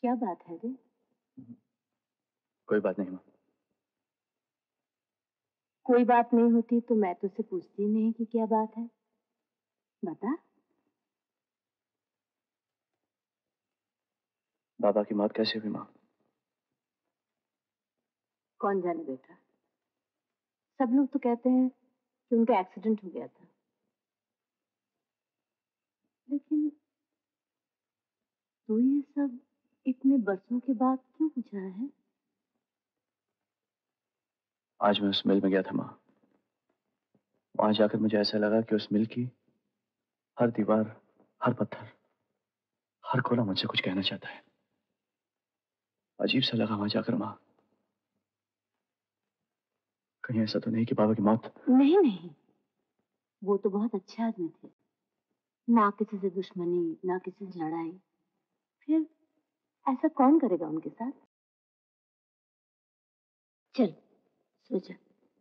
F: क्या बात है रे?
J: कोई बात नहीं माँ।
F: कोई बात नहीं होती तो मैं तुझसे पूछती नहीं कि क्या बात है। बता।
J: बाबा की मौत कैसे हुई माँ?
F: कौन जाने बेटा, सब लोग तो कहते हैं कि उनका एक्सीडेंट हो गया था, लेकिन तू ये सब इतने बरसों के बाद क्यों पूछ रहा है?
J: आज मैं उस मिल में गया था माँ। वहां जाकर मुझे ऐसा लगा कि उस मिल की हर दीवार, हर पत्थर, हर कोना मुझसे कुछ कहना चाहता है। अजीब सा लगा वहां जाकर माँ। कहीं ऐसा तो नहीं कि बाबा की मौत?
F: नहीं नहीं, वो तो बहुत अच्छे आदमी थे, ना किसी से दुश्मनी ना किसी से लड़ाई। फिर ऐसा कौन करेगा उनके साथ? चल सो जा।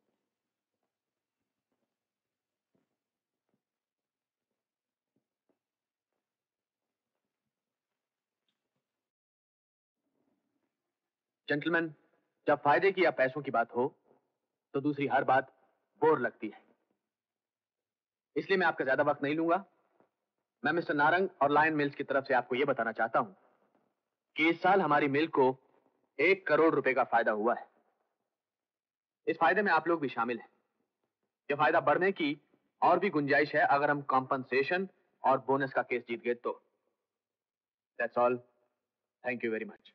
L: जेंटलमैन, जब फायदे की या पैसों की बात हो तो दूसरी हर बात बोर लगती है। इसलिए मैं आपका ज्यादा वक्त नहीं लूंगा। मैं मिस्टर नारंग और लायन मिल्स की तरफ से आपको यह बताना चाहता हूं कि इस साल हमारी मिल को 1 करोड़ रुपए का फायदा हुआ है। इस फायदे में आप लोग भी शामिल हैं। यह फायदा बढ़ने की और भी गुंजाइश है अगर हम कॉम्पनसेशन और बोनस का केस जीत गए तो। That's all. Thank you very much.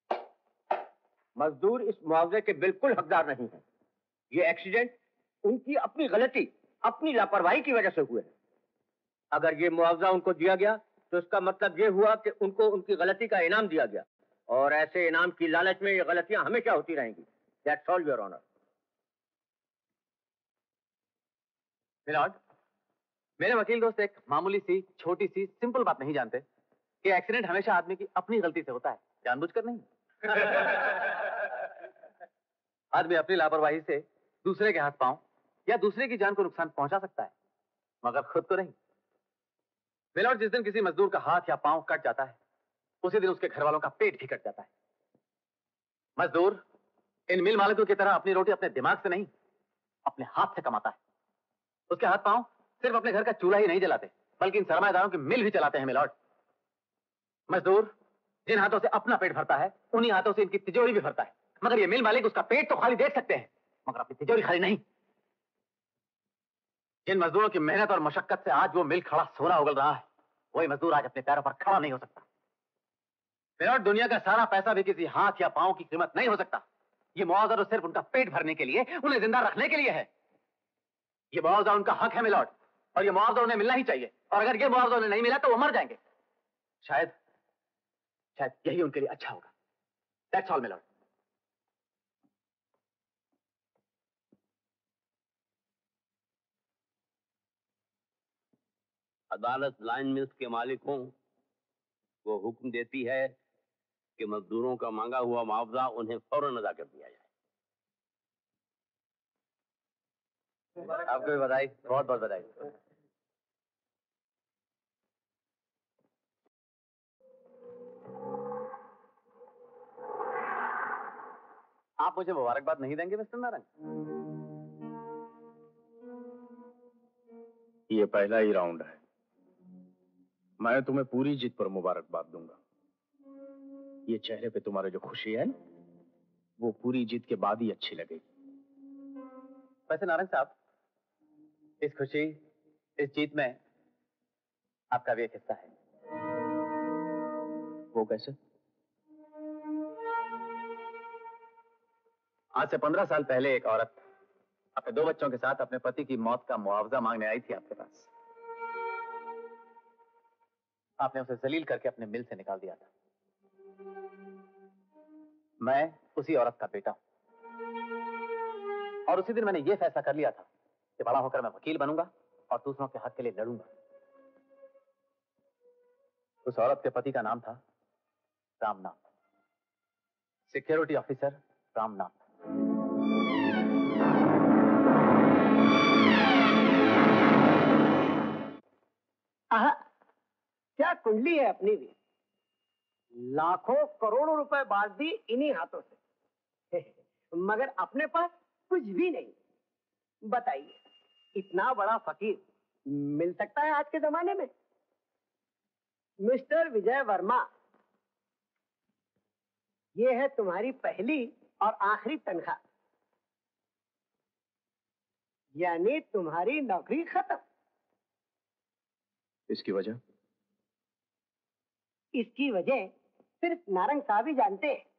E: मजदूर इस मुआवजे के बिल्कुल हकदार नहीं है। ये एक्सीडेंट उनकी अपनी गलती, अपनी लापरवाही की वजह से हुए हैं। अगर ये मुआवजा उनको दिया गया तो इसका मतलब ये हुआ कि उनको उनकी गलती का इनाम दिया गया, और ऐसे इनाम की लालच में ये गलतियां हमेशा होती रहेंगी। That's all your honour.
L: Milord, मेरे वकील दोस्त एक मामूली सी छोटी सी सिंपल बात नहीं जानते कि एक्सीडेंट हमेशा आदमी की अपनी गलती से होता है, जानबूझकर नहीं। आदमी अपनी लापरवाही से दूसरे के हाथ पांव या दूसरे की जान को नुकसान पहुंचा सकता है, मगर खुद तो नहीं। मिलॉर्ड, जिस दिन किसी मजदूर का हाथ या पांव कट जाता है उसी दिन उसके घर वालों का पेट भी कट जाता है। मजदूर इन मिल मालिकों की तरह अपनी रोटी अपने दिमाग से नहीं, अपने हाथ से कमाता है। उसके हाथ पांव सिर्फ अपने घर का चूल्हा ही नहीं जलाते, बल्कि इन सरमाएदारों की मिल भी चलाते हैं। मिलॉर्ड, मजदूर जिन हाथों से अपना पेट भरता है उन्हीं हाथों से इनकी तिजोरी भी भरता है, मगर ये मिल मालिक उसका पेट तो खाली देख सकते हैं मगर अपनी तिजोरी खाली नहीं। जिन मजदूरों की मेहनत और मशक्कत से आज वो मिल खड़ा सोना उगल रहा है, वही मजदूर आज अपने पैरों पर खड़ा नहीं हो सकता। मिलॉर्ड, दुनिया का सारा पैसा भी किसी हाथ या पांव की कीमत नहीं हो सकता। ये मुआवजा तो सिर्फ उनका पेट भरने के लिए, उन्हें जिंदा रखने के लिए है। ये मुआवजा उनका हक है मिलॉर्ड, और ये मुआवजा उन्हें मिलना ही चाहिए। और अगर ये मुआवजा उन्हें नहीं मिला तो वो मर जाएंगे। शायद यही उनके लिए अच्छा होगा। That's all milord.
O: अदालत लाइन मिल्स के मालिकों को हुक्म देती है कि मजदूरों का मांगा हुआ मुआवजा उन्हें फौरन अदा कर दिया जाए।
E: आपको भी बधाई, बहुत बहुत बधाई।
L: आप मुझे मुबारकबाद नहीं देंगे मिस्टर नारंग?
B: ये पहला ही राउंड है। मैं तुम्हें पूरी जीत पर मुबारकबाद दूंगा। ये चेहरे पे तुम्हारे जो खुशी है ना, वो पूरी जीत के बाद ही अच्छी लगेगी।
L: वैसे नारंग साहब, इस खुशी, इस जीत में आपका भी एक हिस्सा है।
J: वो कैसे?
L: आज से 15 साल पहले एक औरत अपने 2 बच्चों के साथ अपने पति की मौत का मुआवजा मांगने आई थी आपके पास। आपने उसे जलील करके अपने मिल से निकाल दिया था। मैं उसी औरत का बेटा हूं, और उसी दिन मैंने यह फैसला कर लिया था कि बड़ा होकर मैं वकील बनूंगा और दूसरों के हक के लिए लड़ूंगा। उस औरत के पति का नाम था रामनाथ, सिक्योरिटी ऑफिसर रामनाथ।
E: आहा, क्या कुंडली है अपनी भी।
P: लाखों करोड़ों रुपए बांट दी इन्हीं हाथों से, मगर अपने पास कुछ भी नहीं। बताइए, इतना बड़ा फकीर मिल सकता है आज के जमाने में? मिस्टर विजय वर्मा, ये है तुम्हारी पहली और आखिरी तनख्वाह, यानी तुम्हारी नौकरी खत्म।
J: इसकी वजह?
P: इसकी वजह सिर्फ नारंग साहब ही जानते हैं।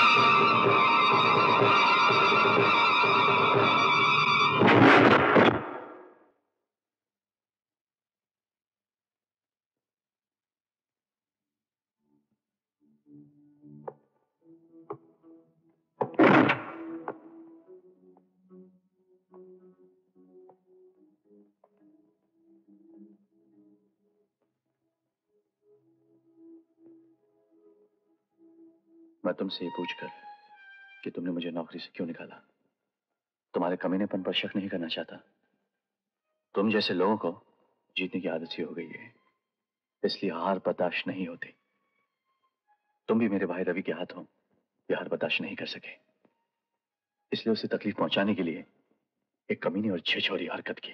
J: मैं तुमसे ये पूछकर कि तुमने मुझे नौकरी से क्यों निकाला, तुम्हारे कमीनेपन पर शक नहीं करना चाहता। तुम जैसे लोगों को जीतने की आदत सी हो गई है, इसलिए हार बर्दाश्त नहीं होती। तुम भी मेरे भाई रवि के हाथों ये हार बर्दाश्त नहीं कर सके, इसलिए उसे तकलीफ पहुंचाने के लिए एक कमीनी और छिछोरी हरकत की।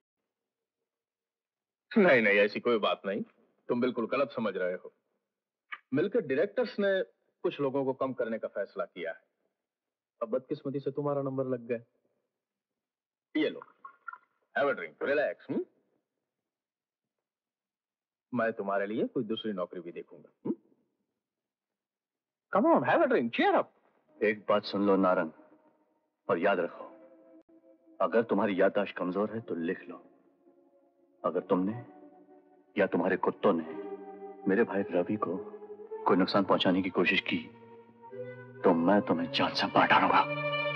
H: नहीं नहीं, ऐसी कोई बात नहीं, तुम बिल्कुल गलत समझ रहे हो। मिलकर डायरेक्टर्स ने कुछ लोगों को कम करने का फैसला किया है। अब बदकिस्मती से तुम्हारा नंबर लग गया। ये लो, हैव अ ड्रिंक, रिलैक्स। मैं तुम्हारे लिए कोई दूसरी नौकरी भी देखूंगा। Come on, have a drink, cheer up.
J: एक बात सुन लो नारंग, और याद रखो, अगर तुम्हारी याददाश्त कमजोर है तो लिख लो। अगर तुमने या तुम्हारे कुत्तों ने मेरे भाई रवि को कोई नुकसान पहुंचाने की कोशिश की तो मैं तुम्हें जान से मार डालूंगा।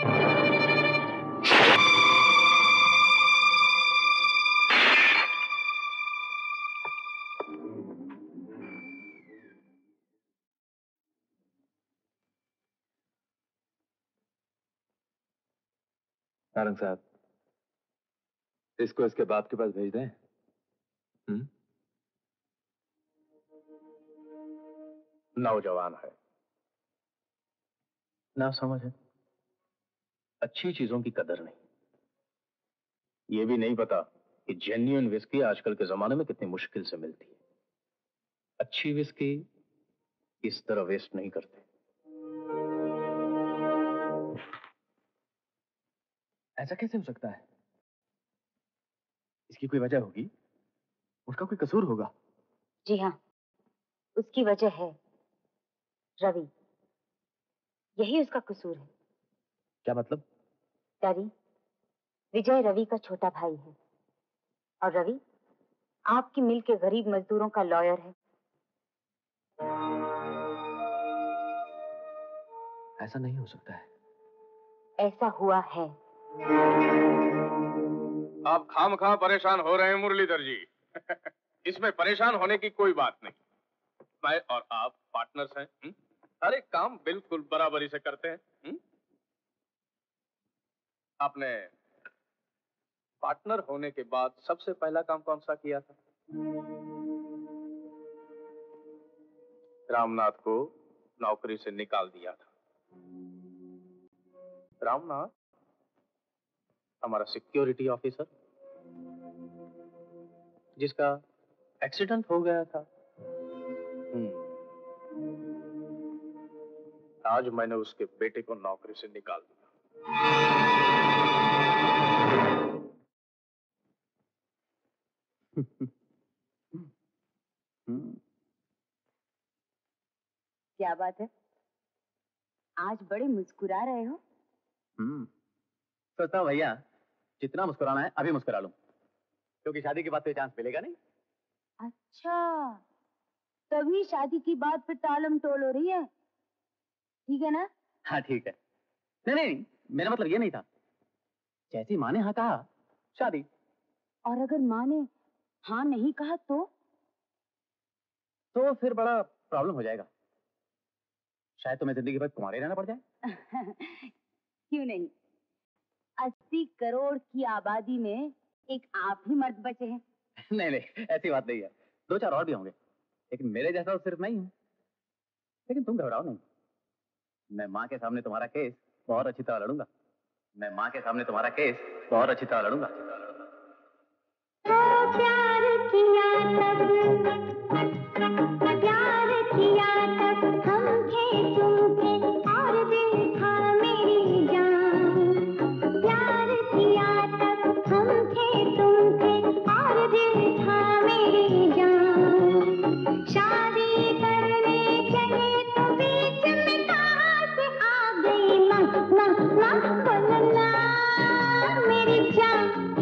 M: नारंग साहब, इसको इसके बाप के पास भेज दें।
H: नौजवान है, ना समझ है, अच्छी चीजों की कदर नहीं। ये भी नहीं पता कि जेन्युइन विस्की आजकल के जमाने में कितनी मुश्किल से मिलती है। अच्छी विस्की इस तरह वेस्ट नहीं करते।
D: ऐसा कैसे हो सकता है? इसकी कोई वजह होगी, उसका कोई कसूर होगा।
N: जी हाँ, उसकी वजह है रवि, यही उसका कसूर है।
D: क्या मतलब?
N: डैडी, विजय रवि का छोटा भाई है और रवि आपकी मिल के गरीब मजदूरों का लॉयर है।
D: ऐसा नहीं हो सकता है।
N: ऐसा हुआ है।
H: आप खामखा परेशान हो रहे हैं मुरलीधर जी। इसमें परेशान होने की कोई बात नहीं। मैं और आप पार्टनर्स हैं। हर एक काम बिल्कुल बराबरी से करते हैं। आपने पार्टनर होने के बाद सबसे पहला काम कौन सा किया था? रामनाथ को नौकरी से निकाल दिया था। रामनाथ हमारा सिक्योरिटी ऑफिसर, जिसका एक्सीडेंट हो गया था। आज मैंने उसके बेटे को नौकरी से निकाल दिया।
N: क्या बात है, आज बड़े मुस्कुरा रहे हो?
D: सोचता हूँ भैया, जितना मुस्कुराना है अभी मुस्कुरा लूं, क्योंकि शादी के बाद तो चांस मिलेगा नहीं।
N: अच्छा, तभी शादी की बात पे टालम टोल हो रही है, ठीक है ना?
D: हाँ ठीक है। नहीं नहीं, मेरा मतलब ये नहीं था। जैसी माँ ने हाँ कहा, शादी।
N: और अगर माँ ने हाँ नहीं कहा
D: तो फिर बड़ा प्रॉब्लम हो जाएगा। शायद तुम्हें जिंदगी भर कुंवारे रहना पड़ जाए।
N: क्यों नहीं, 80 करोड़ की आबादी में एक आप ही मर्द बचे हैं।
D: नहीं नहीं, ऐसी बात नहीं है, 2-4 और भी होंगे, लेकिन मेरे जैसा तो सिर्फ नहीं हूँ।
L: लेकिन तुम घबराओ नहीं, मैं माँ के सामने तुम्हारा केस बहुत अच्छी तरह लड़ूंगा। मैं माँ के सामने तुम्हारा केस बहुत अच्छी तरह लड़ूंगा।
I: प्यार किया तब हम थे तुम थे और दिल था मेरी जान। प्यार किया तब हम थे तुम थे और दिल था मेरी जान। शादी करने चले तो बीच में कहाँ से आ गई माँ बोलना मेरी जान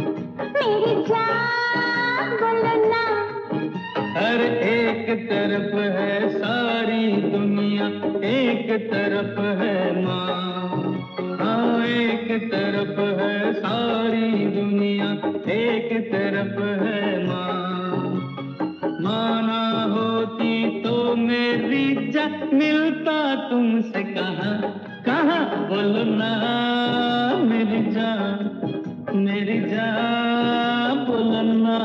I: बोलना।
Q: हर एक तरफ है सारी दुनिया, एक तरफ है माँ। हाँ, एक तरफ है सारी दुनिया, एक तरफ है माँ। माँ ना होती तो मेरी जान मिलता तुमसे कहाँ कहाँ। बोलो ना मेरी जान बोलो ना।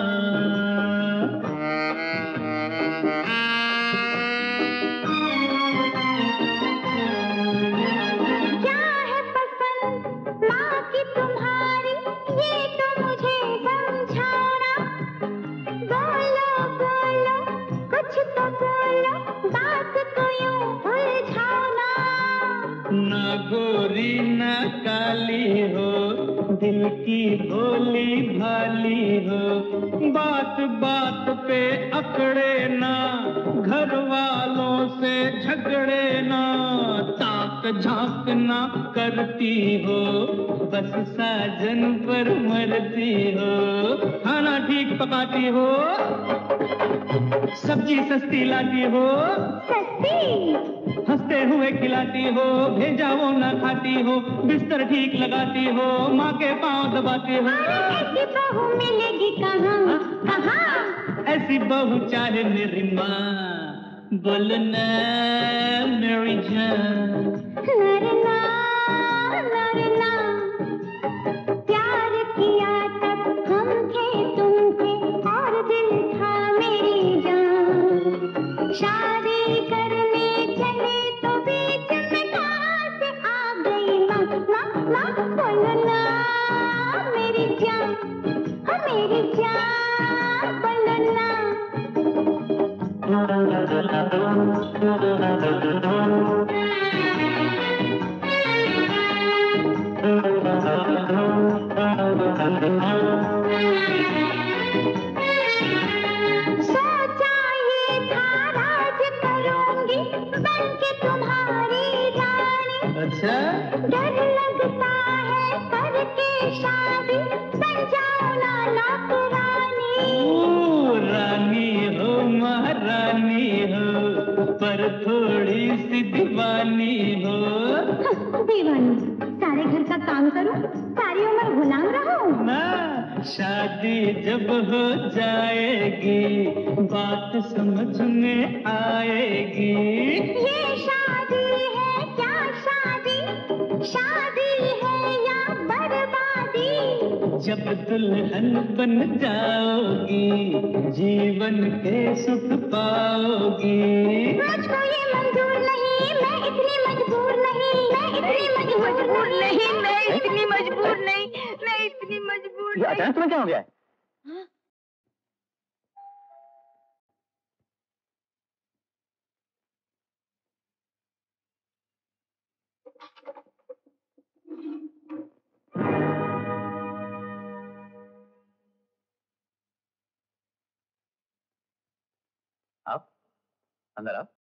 I: क्या है पसंद माँ की तुम्हारी, ये तो मुझे समझाना। बोलो बोलो कुछ तो बोलो, बात को यूं उलझाना।
Q: ना गोरी ना काली हो, दिल की भोली भाली हो। बात बात पे अकड़े ना, घर वालों से झगड़े ना। ताक झांक ना करती हो, बस साजन पर मरती हो। खाना ठीक पकाती हो, सब्जी सस्ती लाती हो।
I: सस्ती
Q: हंसते हुए खिलाती हो, भेजा वो ना खाती हो। बिस्तर ठीक लगाती हो, माँ के पाँव दबाती हो।
I: ऐसी बहू मिलेगी कहाँ कहाँ।
Q: ऐसी बहू चाहे मेरी माँ। बोलो ना मेरी जान।
I: नरना नरना। प्यार किया तब हम थे तुम थे और दिल था मेरी जान। शादी करने चले तो बीच में कहाँ से आ गई माँ बोलो ना मेरी जान बोलो ना। सोचा ये था राज करूंगी बन के तुम्हारी रानी।
Q: अच्छा,
I: डर लगता है करके शादी बन जाओ ना नौकरानी।
Q: रानी हो महारानी हो, पर थोड़ी सी दीवानी हो।
I: दीवानी सारे घर का काम करूं, सारी उम्र गुलाम रहूं
Q: ना। शादी जब हो जाएगी बात समझ में आएगी।
I: ये शादी है क्या शादी, शादी है या बर्बादी।
Q: जब दुल्हन बन जाओगी जीवन के सुख पाओगी।
I: मुझको ये मंजूर नहीं, मैं इतनी मजबूर नहीं, मैं इतनी मजबूर नहीं, मैं इतनी मजबूर नहीं, मैं इतनी मजबूर
L: ये अचानक तुम्हें क्या हो गया है? आप अंदर आओ।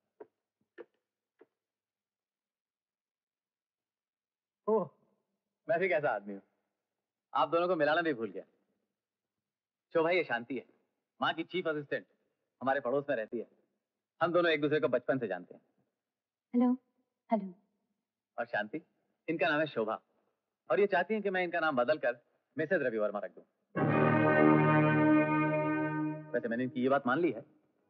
L: ओह, मैं भी कैसा आदमी हूँ, आप दोनों को मिलाना भी भूल गया। शोभा ये शांति है, माँ की चीफ असिस्टेंट, हमारे पड़ोस में रहती है। हम दोनों एक दूसरे को बचपन से जानते हैं।
F: Hello hello.
L: और शांति, इनका नाम है शोभा, और ये चाहती हैं कि मैं इनका नाम बदलकर मिसेज रवि वर्मा रख दूं। वैसे मैंने इनकी ये बात मान ली है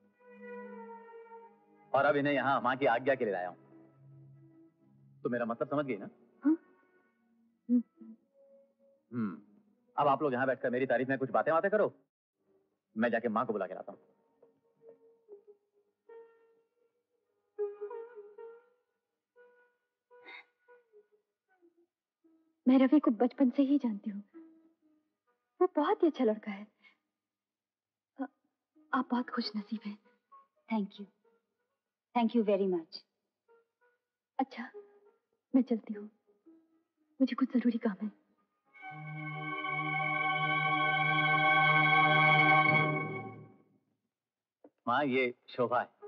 L: और अब इन्हें यहाँ माँ की आज्ञा के लिए लाया हूँ। तो मेरा मतलब समझ गई ना? अब आप लोग यहाँ बैठकर मेरी तारीफ में कुछ बातें करो, मैं जाके माँ को बुला के लाता हूँ।
G: मैं रवि को बचपन से ही जानती हूँ। वो बहुत ही अच्छा लड़का है। आप बहुत खुश नसीब हैं।
N: Thank you very much.
G: अच्छा, मैं चलती हूँ, मुझे कुछ जरूरी काम है।
D: माँ, ये शोभा है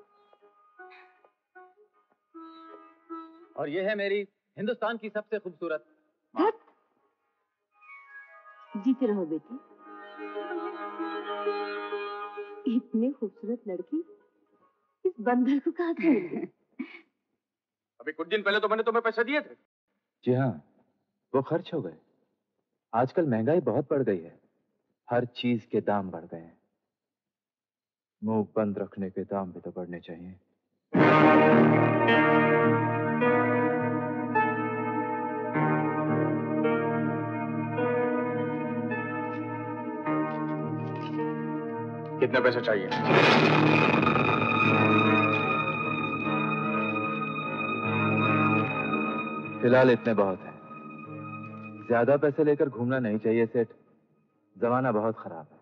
D: और ये है मेरी हिंदुस्तान की सबसे खूबसूरत माँ।
F: जीते रहो बेटी। इतनी खूबसूरत लड़की इस बंदर को कहाँ से मिल गई?
H: अभी कुछ दिन पहले तो मैंने तुम्हें पैसे दिए थे।
M: जी हाँ, वो खर्च हो गए। आजकल महंगाई बहुत बढ़ गई है, हर चीज के दाम बढ़ गए हैं। मुंह बंद रखने के दाम भी तो बढ़ने चाहिए।
H: कितने पैसे चाहिए?
M: फिलहाल इतने बहुत हैं। ज्यादा पैसे लेकर घूमना नहीं चाहिए सेठ, जमाना बहुत खराब है।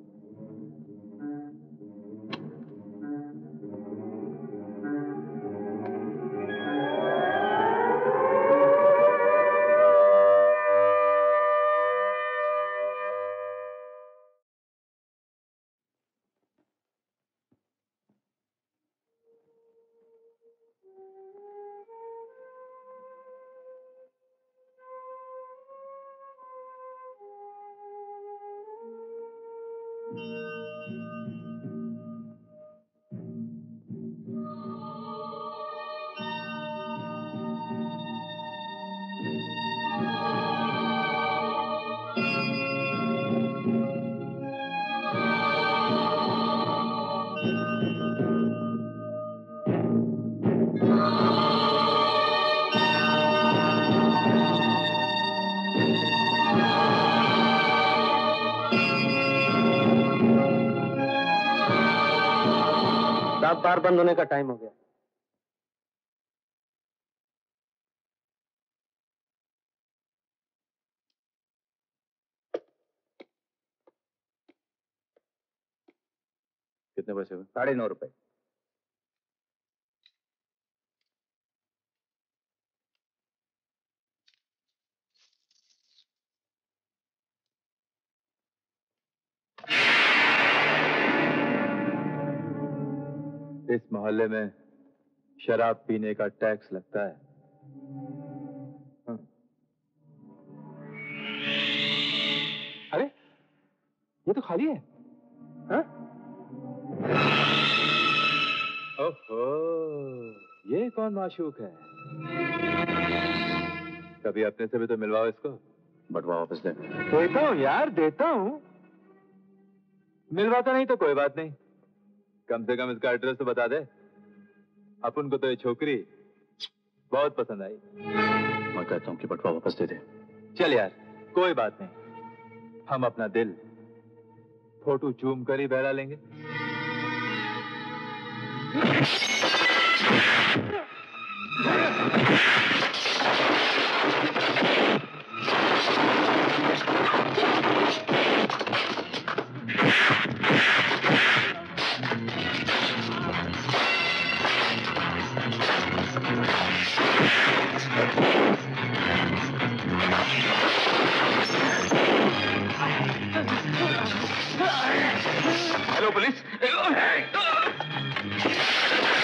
E: बार बंद होने का टाइम हो गया।
M: कितने पैसे हुए?
D: 9.5 रुपए।
M: इस मोहल्ले में शराब पीने का टैक्स लगता है।
L: अरे ये तो खाली है। हाँ?
M: ओहो, ये कौन माशूक है? कभी अपने से भी तो मिलवाओ इसको।
J: बटवा वापस दे।
M: देता हूँ यार, देता हूँ। मिलवाता नहीं तो कोई बात नहीं, कम से कम इसका एड्रेस तो बता दे। अपन को तो ये छोकरी बहुत पसंद आई।
J: मैं कहता हूँ कि बटवा वापस दे दे।
M: चल यार, कोई बात नहीं, हम अपना दिल फोटो चूम कर ही बहला लेंगे।
H: Hello police.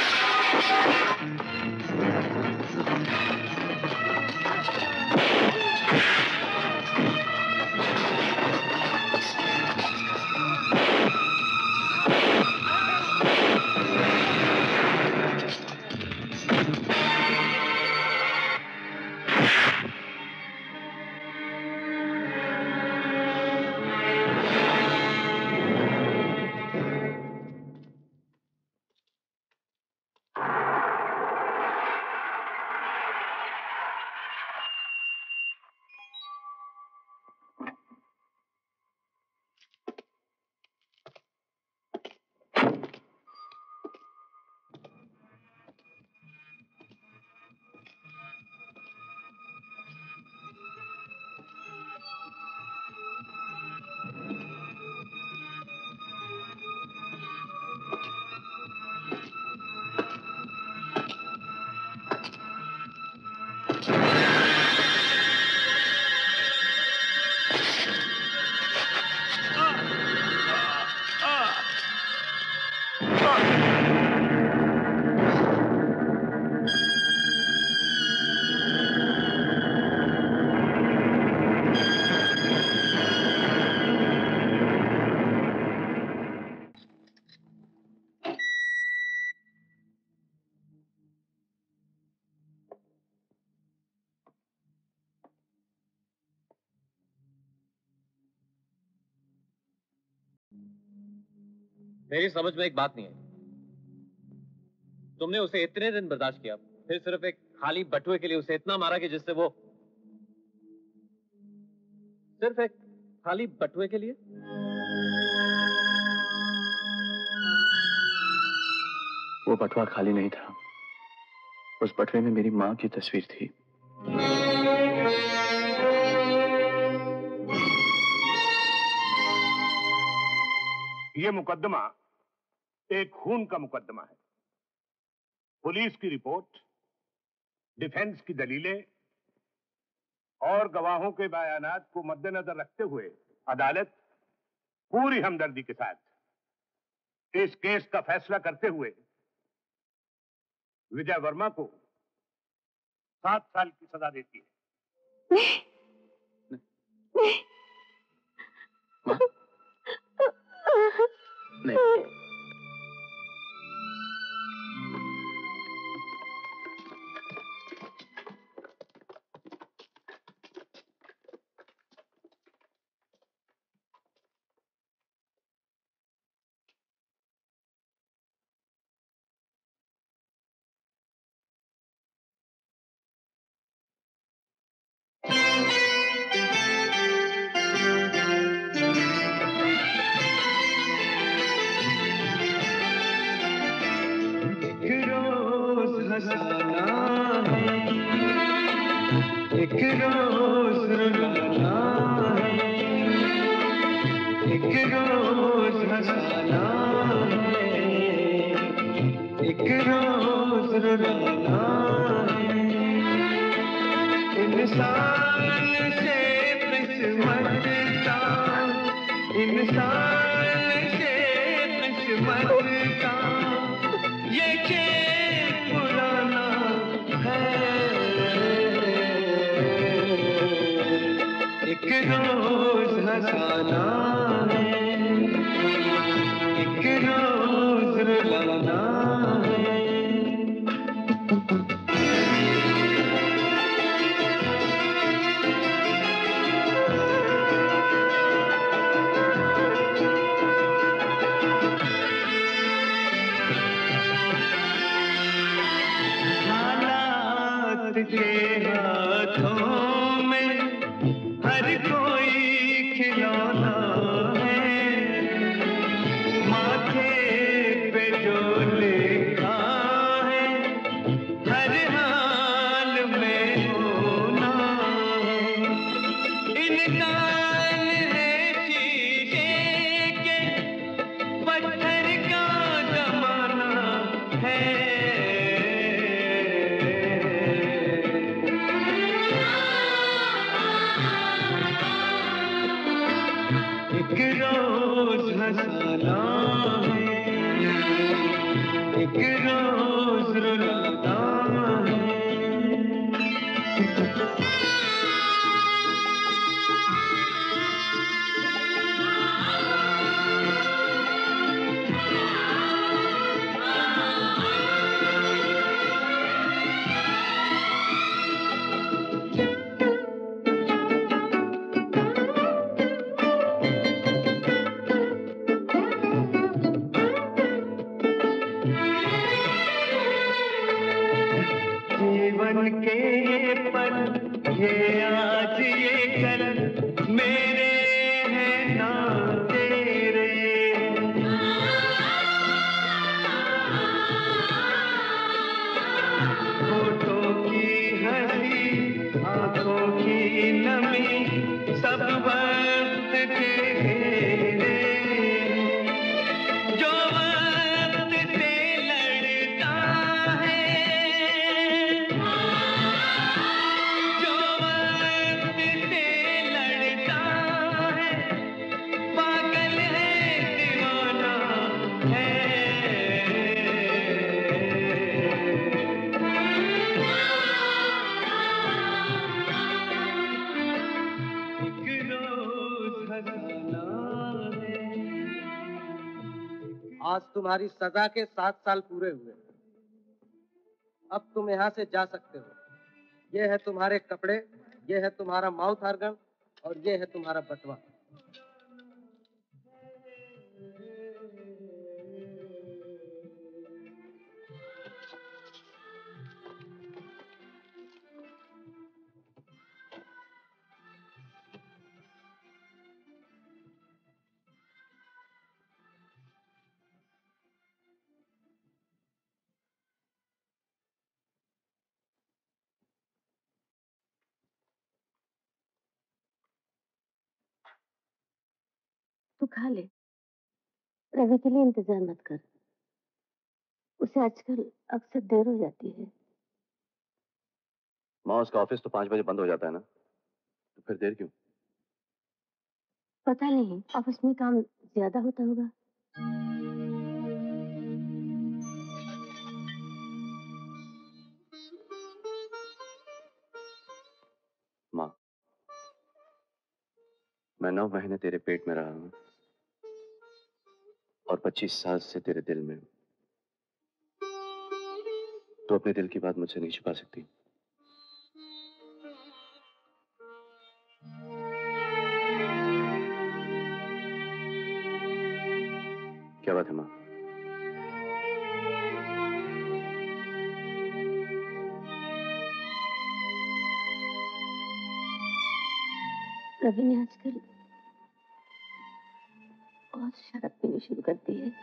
L: मेरी समझ में एक बात नहीं आई। तुमने उसे इतने दिन बर्दाश्त किया, फिर सिर्फ एक खाली बटुए के लिए उसे इतना मारा कि जिससे वो, सिर्फ एक खाली बटुए के लिए?
J: वो बटुआ खाली नहीं था, उस बटुए में मेरी मां की तस्वीर थी।
R: ये मुकदमा एक खून का मुकदमा है। पुलिस की रिपोर्ट, डिफेंस की दलीलें और गवाहों के बयानात को मद्देनजर रखते हुए अदालत पूरी हमदर्दी के साथ इस केस का फैसला करते हुए विजय वर्मा को 7 साल की सजा देती है।
J: नहीं।
Q: एक रोज रुलाना है, एक रोज हंसाना है, एक रोज रुलाना है। इंसान से किस्मत का, इंसान से किस्मत का ये चेक पुराना है। एक रोज हंसाना है, एक रोज रुलाना है। हालात के हाथों में हर कोई खिलौना है, माथे पे जो लिखा है हर हाल में होना है। इंसान है शीशे के, पत्थर का जमाना है। एक रोज हंसाना है, एक रोज रुलाना है। जीवन के ये पल, ये आज ये कल मेरे हैं ना तेरे। होठों की हंसी, आंखों की नमी, सब वक्त के घेरे। जो वक्त से लड़ता है
C: आज तुम्हारी सजा के 7 साल पूरे हुए। अब तुम यहाँ से जा सकते हो। ये है तुम्हारे कपड़े, ये है तुम्हारा माउथ ऑर्गन और ये है तुम्हारा बटवा।
F: तू खा ले। रवि के लिए इंतजार मत कर। उसे आजकल अक्सर देर हो जाती है।
J: माँ, उसका ऑफिस तो 5 बजे बंद हो जाता है ना, तो फिर देर क्यों?
F: पता नहीं, ऑफिस में काम ज्यादा होता होगा।
J: माँ, मैं 9 महीने तेरे पेट में रहा हूँ और 25 साल से तेरे दिल में। तो अपने दिल की बात मुझसे नहीं छुपा सकती। क्या बात है माँ?
F: रवि ने आजकल बहुत शराब पीनी शुरू कर दी है।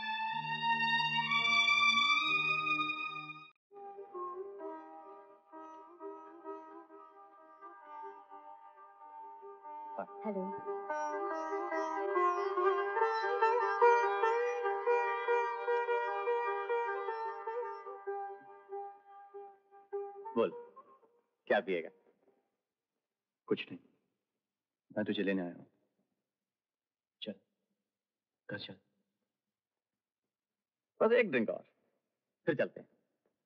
F: हेलो।
D: बोल, क्या पिएगा?
J: कुछ नहीं, मैं तुझे लेने आया हूँ। चल, घर चल।
D: बस एक ड्रिंक और, फिर चलते हैं।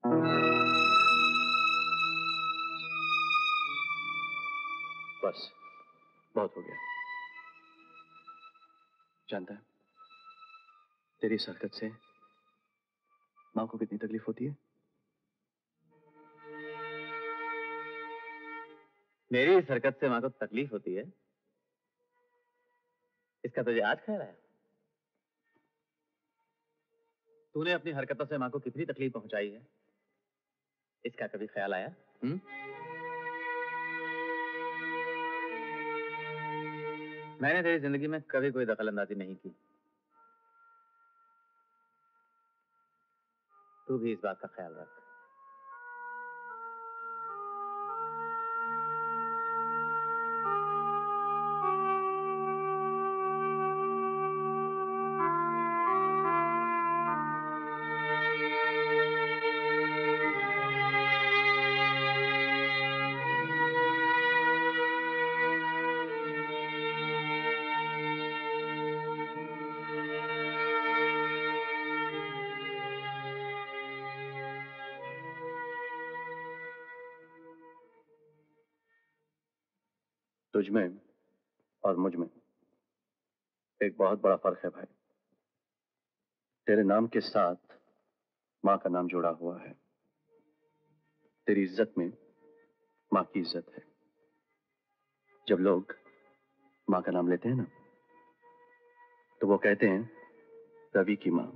J: बस, बहुत हो गया। जानता है, तेरी इस हरकत से माँ को कितनी तकलीफ होती है?
D: मेरी इस हरकत से माँ को तकलीफ होती है, इसका तुझे आज ख्याल आया? तूने अपनी हरकतों से माँ को कितनी तकलीफ पहुंचाई है, इसका कभी ख्याल आया? मैंने तेरी जिंदगी में कभी कोई दखल अंदाजी नहीं की। तू भी इस बात का ख्याल रख।
J: तुझ में और मुझ में एक बहुत बड़ा फर्क है भाई। तेरे नाम के साथ माँ का नाम जुड़ा हुआ है। तेरी इज्जत में माँ की इज्जत है। जब लोग माँ का नाम लेते हैं ना, तो वो कहते हैं रवि की माँ।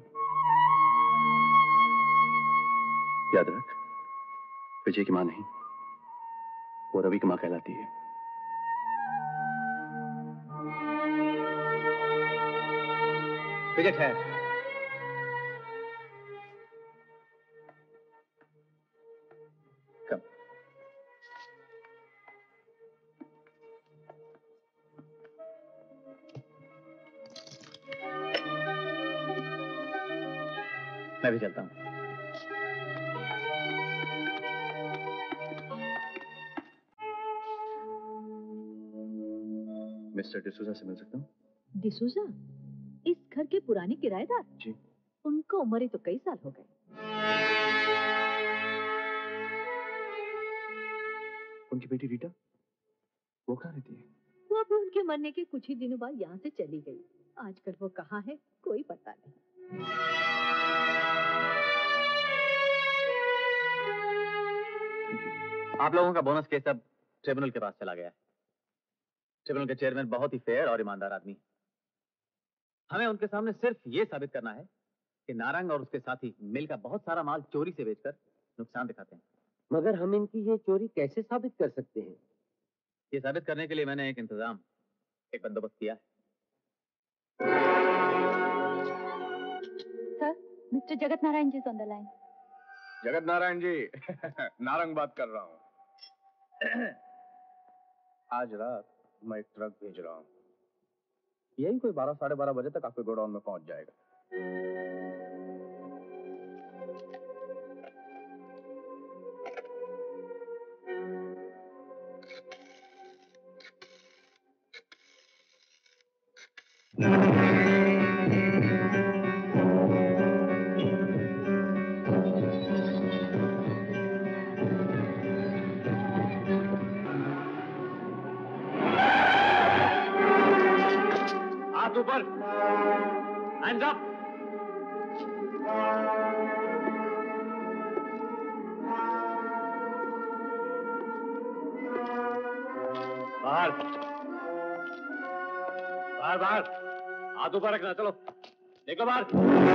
J: याद रख, विजय की माँ नहीं, वो रवि की माँ कहलाती है।
D: विजय ठहर। कम। मैं भी चलता हूँ।
J: मिस्टर डिसूजा से मिल सकता हूँ?
S: डिसूजा? इस घर के पुराने किराएदार?
J: जी।
S: उनको उम्र ही तो कई साल हो गए।
J: उनकी बेटी रीटा, वो कहाँ रहती है?
S: वो अभी उनके मरने के कुछ ही दिनों बाद यहाँ से चली गई। आजकल वो कहाँ है कोई पता नहीं।
L: आप लोगों का बोनस केस अब ट्रिब्यूनल के पास चला गया है। ट्रिब्यूनल के चेयरमैन बहुत ही फेयर और ईमानदार आदमी है। हमें उनके सामने सिर्फ ये साबित करना है कि नारंग और उसके साथी मिल का बहुत सारा माल चोरी से बेचकर नुकसान दिखाते हैं।
E: मगर हम इनकी ये चोरी कैसे साबित कर सकते हैं?
L: ये साबित करने के लिए मैंने एक बंदोबस्त किया है।
G: Sir, mister Jagat Narayan ji on the line.
H: Jagat Narayan जी नारंग बात कर रहा हूँ। आज रात मैं एक ट्रक भेज रहा हूँ, यही कोई 12 साढ़े 12 बजे तक आपके गोडाउन में पहुंच जाएगा।
L: हाथ ऊपर, हैंड्स अप। बाहर बाहर बाहर, हाथ ऊपर रखना। चलो निकलो बाहर।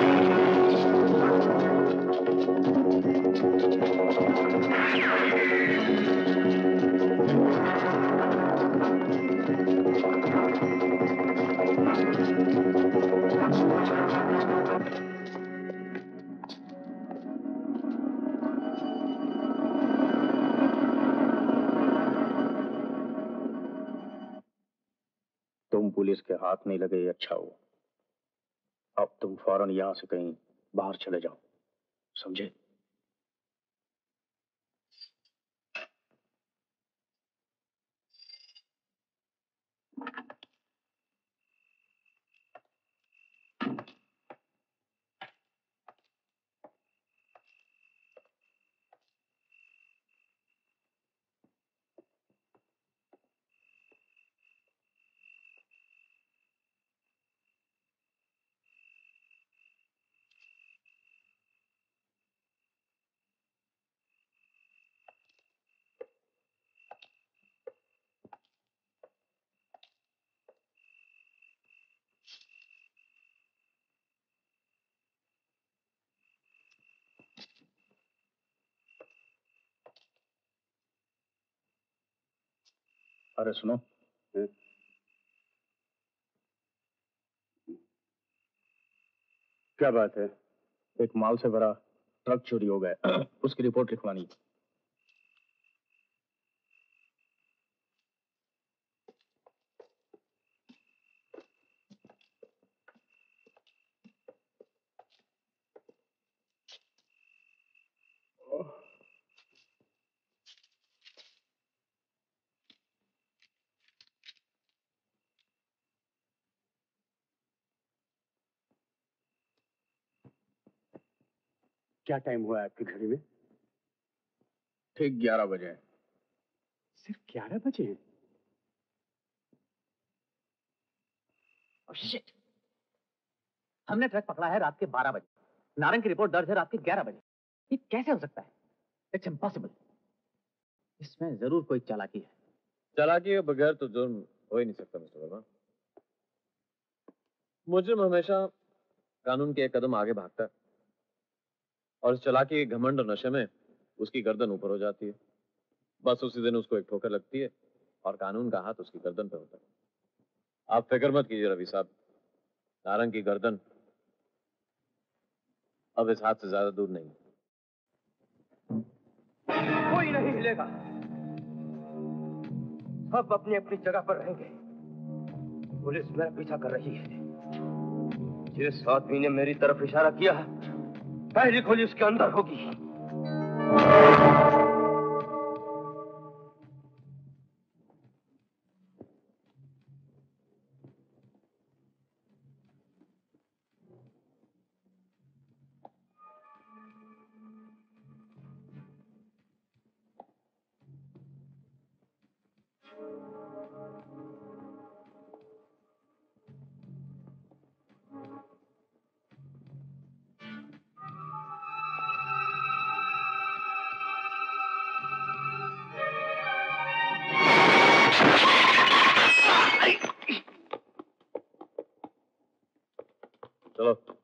H: तुम पुलिस के हाथ नहीं लगे, ये अच्छा हुआ। अब तुम फौरन यहां से कहीं बाहर चले जाओ, समझे? अरे सुनो, क्या बात है? एक माल से भरा ट्रक चोरी हो गया, उसकी रिपोर्ट लिखवानी है।
R: क्या टाइम हुआ है आपकी घड़ी में?
H: ठीक 11 बजे।
R: सिर्फ 11 बजे हैं?
L: Oh, shit! हमने ट्रक पकड़ा है रात के 12 बजे। नारंग की रिपोर्ट दर्ज है रात के 11 बजे। ये कैसे हो सकता है? It's impossible. इसमें जरूर कोई चालाकी है।
J: चालाकी के बगैर तो जुर्म हो ही नहीं सकता मिस्टर वर्मा। मुजरिम हमेशा कानून के एक कदम आगे भागता है और इस चालाकी के घमंड और नशे में उसकी गर्दन ऊपर हो जाती है। बस उसी दिन उसको एक ठोकर लगती है और कानून का हाथ उसकी गर्दन पे होता है। आप फिक्र मत कीजिए रवि साहब, नारंग की गर्दन अब इस हाथ से ज्यादा दूर नहीं।
P: कोई नहीं हिलेगा, सब अपनी अपनी जगह पर रहेंगे। पुलिस मेरा पीछा कर रही है। जिस आदमी ने मेरी तरफ इशारा किया, पहली गोली उसके अंदर होगी।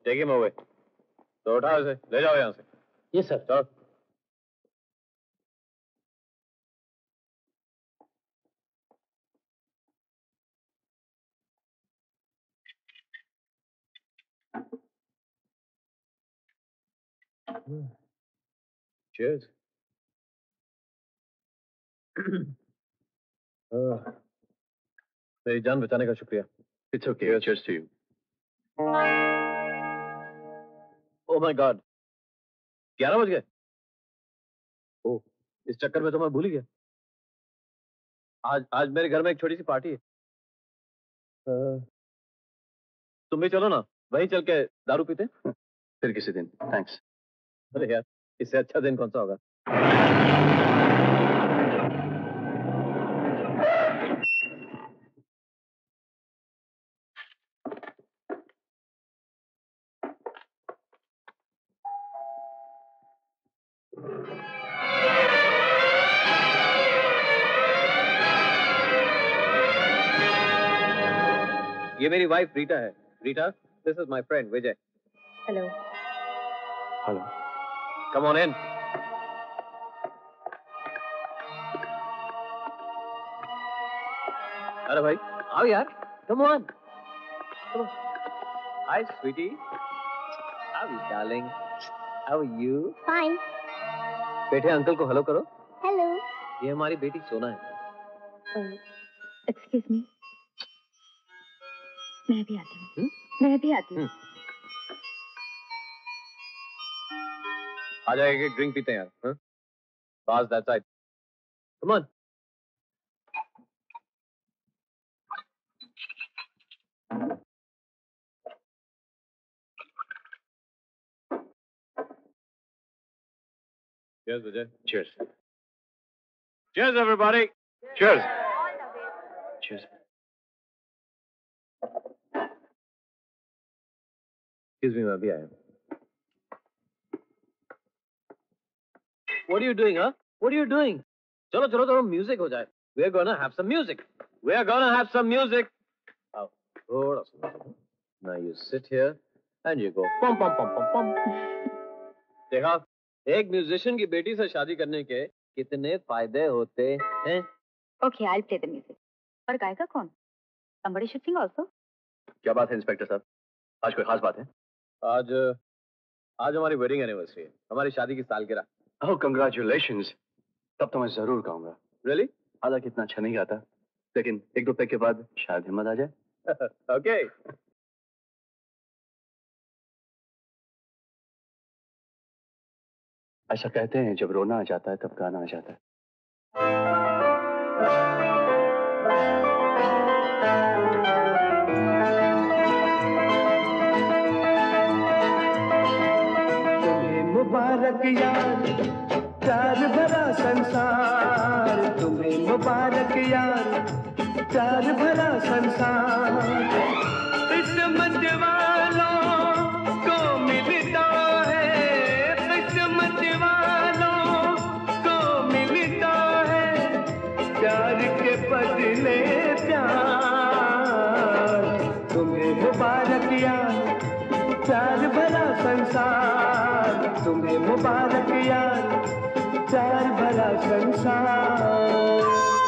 L: Take him away. तो उठाओ इसे, ले जाओ यहाँ से।
C: Yes sir.
L: चलो। Cheers. मेरी जान बचाने का शुक्रिया।
J: It's okay. Cheers to you.
L: Oh my God. 11 बज गए। ओह, इस चक्कर में तो मैं भूल ही गया। आज मेरे घर में एक छोटी सी पार्टी है। तुम भी चलो ना, वहीं चल के दारू पीते हैं।
J: फिर किसी दिन। थैंक्स।
L: अरे यार, इससे अच्छा दिन कौन सा होगा? ये मेरी वाइफ रीटा है। Rita, this is my friend Vijay.
N: Hello.
J: Hello.
L: Come on in. अरे भाई, आओ यार। Come on. Hi sweetie. How you darling? How are you?
F: Fine.
L: बेटे अंकल को हेलो करो।
F: हेलो।
L: ये हमारी बेटी सोना है।
N: एक्सक्यूज मी, मैं भी आती हूँ। मैं भी आती हूँ।
L: आ जाएगा, एक ड्रिंक पीते हैं यार। हाँ? Pass that side. Come on. Cheers, Vijay.
J: Cheers.
L: Cheers, everybody. Cheers.
J: Cheers.
L: Excuse me, मैं अभी आया। What are you doing, huh? What are you doing? चलो चलो चलो, म्यूजिक हो जाए। We're gonna have some music. We're gonna have some music. आओ, थोड़ा सा। Now you sit here and you go pum pum pum pum pum. देखा, एक म्यूजिशियन की बेटी से शादी करने के कितने फायदे होते हैं।
N: Okay, I play the music. और गायिका कौन? Somebody should sing also.
J: क्या बात है इंस्पेक्टर साहब? आज कोई खास बात है?
L: आज हमारी वेडिंग एनिवर्सरी है, हमारी शादी की सालगिरह।
J: Oh, congratulations. तब तो मैं जरूर गाऊंगा।
L: रियली?
J: हालांकि इतना अच्छा नहीं गाता, लेकिन एक दो पैक के बाद शायद हिम्मत आ जाए।
L: ओके।
J: ऐसा कहते हैं जब रोना आ जाता है तब गाना आ जाता है।
I: तुम्हें मुबारक यार, प्यार भरा संसार। तुम्हें मुबारक यार, प्यार भरा संसार। किस्मत वालों को मिलता है, किस्मत वालों को मिलता है प्यार के बदले प्यार। तुम्हें मुबारक यार, प्यार भरा संसार। तुम्हें मुबारक यार, प्यार भरा संसार।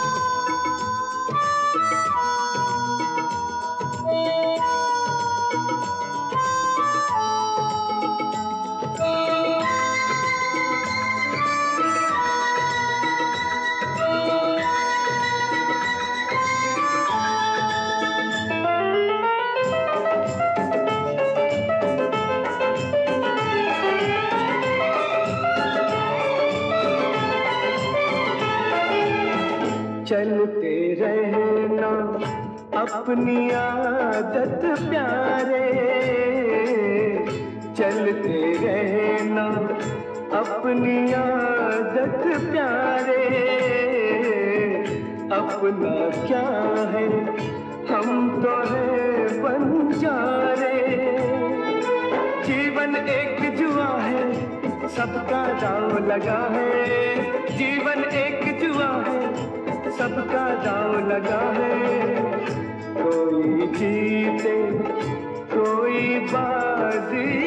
I: चलते रहना अपनी आदत प्यारे, चलते रहना अपनी आदत प्यारे। अपना क्या है, हम तो है बंजारे। जीवन एक जुआ है, सबका दांव लगा है। जीवन एक जुआ है, सबका दांव लगा है। कोई जीते कोई बाजी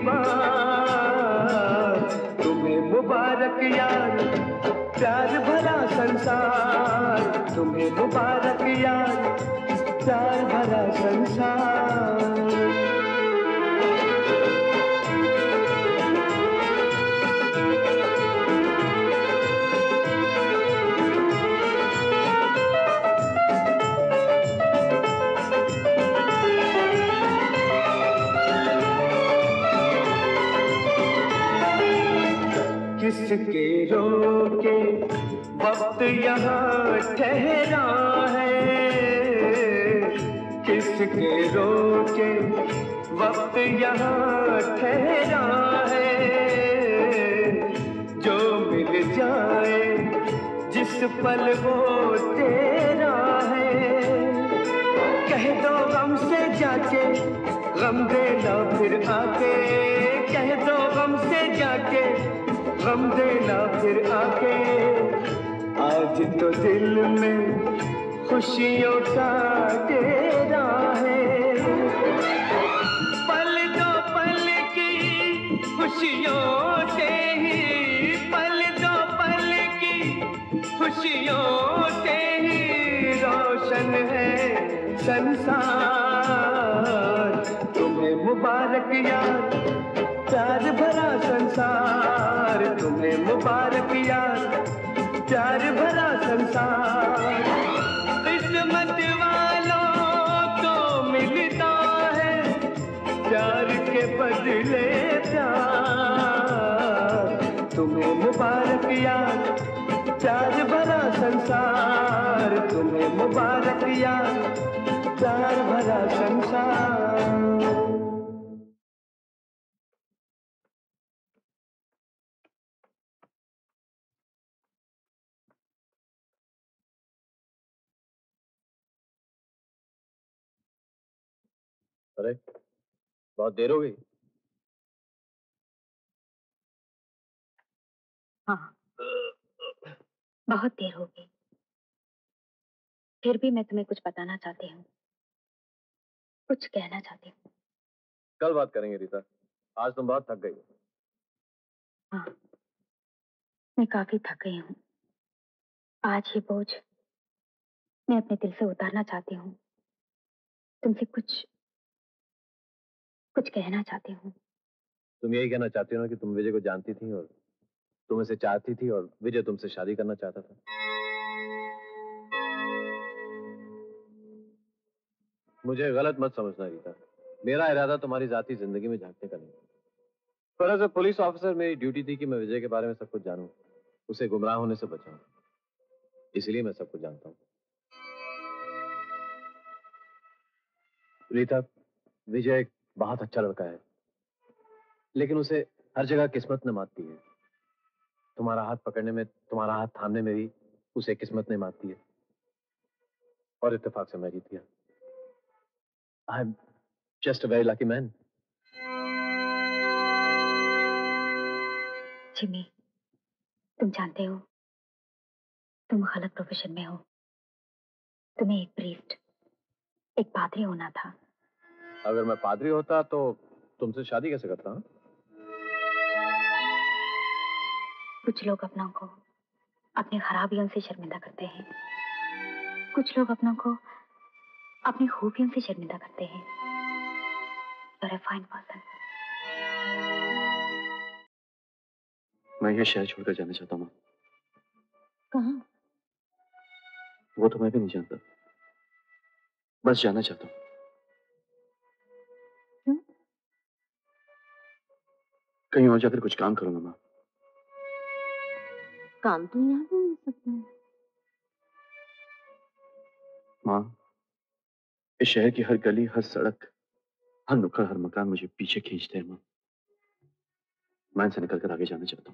I: बार। तुम्हें मुबारक यार, प्यार भरा संसार। तुम्हें मुबारक यार, प्यार भरा संसार। किसके रोके वक्त यहाँ ठहरा है, किसके रोके वक्त यहाँ ठहरा है। जो मिल जाए जिस पल वो तेरा है। कह दो गम से जाके गम देना फिर आके, कह दो गम से जाके गम देना फिर आके। आज तो दिल में खुशियों का डेरा है। पल दो पल की खुशियों से ही, पल दो पल की खुशियों से ही रोशन है संसार। तुम्हें मुबारक यार, प्यार भरा संसार। तुम्हें मुबारक यार, प्यार भरा संसार। किस्मत वालों को मिलता है प्यार के बदले प्यार। तुम्हें मुबारक यार, प्यार भरा संसार। तुम्हें मुबारक यार, प्यार भरा संसार।
L: अरे बहुत देर हो गई।
N: हाँ, बहुत देर हो गई। फिर भी मैं तुम्हें कुछ बताना चाहती हूँ, कुछ कहना चाहती हूँ।
L: कल बात करेंगे रीता, आज तुम बहुत थक गई हो।
N: हाँ, मैं काफी थक गई हूँ। आज ये बोझ मैं अपने दिल से उतारना चाहती हूँ। तुमसे कुछ कुछ कहना चाहती हूँ।
L: तुम यही कहना चाहती हो ना कि तुम विजय को जानती थी और तुम इसे चाहती थी और विजय तुमसे शादी करना चाहता था। मुझे गलत मत समझना रीता, मेरा इरादा तुम्हारी जाती जिंदगी में झांकने का नहीं। पर एज ए पुलिस ऑफिसर मेरी ड्यूटी थी कि मैं विजय के बारे में सब कुछ जानूं, उसे गुमराह होने से बचाऊं। इसलिए मैं सब कुछ जानता हूं। रीता, विजय एक बहुत अच्छा लड़का है, लेकिन उसे हर जगह किस्मत न मारती है। तुम्हारा हाथ पकड़ने में, तुम्हारा हाथ थामने में भी उसे किस्मत नहीं मारती है। और इत्तेफाक से मैं जीत गया। I am just a very lucky man.
N: Jimmy, तुम जानते हो, तुम गलत प्रोफेशन में हो। तुम्हें एक प्रीस्ट, एक पादरी होना था।
L: अगर मैं पादरी होता तो तुमसे शादी कैसे करता? हाँ?
N: कुछ लोग अपनों को अपनी खराबियों से शर्मिंदा करते हैं, कुछ लोग अपनों को अपनी खूबियों से शर्मिंदा करते हैं। You're a fine person.
J: मैं ये शहर छोड़कर जाना चाहता हूँ।
N: कहाँ?
J: वो तो मैं भी नहीं जानता, बस जाना चाहता हूँ।
N: क्यों?
J: कहीं और जाकर कुछ काम करूंगा माँ।
F: काम तो यहाँ भी मिल सकता है।
J: माँ, इस शहर की हर गली, हर सड़क, हर नुक्कड़, हर मकान मुझे पीछे खींचते हैं माँ। मैं इनसे निकलकर आगे जाना चाहता हूँ।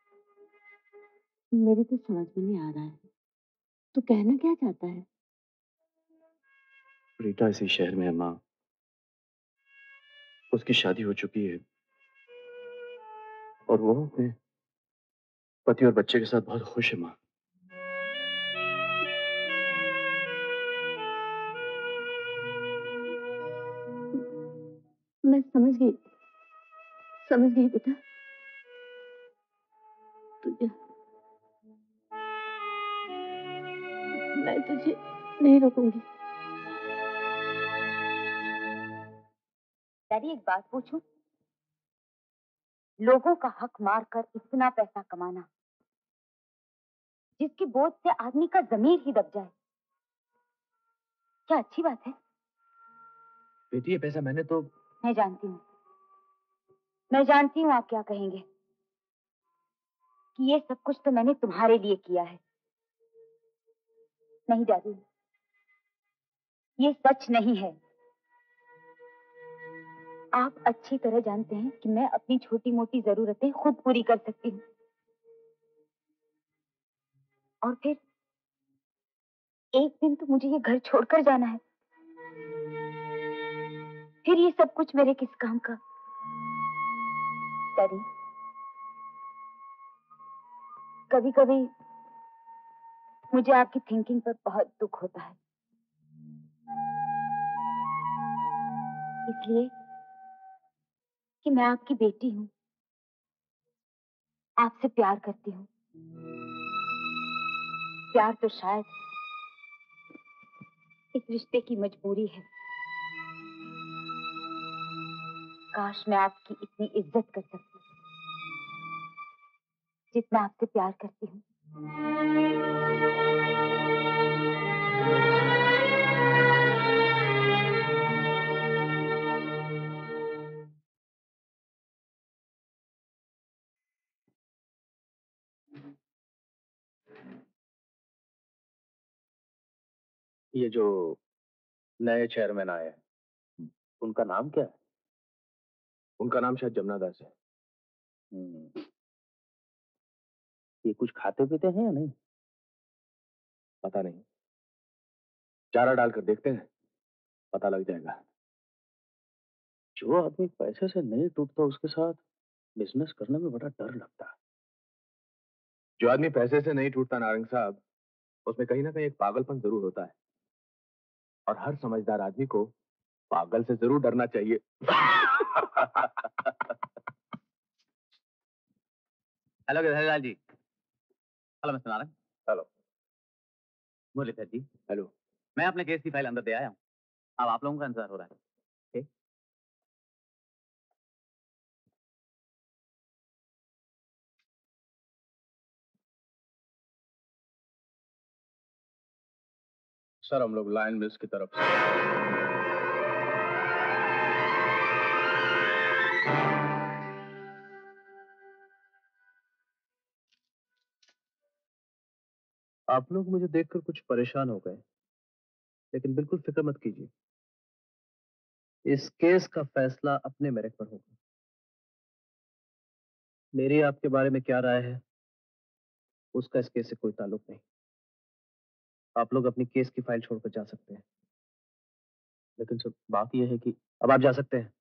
F: मेरी तो समझ में नहीं आ रहा है, तू कहना क्या चाहता है?
J: रीटा इसी शहर में है माँ। उसकी शादी हो चुकी है और वो अपने पति और बच्चे के साथ बहुत खुश है माँ।
F: मैं समझ गई, समझ गई बेटा, तुझे मैं तुझे नहीं रोकूंगी।
N: डैडी, एक बात पूछूं? लोगों का हक मारकर इतना पैसा कमाना, जिसके बोझ से आदमी का जमीर ही दब जाए, क्या अच्छी बात है?
L: बेटी, ये पैसा मैंने तो...
N: मैं जानती हूँ, मैं जानती हूँ आप क्या कहेंगे, कि ये सब कुछ तो मैंने तुम्हारे लिए किया है। नहीं डैडी, ये सच नहीं है। आप अच्छी तरह जानते हैं कि मैं अपनी छोटी मोटी जरूरतें खुद पूरी कर सकती हूँ, और फिर एक दिन तो मुझे ये घर छोड़कर जाना है। फिर ये सब कुछ मेरे किस काम का? डैडी, कभी कभी मुझे आपकी थिंकिंग पर बहुत दुख होता है, इसलिए कि मैं आपकी बेटी हूँ, आपसे प्यार करती हूँ। प्यार तो शायद इस रिश्ते की मजबूरी है। काश मैं आपकी इतनी इज्जत कर सकती जितना आपसे प्यार करती हूँ।
H: ये जो नए चेयरमैन आए हैं, उनका नाम क्या है? उनका नाम शायद जमुना दास है। ये कुछ खाते पीते हैं या नहीं? पता नहीं, चारा डालकर देखते हैं, पता लग जाएगा। जो आदमी पैसे से नहीं टूटता, उसके साथ बिजनेस करने में बड़ा डर लगता है। जो आदमी पैसे से नहीं टूटता नारंग साहब, उसमें कहीं ना कहीं एक पागलपन जरूर होता है, और हर समझदार आदमी को पागल से जरूर डरना चाहिए।
L: Hello Girdharlal ji. Hello mister Narang.
H: Hello
L: Muralidhar ji.
H: Hello.
L: मैं अपने केस की फाइल अंदर दे आया हूँ, अब आप लोगों का इंतजार हो रहा है। ठीक?
H: सर, हम लोग लायन मिल्स की तरफ से आप लोग मुझे देखकर कुछ परेशान हो गए, लेकिन बिल्कुल फिक्र मत कीजिए, इस केस का फैसला अपने मेरिट पर होगा। मेरी आपके बारे में क्या राय है, उसका इस केस से कोई ताल्लुक नहीं। आप लोग अपनी केस की फाइल छोड़कर जा सकते हैं, लेकिन सर बात यह है कि अब आप जा सकते हैं।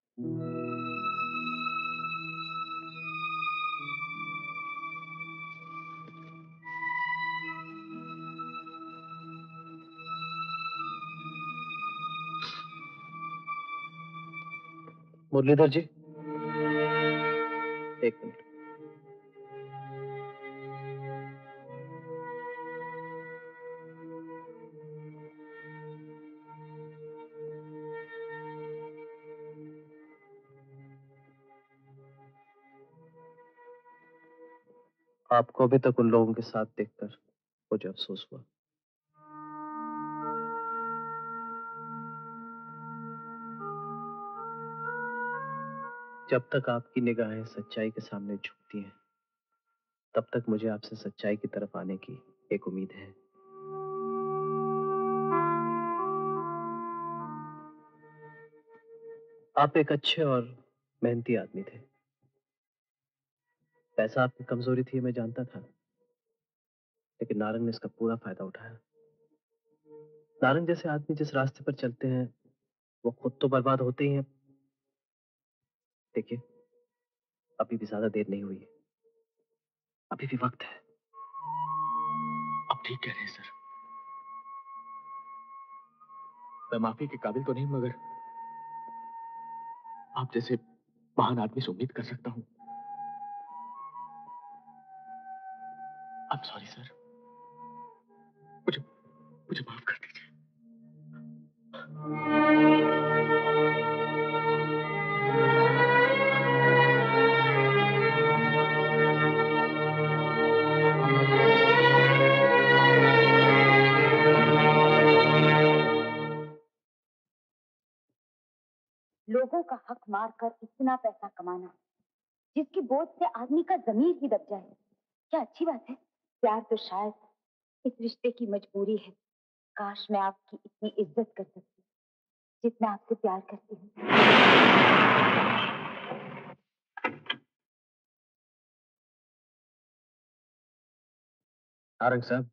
H: मुरलीधर जी, एक मिनट। आपको अभी तक उन लोगों के साथ देखकर मुझे अफसोस हुआ। जब तक आपकी निगाहें सच्चाई के सामने झुकती हैं, तब तक मुझे आपसे सच्चाई की तरफ आने की एक उम्मीद है। आप एक अच्छे और मेहनती आदमी थे। पैसा आपकी कमजोरी थी, मैं जानता था, लेकिन नारंग ने इसका पूरा फायदा उठाया। नारंग जैसे आदमी जिस रास्ते पर चलते हैं, वो खुद तो बर्बाद होते ही हैं। देखिए, अभी भी ज्यादा देर नहीं हुई है, अभी भी वक्त है। आप ठीक कह रहे हैं सर। मैं माफी के काबिल तो नहीं, मगर आप जैसे
T: महान आदमी से उम्मीद कर सकता हूं। अब सॉरी सर, मुझे मुझे माफ कर दीजिए।
N: लोगों का हक मारकर इतना पैसा कमाना जिसकी बोझ से आदमी का जमीर ही दब जाए, क्या अच्छी बात है? प्यार तो शायद इस रिश्ते की मजबूरी है। काश मैं आपकी इतनी इज्जत कर सकती जितना आपसे प्यार करती हूँ।
T: नारंग साहब,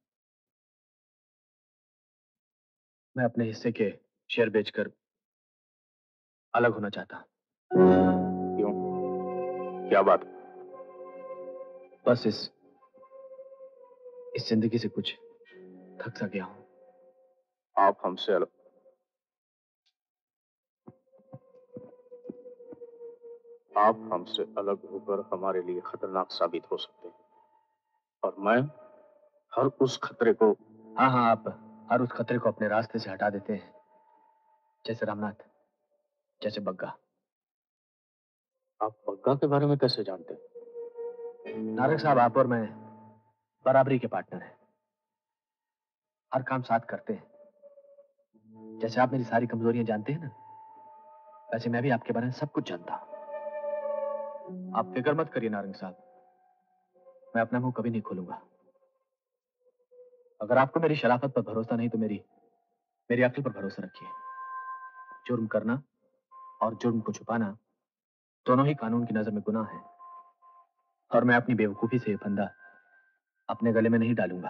T: मैं अपने हिस्से के शेयर बेचकर अलग होना चाहता हूं।
H: क्यों? क्या बात?
T: बस इस जिंदगी से कुछ थक सा गया हूं।
H: आप हमसे अलग? आप हमसे अलग होकर हमारे लिए खतरनाक साबित हो सकते हैं, और मैं हर उस खतरे को।
T: हाँ हाँ, आप हर उस खतरे को अपने रास्ते से हटा देते हैं, जैसे रामनाथ, जैसे बग्गा।
H: आप बग्गा के बारे में कैसे जानते हैं?
T: नारंग साहब, आप और मैं बराबरी के पार्टनर हैं, हर काम साथ करते हैं। जैसे आप मेरी सारी कमजोरियां जानते हैं ना, वैसे मैं भी आपके बारे में सब कुछ जानता हूं। आप फिक्र मत करिए नारंग साहब, मैं अपना मुंह कभी नहीं खोलूंगा। अगर आपको मेरी शराफत पर भरोसा नहीं तो मेरी अक्ल पर भरोसा रखिए। जुर्म करना और जुर्म को छुपाना दोनों ही कानून की नजर में गुनाह है, और मैं अपनी बेवकूफी से ये फंदा अपने गले में नहीं डालूंगा।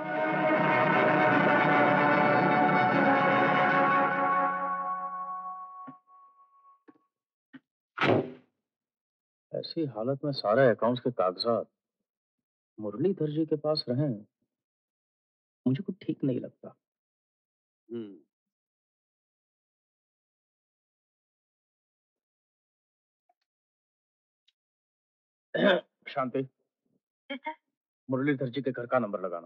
H: ऐसी हालत में सारे अकाउंट्स के कागजात मुरलीधर जी के पास रहें, मुझे कुछ ठीक नहीं लगता। शांति, मुरलीधर जी के घर का नंबर लगाना।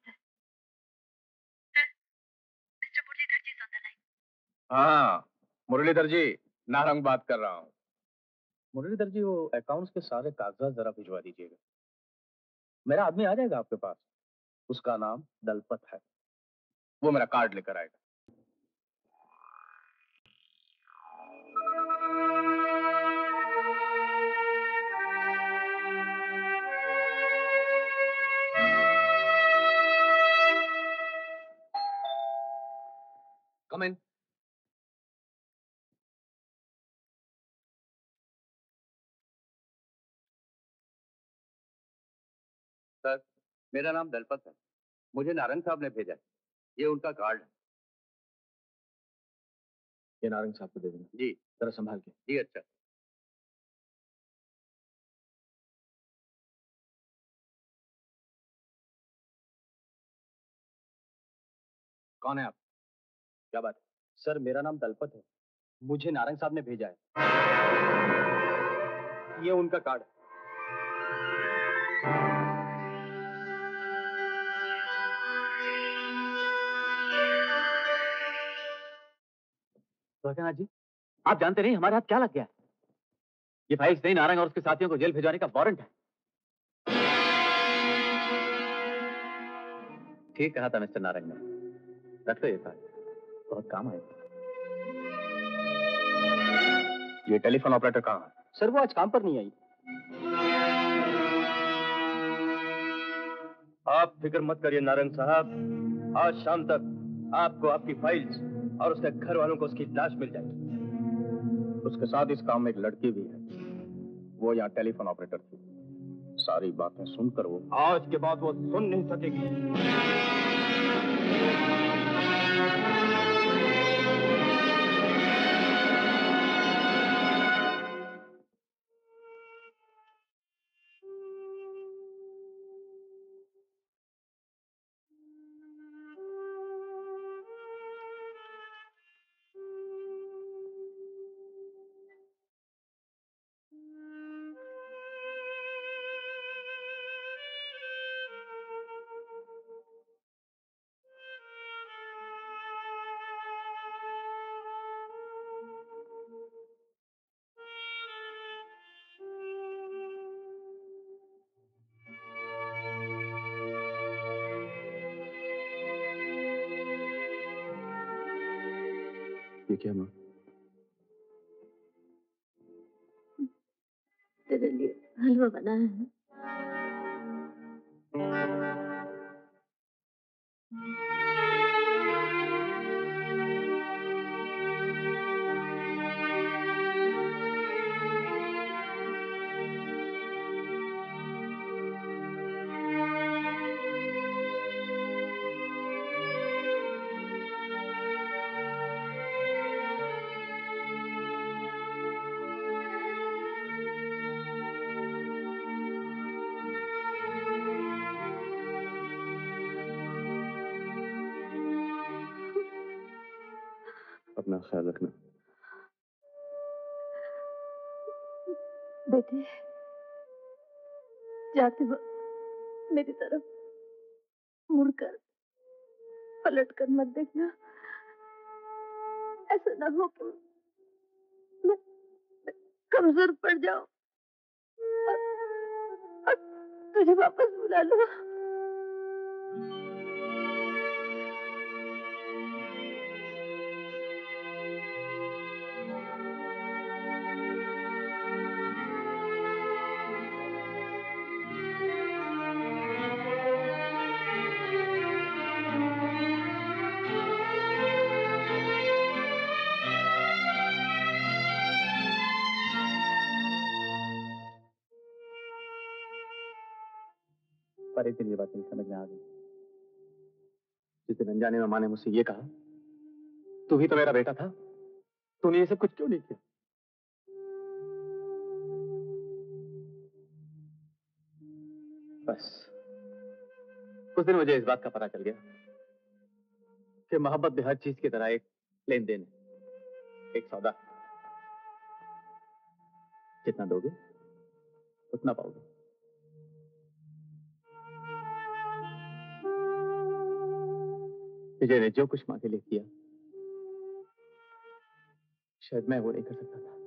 H: हाँ, मुरलीधर जी, नारंग बात कर रहा हूँ। मुरलीधर जी, वो अकाउंट्स के सारे कागजात जरा भिजवा दीजिएगा। मेरा आदमी आ जाएगा आपके पास, उसका नाम दलपत है, वो मेरा कार्ड लेकर आएगा।
T: कम इन।
K: सर, मेरा नाम दलपत है, मुझे नारंग साहब ने भेजा है, ये उनका कार्ड है।
T: ये नारंग साहब को दे देना।
K: जी।
T: जरा संभाल के।
K: जी अच्छा।
T: कौन है आप? क्या बात है?
D: सर, मेरा नाम दलपत है, मुझे नारंग साहब ने भेजा है, ये उनका कार्ड है।
L: द्वारकानाथ जी, आप जानते नहीं हमारे हाथ क्या लग गया? ये फाइल्स नहीं, नारंग और उसके साथियों को जेल भिजवाने का वारंट है।
D: ठीक कहा था मिस्टर नारंग ने। रख लो ये कार्ड, बहुत काम आएगा।
H: ये टेलीफोन ऑपरेटर कहाँ है?
D: सर, वो आज काम पर नहीं आई।
K: आप फिक्र मत करिए नारंग साहब, आज शाम तक आपको आपकी फाइल्स और उसके घर वालों को उसकी लाश मिल जाएगी।
H: उसके साथ इस काम में एक लड़की भी है, वो यहाँ टेलीफोन ऑपरेटर थी। सारी बातें सुनकर वो
K: आज के बाद वो सुन नहीं सकेगी।
J: ये क्या माँ?
F: तेरे लिए हलवा बनाया है।
J: अपना ख्याल रखना।
F: बेटे, जाते वक्त मेरी तरफ मुड़कर पलट कर मत देखना। ऐसा ना हो कि मैं कमजोर पड़ जाऊं और तुझे वापस बुला लूं।
L: पर एक दिन ये बात नहीं समझ में आ गई। जिस दिन अनजाने में माँ ने मुझसे ये कहा, तू ही तो मेरा बेटा था, तूने ये सब कुछ क्यों नहीं किया? बस उस दिन मुझे इस बात का पता चल गया कि मोहब्बत भी हर चीज की तरह एक लेन देन है, एक सौदा। जितना दोगे उतना पाओगे। विजय ने जो कुछ माँ के लिए किया, शायद मैं वो नहीं कर सकता था।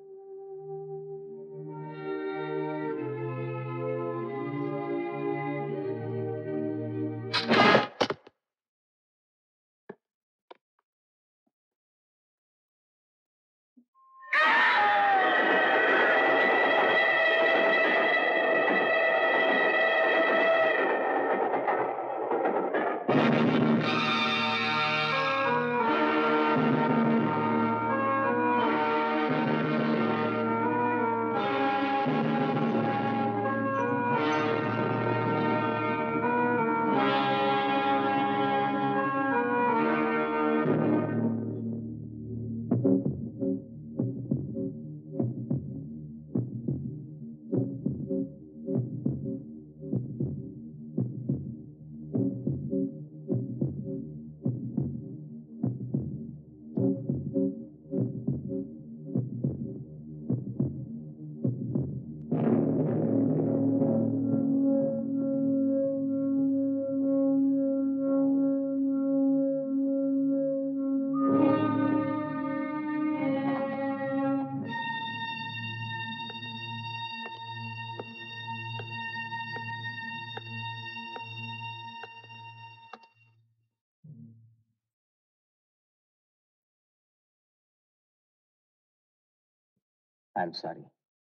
L: I am sorry.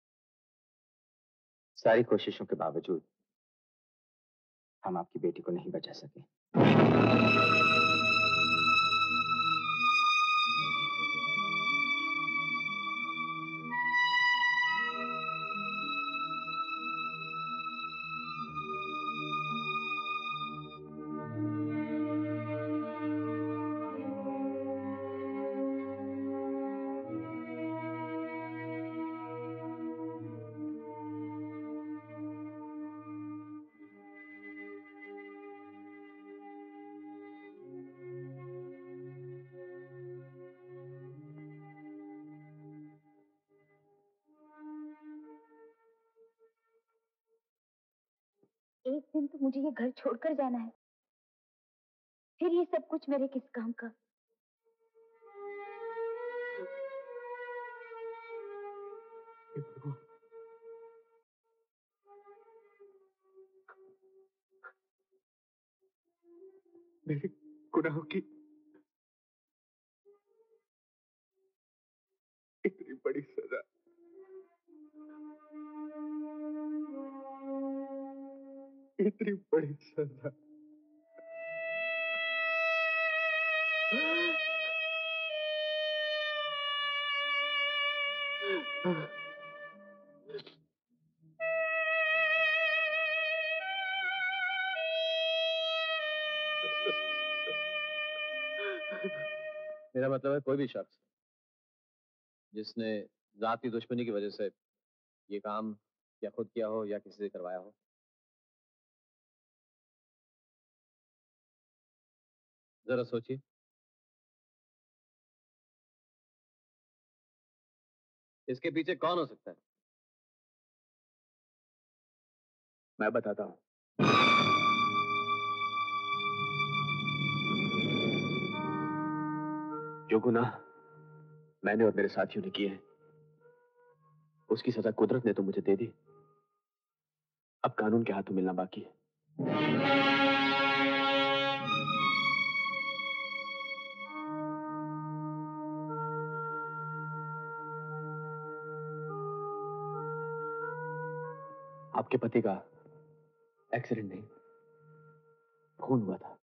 L: सारी कोशिशों के बावजूद हम आपकी बेटी को नहीं बचा सके।
N: एक दिन तो मुझे ये घर छोड़कर जाना है, फिर ये सब कुछ मेरे किस काम का?
L: मेरे गुनाहों की
H: इतनी बड़ी सजा, इतनी बड़ी सजा।
T: मेरा मतलब है कोई भी शख्स जिसने जाती दुश्मनी की वजह से ये काम या खुद किया हो या किसी से करवाया हो, जरा सोचिए। इसके पीछे कौन हो सकता है?
L: मैं बताता हूँ। जो गुनाह मैंने और मेरे साथियों ने किए हैं, उसकी सजा कुदरत ने तो मुझे दे दी। अब कानून के हाथों मिलना बाकी है। आपके पति का एक्सीडेंट नहीं, खून हुआ था।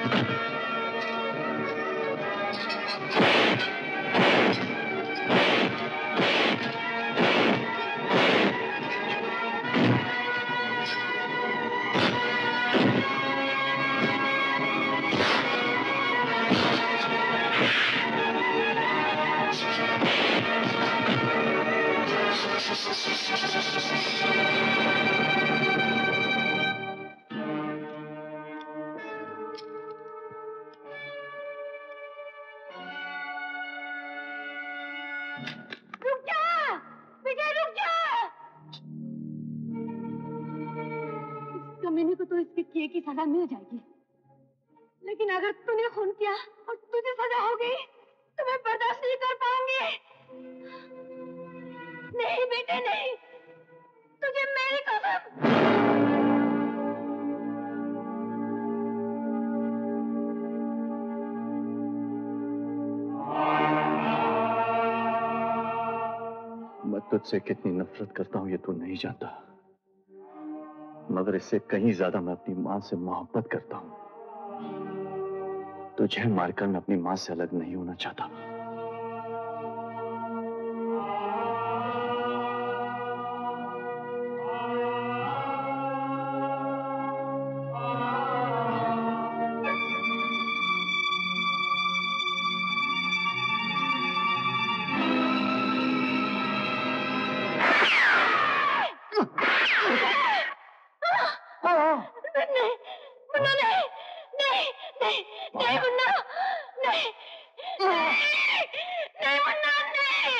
I: रुक जा विजय, रुक जा। इस कमीने को तो इसके किए की सजा मिल जाएगी, लेकिन अगर तूने खून किया और तुझे सजा हो गई तो मैं बर्दाश्त नहीं कर पाऊंगी। नहीं बेटे नहीं, तुझे मेरी कसम।
J: मैं तुझसे कितनी नफरत करता हूं ये तू नहीं जानता, मगर इससे कहीं ज्यादा मैं अपनी मां से मोहब्बत करता हूं। तुझे मारकर मैं अपनी मां से अलग नहीं होना चाहता।
I: नहीं मुन्ना, नहीं नहीं नहीं नहीं मुन्ना, नहीं नहीं नहीं मुन्ना, नहीं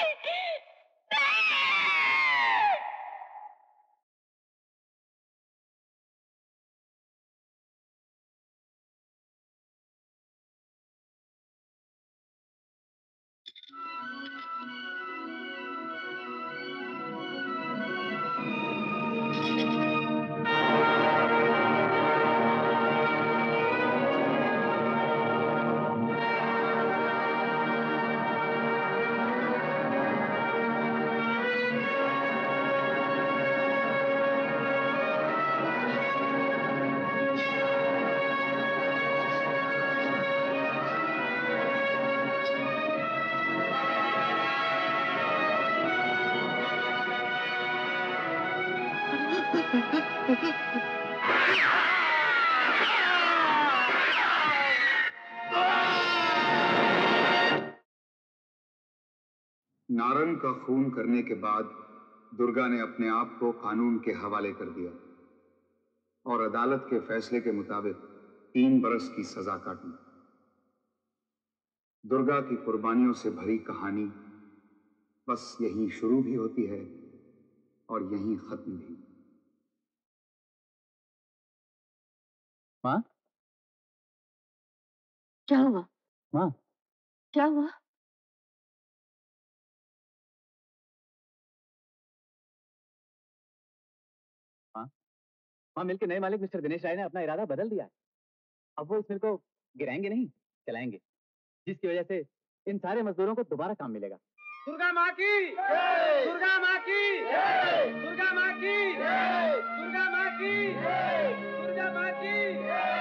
B: नारंग का खून करने के बाद दुर्गा ने अपने आप को कानून के हवाले कर दिया और अदालत के फैसले के मुताबिक 3 बरस की सजा काटी। दुर्गा की कुर्बानियों से भरी कहानी बस यहीं शुरू भी होती है और यहीं खत्म भी।
D: माँ,
F: क्या हुआ?
D: माँ,
F: क्या हुआ?
D: माँ, मिल के नए मालिक मिस्टर दिनेश राय ने अपना इरादा बदल दिया है। अब वो इस मिल को गिराएंगे नहीं, चलाएंगे, जिसकी वजह से इन सारे मजदूरों को दोबारा काम मिलेगा।
I: दुर्गा माँ की, दुर्गा माँ की, दुर्गा माँ की, दुर्गा माँ की, दुर्गा माँ की।